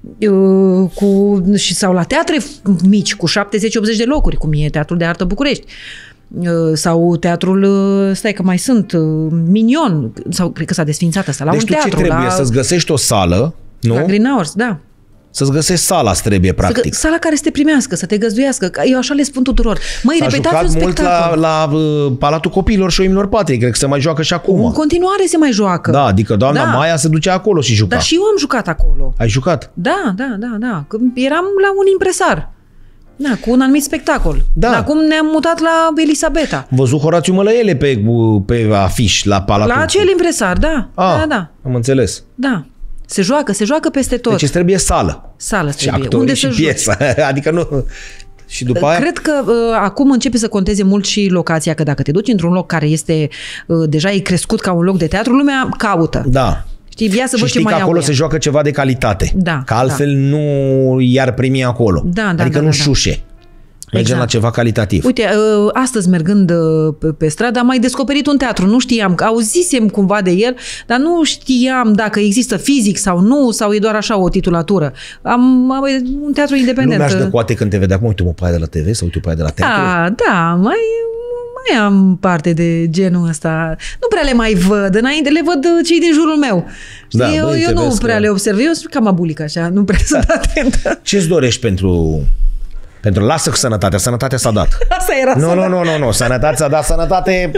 uh, cu, și, sau la teatre mici, cu șaptezeci optzeci de locuri, cum e Teatrul de Artă București. Uh, Sau teatrul, uh, stai că mai sunt, uh, Minion, sau cred că s-a desfințat asta, la Deci un tu teatru. ce trebuie? la, Să-ți găsești o sală, nu? la Green Hours, da. Să-ți găsești sala, trebuie, practic. Să, sala care să te primească, să te găzduiască. Eu așa le spun tuturor. Măi, repetați un spectacol. S-a jucat mult la, la uh, Palatul Copiilor și Oimilor Patrii. Cred că se mai joacă și acum. În continuare se mai joacă. Da, adică doamna da. Maia se ducea acolo și juca. Dar și eu am jucat acolo. Ai jucat? Da, da, da, da. Când eram la un impresar. Da, cu un anumit spectacol. Da. Dar acum ne-am mutat la Elisabeta. Am văzut Horațiu Mălăele pe, pe afiș la Palatul. La acel impresar, da. Ah, da, da. Am înțeles. Da. Se joacă, se joacă peste tot. Deci îți trebuie sală. Sală și trebuie. Unde și să piesă. Adică nu... Și după aia... Cred că uh, acum începe să conteze mult și locația, că dacă te duci într-un loc care este uh, deja e crescut ca un loc de teatru, lumea caută. Da. Știi, ia să și văd știi ce că mai acolo au se ea. joacă ceva de calitate. Da. Că altfel da. nu i-ar primi acolo. Da, da, adică da, nu da, șușe. Mergem exact. la ceva calitativ. Uite, astăzi mergând pe, pe stradă am mai descoperit un teatru. Nu știam, auzisem cumva de el, dar nu știam dacă există fizic sau nu, sau e doar așa o titulatură. Am, am un teatru independent. Lumea își dă coate când te vede. Acum, uite-mă pe aia de la T V sau uite pe aia de la teatru. Da, da, mai... mai am parte de genul ăsta. Nu prea le mai văd. Înainte le văd cei din jurul meu. Știi? Da, eu băi, eu nu prea că... le observ. Eu sunt cam abulic așa. Nu prea sunt atentă. Ce-ți dorești pentru... Pentru lasă cu sănătatea. Sănătatea s-a dat. Asta era Nu, nu, nu, nu, nu, nu. Sănătate s-a dat. Sănătate...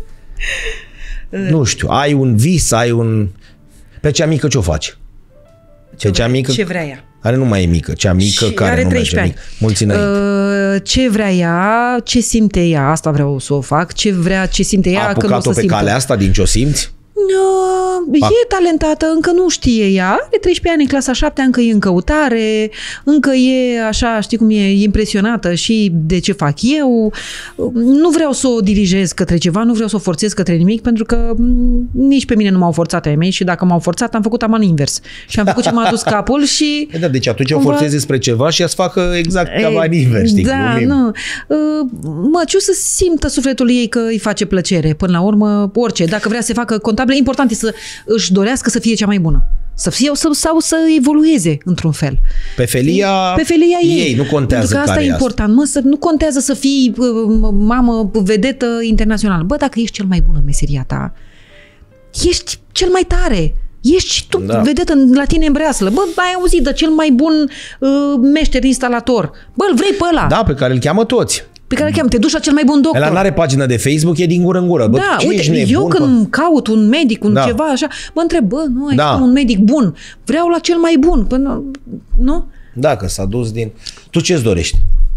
Nu știu. Ai un vis, ai un... Pe cea mică ce o faci? Ce, cea mică... ce vrea ea? Are nu mai e mică. Cea mică și care are nu merge ani. mic. Mulți înainte. Uh, ce vrea ea, ce simte ea, asta vreau să o fac. Ce vrea, ce simte ea, A că nu o să pe simtă. calea asta din ce o simți? Uh, e talentată, încă nu știe ea, are treisprezece ani în clasa a șaptea, încă e în căutare, încă e așa, știi cum e, e impresionată și de ce fac eu. Nu vreau să o dirigez către ceva, nu vreau să o forțez către nimic, pentru că nici pe mine nu m-au forțat ai mei și dacă m-au forțat, am făcut aman invers. Și am făcut ce m-a dus capul și... Da, deci atunci cumva... o forțezi spre ceva și ea-ți facă exact aman invers, știi? Da, glumim. nu. Măciu să simtă sufletul ei că îi face plăcere. Până la urmă, orice. Dacă vrea să facă contabil, important e să își dorească să fie cea mai bună. Să fie sau, sau să evolueze într-un fel. Pe felia, pe felia ei. ei, nu contează. Pentru că asta care e important. Mă, să nu contează să fii mamă vedetă internațională. Bă, dacă ești cel mai bun în meseria ta, ești cel mai tare. Ești și tu da. vedetă la tine în breaslă. Bă, ai auzit de cel mai bun uh, meșter instalator. Bă, îl vrei pe ăla. Da, pe care îl cheamă toți. Pe care îl cheamă. Te duci la cel mai bun doctor. Ăla n-are pagină de Facebook, e din gură în gură. Bă, da, ce uite, ești nebun, eu când bă? caut un medic, un da. ceva așa, mă întreb, bă, nu, ai da. un medic bun. Vreau la cel mai bun. Până, nu? Da, că s-a dus din... Tu ce-ți dorești?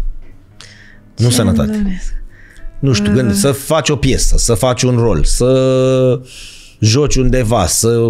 Ce nu sănătate. Doresc? Nu știu, uh... gând, să faci o piesă, să faci un rol, să joci undeva, să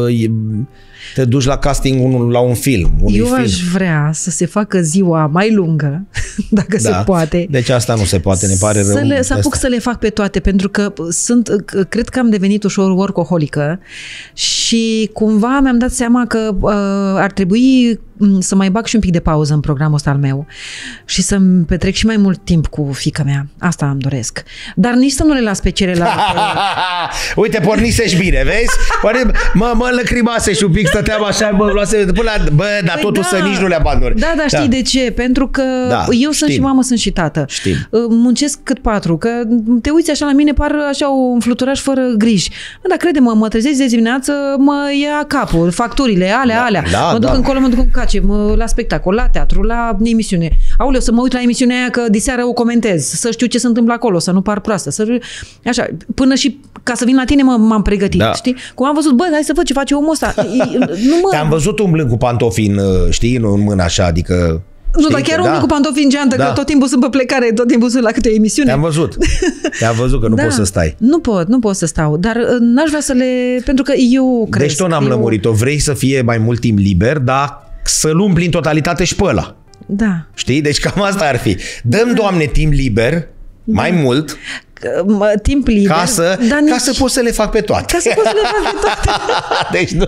te duci la casting la un film. Eu film. aș vrea să se facă ziua mai lungă, dacă da. se poate. Deci asta nu se poate, ne pare rău. Să, le, să apuc să le fac pe toate, pentru că sunt, cred că am devenit ușor workaholică și cumva mi-am dat seama că uh, ar trebui să mai bag și un pic de pauză în programul ăsta al meu și să-mi petrec și mai mult timp cu fiica mea. Asta îmi doresc. Dar nici să nu le las pe celelalte. Uite, pornisești bine, vezi? Mă, mă lăcrimase și un pic stăteam așa, mă luase până la... Bă, dar păi totul da. să nici nu le abandoni. Da, dar știi da. de ce? Pentru că da, eu sunt știm. și mamă, sunt și tată. Știm. Muncesc cât patru, că te uiți așa la mine, par așa un fluturaș fără griji. Dar crede-mă, mă trezesc de dimineață, mă ia capul, facturile, alea, da, alea. Da, mă duc da. încolo, mă duc în cace, mă, la spectacol, la teatru, la emisiune. Aoleu, să mă uit la emisiunea aia că diseară o comentez, să știu ce se întâmplă acolo, să nu par proastă. Să... Așa, până și ca să vin la tine m-am pregătit, da. știi? Cum am văzut, bă, hai să văd ce face omul ăsta. Nu mă... Te-am văzut umblând cu pantofi în, știi, în mână așa, adică... Nu, dar chiar umblând da. cu pantofi în geantă, da. că tot timpul sunt pe plecare, tot timpul sunt la câte o emisiune. Te-am văzut. Te-am văzut că nu da. poți să stai. Nu pot, nu pot să stau, dar n-aș vrea să le... Pentru că eu cresc. Deci tot n-am eu... lămurit-o. Vrei să fie mai mult timp liber, dar să-l umpli în totalitate și pe ăla. Da. Știi? Deci cam asta ar fi. Dăm, da. Doamne, timp liber, da. mai mult... Timp liber. Ca să, dar nici... nici... ca să poți să le fac pe toate. Ca să poți să le fac pe toate. Deci nu...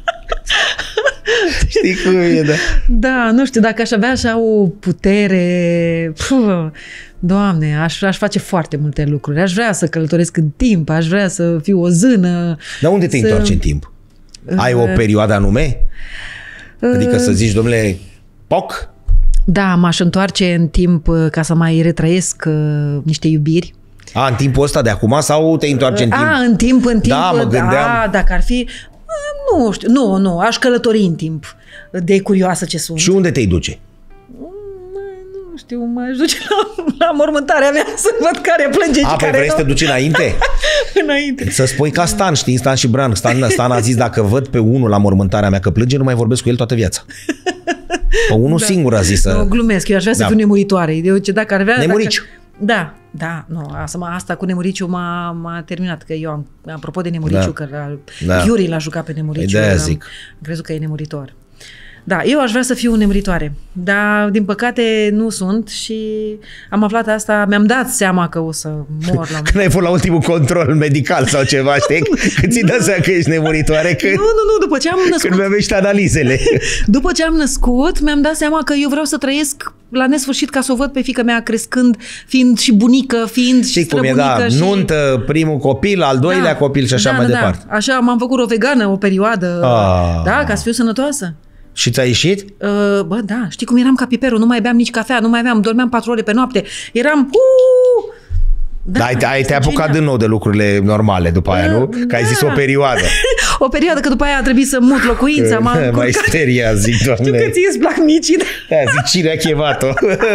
Știi cum e, da? Da, nu știu, dacă aș avea așa o putere... Puh, Doamne, aș, aș face foarte multe lucruri. Aș vrea să călătoresc în timp, aș vrea să fiu o zână. Dar unde te să... întorci în timp? Ai o perioadă anume? Adică să zici, domnule, poc? Da, m-aș întoarce în timp ca să mai retrăiesc uh, niște iubiri. A, în timpul ăsta de acum sau te întoarce în timp? A, în timp, în timp. Da, mă gândeam. A, dacă ar fi... Nu știu, nu, nu, aș călători în timp de curioasă ce sunt. Și unde te-i duce? Nu știu, m-aș duce la, la mormântarea mea să văd care plânge și A, care păi vrei nu. să te duci înainte? Înainte. Să spui ca Stan, știi, Stan și Bran. Stan, Stan a zis, dacă văd pe unul la mormântarea mea că plânge, nu mai vorbesc cu el toată viața. Pe unul da. singur a zis să... Nu, glumesc, eu aș vrea să Da. fiu nemuritoare. Eu, ce dacă ar vrea... Nemuriciu. Dacă... Da, da, nu, asta, asta cu nemuriciu m-a, m-a terminat, că eu am, apropo de nemuriciu, Da. că la, Da. Yuri l-a jucat pe nemuriciu, De-aia am zic. crezut că e nemuritor. Da, eu aș vrea să fiu nemuritoare, dar din păcate nu sunt și am aflat asta, mi-am dat seama că o să mor la... Când ai fost la ultimul control medical sau ceva, știi? Când ți-i dă seama că ești nemuritoare, când, Nu, nu, nu, după ce am născut... când mi-avești analizele. După ce am născut, mi-am dat seama că eu vreau să trăiesc la nesfârșit ca să o văd pe fiica mea crescând, fiind și bunică, fiind Știi și cum e, străbunică. da, și... nuntă, primul copil, al doilea Da, copil și așa da, mai da, departe. Da. Așa m-am făcut o vegană o perioadă, Ah. da, ca să fiu sănătoasă. Și ți-a ieșit? Uh, bă, da, știi cum eram ca piperul, nu mai beam nici cafea, nu mai aveam, dormeam patru ore pe noapte, eram... Uh, Da, ai, ai te-ai este apucat genial. din nou de lucrurile normale după aia, nu? Că ai Da. zis o perioadă. O perioadă că după aia a trebuit să mut locuința, m-am Mai încurcat. speria, zic, Știu doamne. că ție îți plac micii, dar... Da, zic, cine a chemat-o?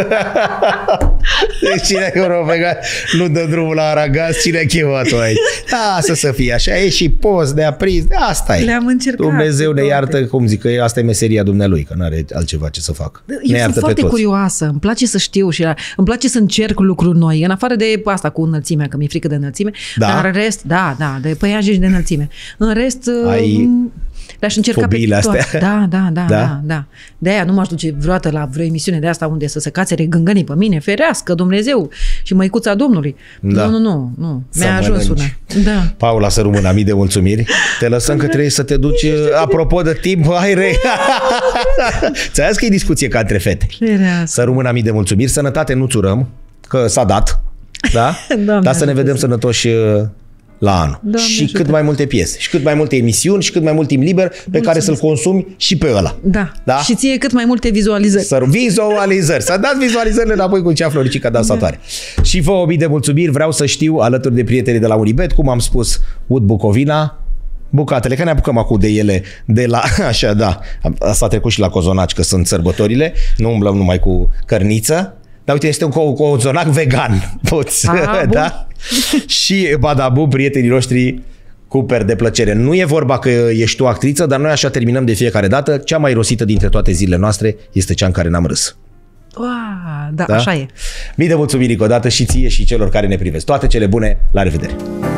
Deci cine a vegat, nu dă drumul la Aragaz, cine a chemat-o aici? Da, să să fie așa, e și post de aprins, de asta e. Le-am încercat. Dumnezeu ne toate. iartă, cum zic, că asta e meseria dumnealui, că nu are altceva ce să facă. Ne Eu sunt iartă pe foarte toți. curioasă, îmi place să știu și îmi place să încerc lucruri noi, în afară de asta cu înălțimea, că mi-e frică de înălțime, Da? dar în rest, da, da, de păianjeni de înălțime. În rest, Ai le-aș încerca fobiile pe toate. astea? Da, da, da, Da? da, da. De-aia nu m-aș duce vreodată la vreo emisiune de asta unde să se cațere gângănii pe mine, ferească Dumnezeu și măicuța Domnului. Da. Nu, nu, nu, nu. Să Mi-a ajuns una. mănânci. Da. Paula, să rămână, mii de mulțumiri. Te lăsăm că trebuie să te duci, apropo de timp, hai re. Ți-a zis că e discuție ca între fete. Ferească. Să rămână, mii de mulțumiri, sănătate nu țurăm, că s-a dat, da? Doamne Dar să ne ajută. vedem sănătoși uh, la anul. Doamne și ajută. cât mai multe piese, și cât mai multe emisiuni, și cât mai mult timp liber pe care să-l consumi și pe ăla. Da. Da? Și ție cât mai multe vizualizări. Să vizualizări. Să dați vizualizările înapoi cu cea Floricica dansatoare. Da. Și vă o mii de mulțumiri. Vreau să știu, alături de prietenii de la Unibet, cum am spus, Ud Bucovina, bucatele, că ne apucăm acum de ele de la... Așa, da. Asta a trecut și la cozonaci, că sunt sărbătorile. Nu umblăm numai cu cărniță. Dar uite, este un co- cozonac vegan. Poți, A, da? Și Badabu, prietenii noștri, Cuper de plăcere. Nu e vorba că ești tu actriță, dar noi așa terminăm de fiecare dată. Cea mai rosită dintre toate zilele noastre este cea în care n-am râs. Ua, da, Da? așa e. Mii de mulțumiri încă o dată și ție și celor care ne privesc. Toate cele bune, la revedere!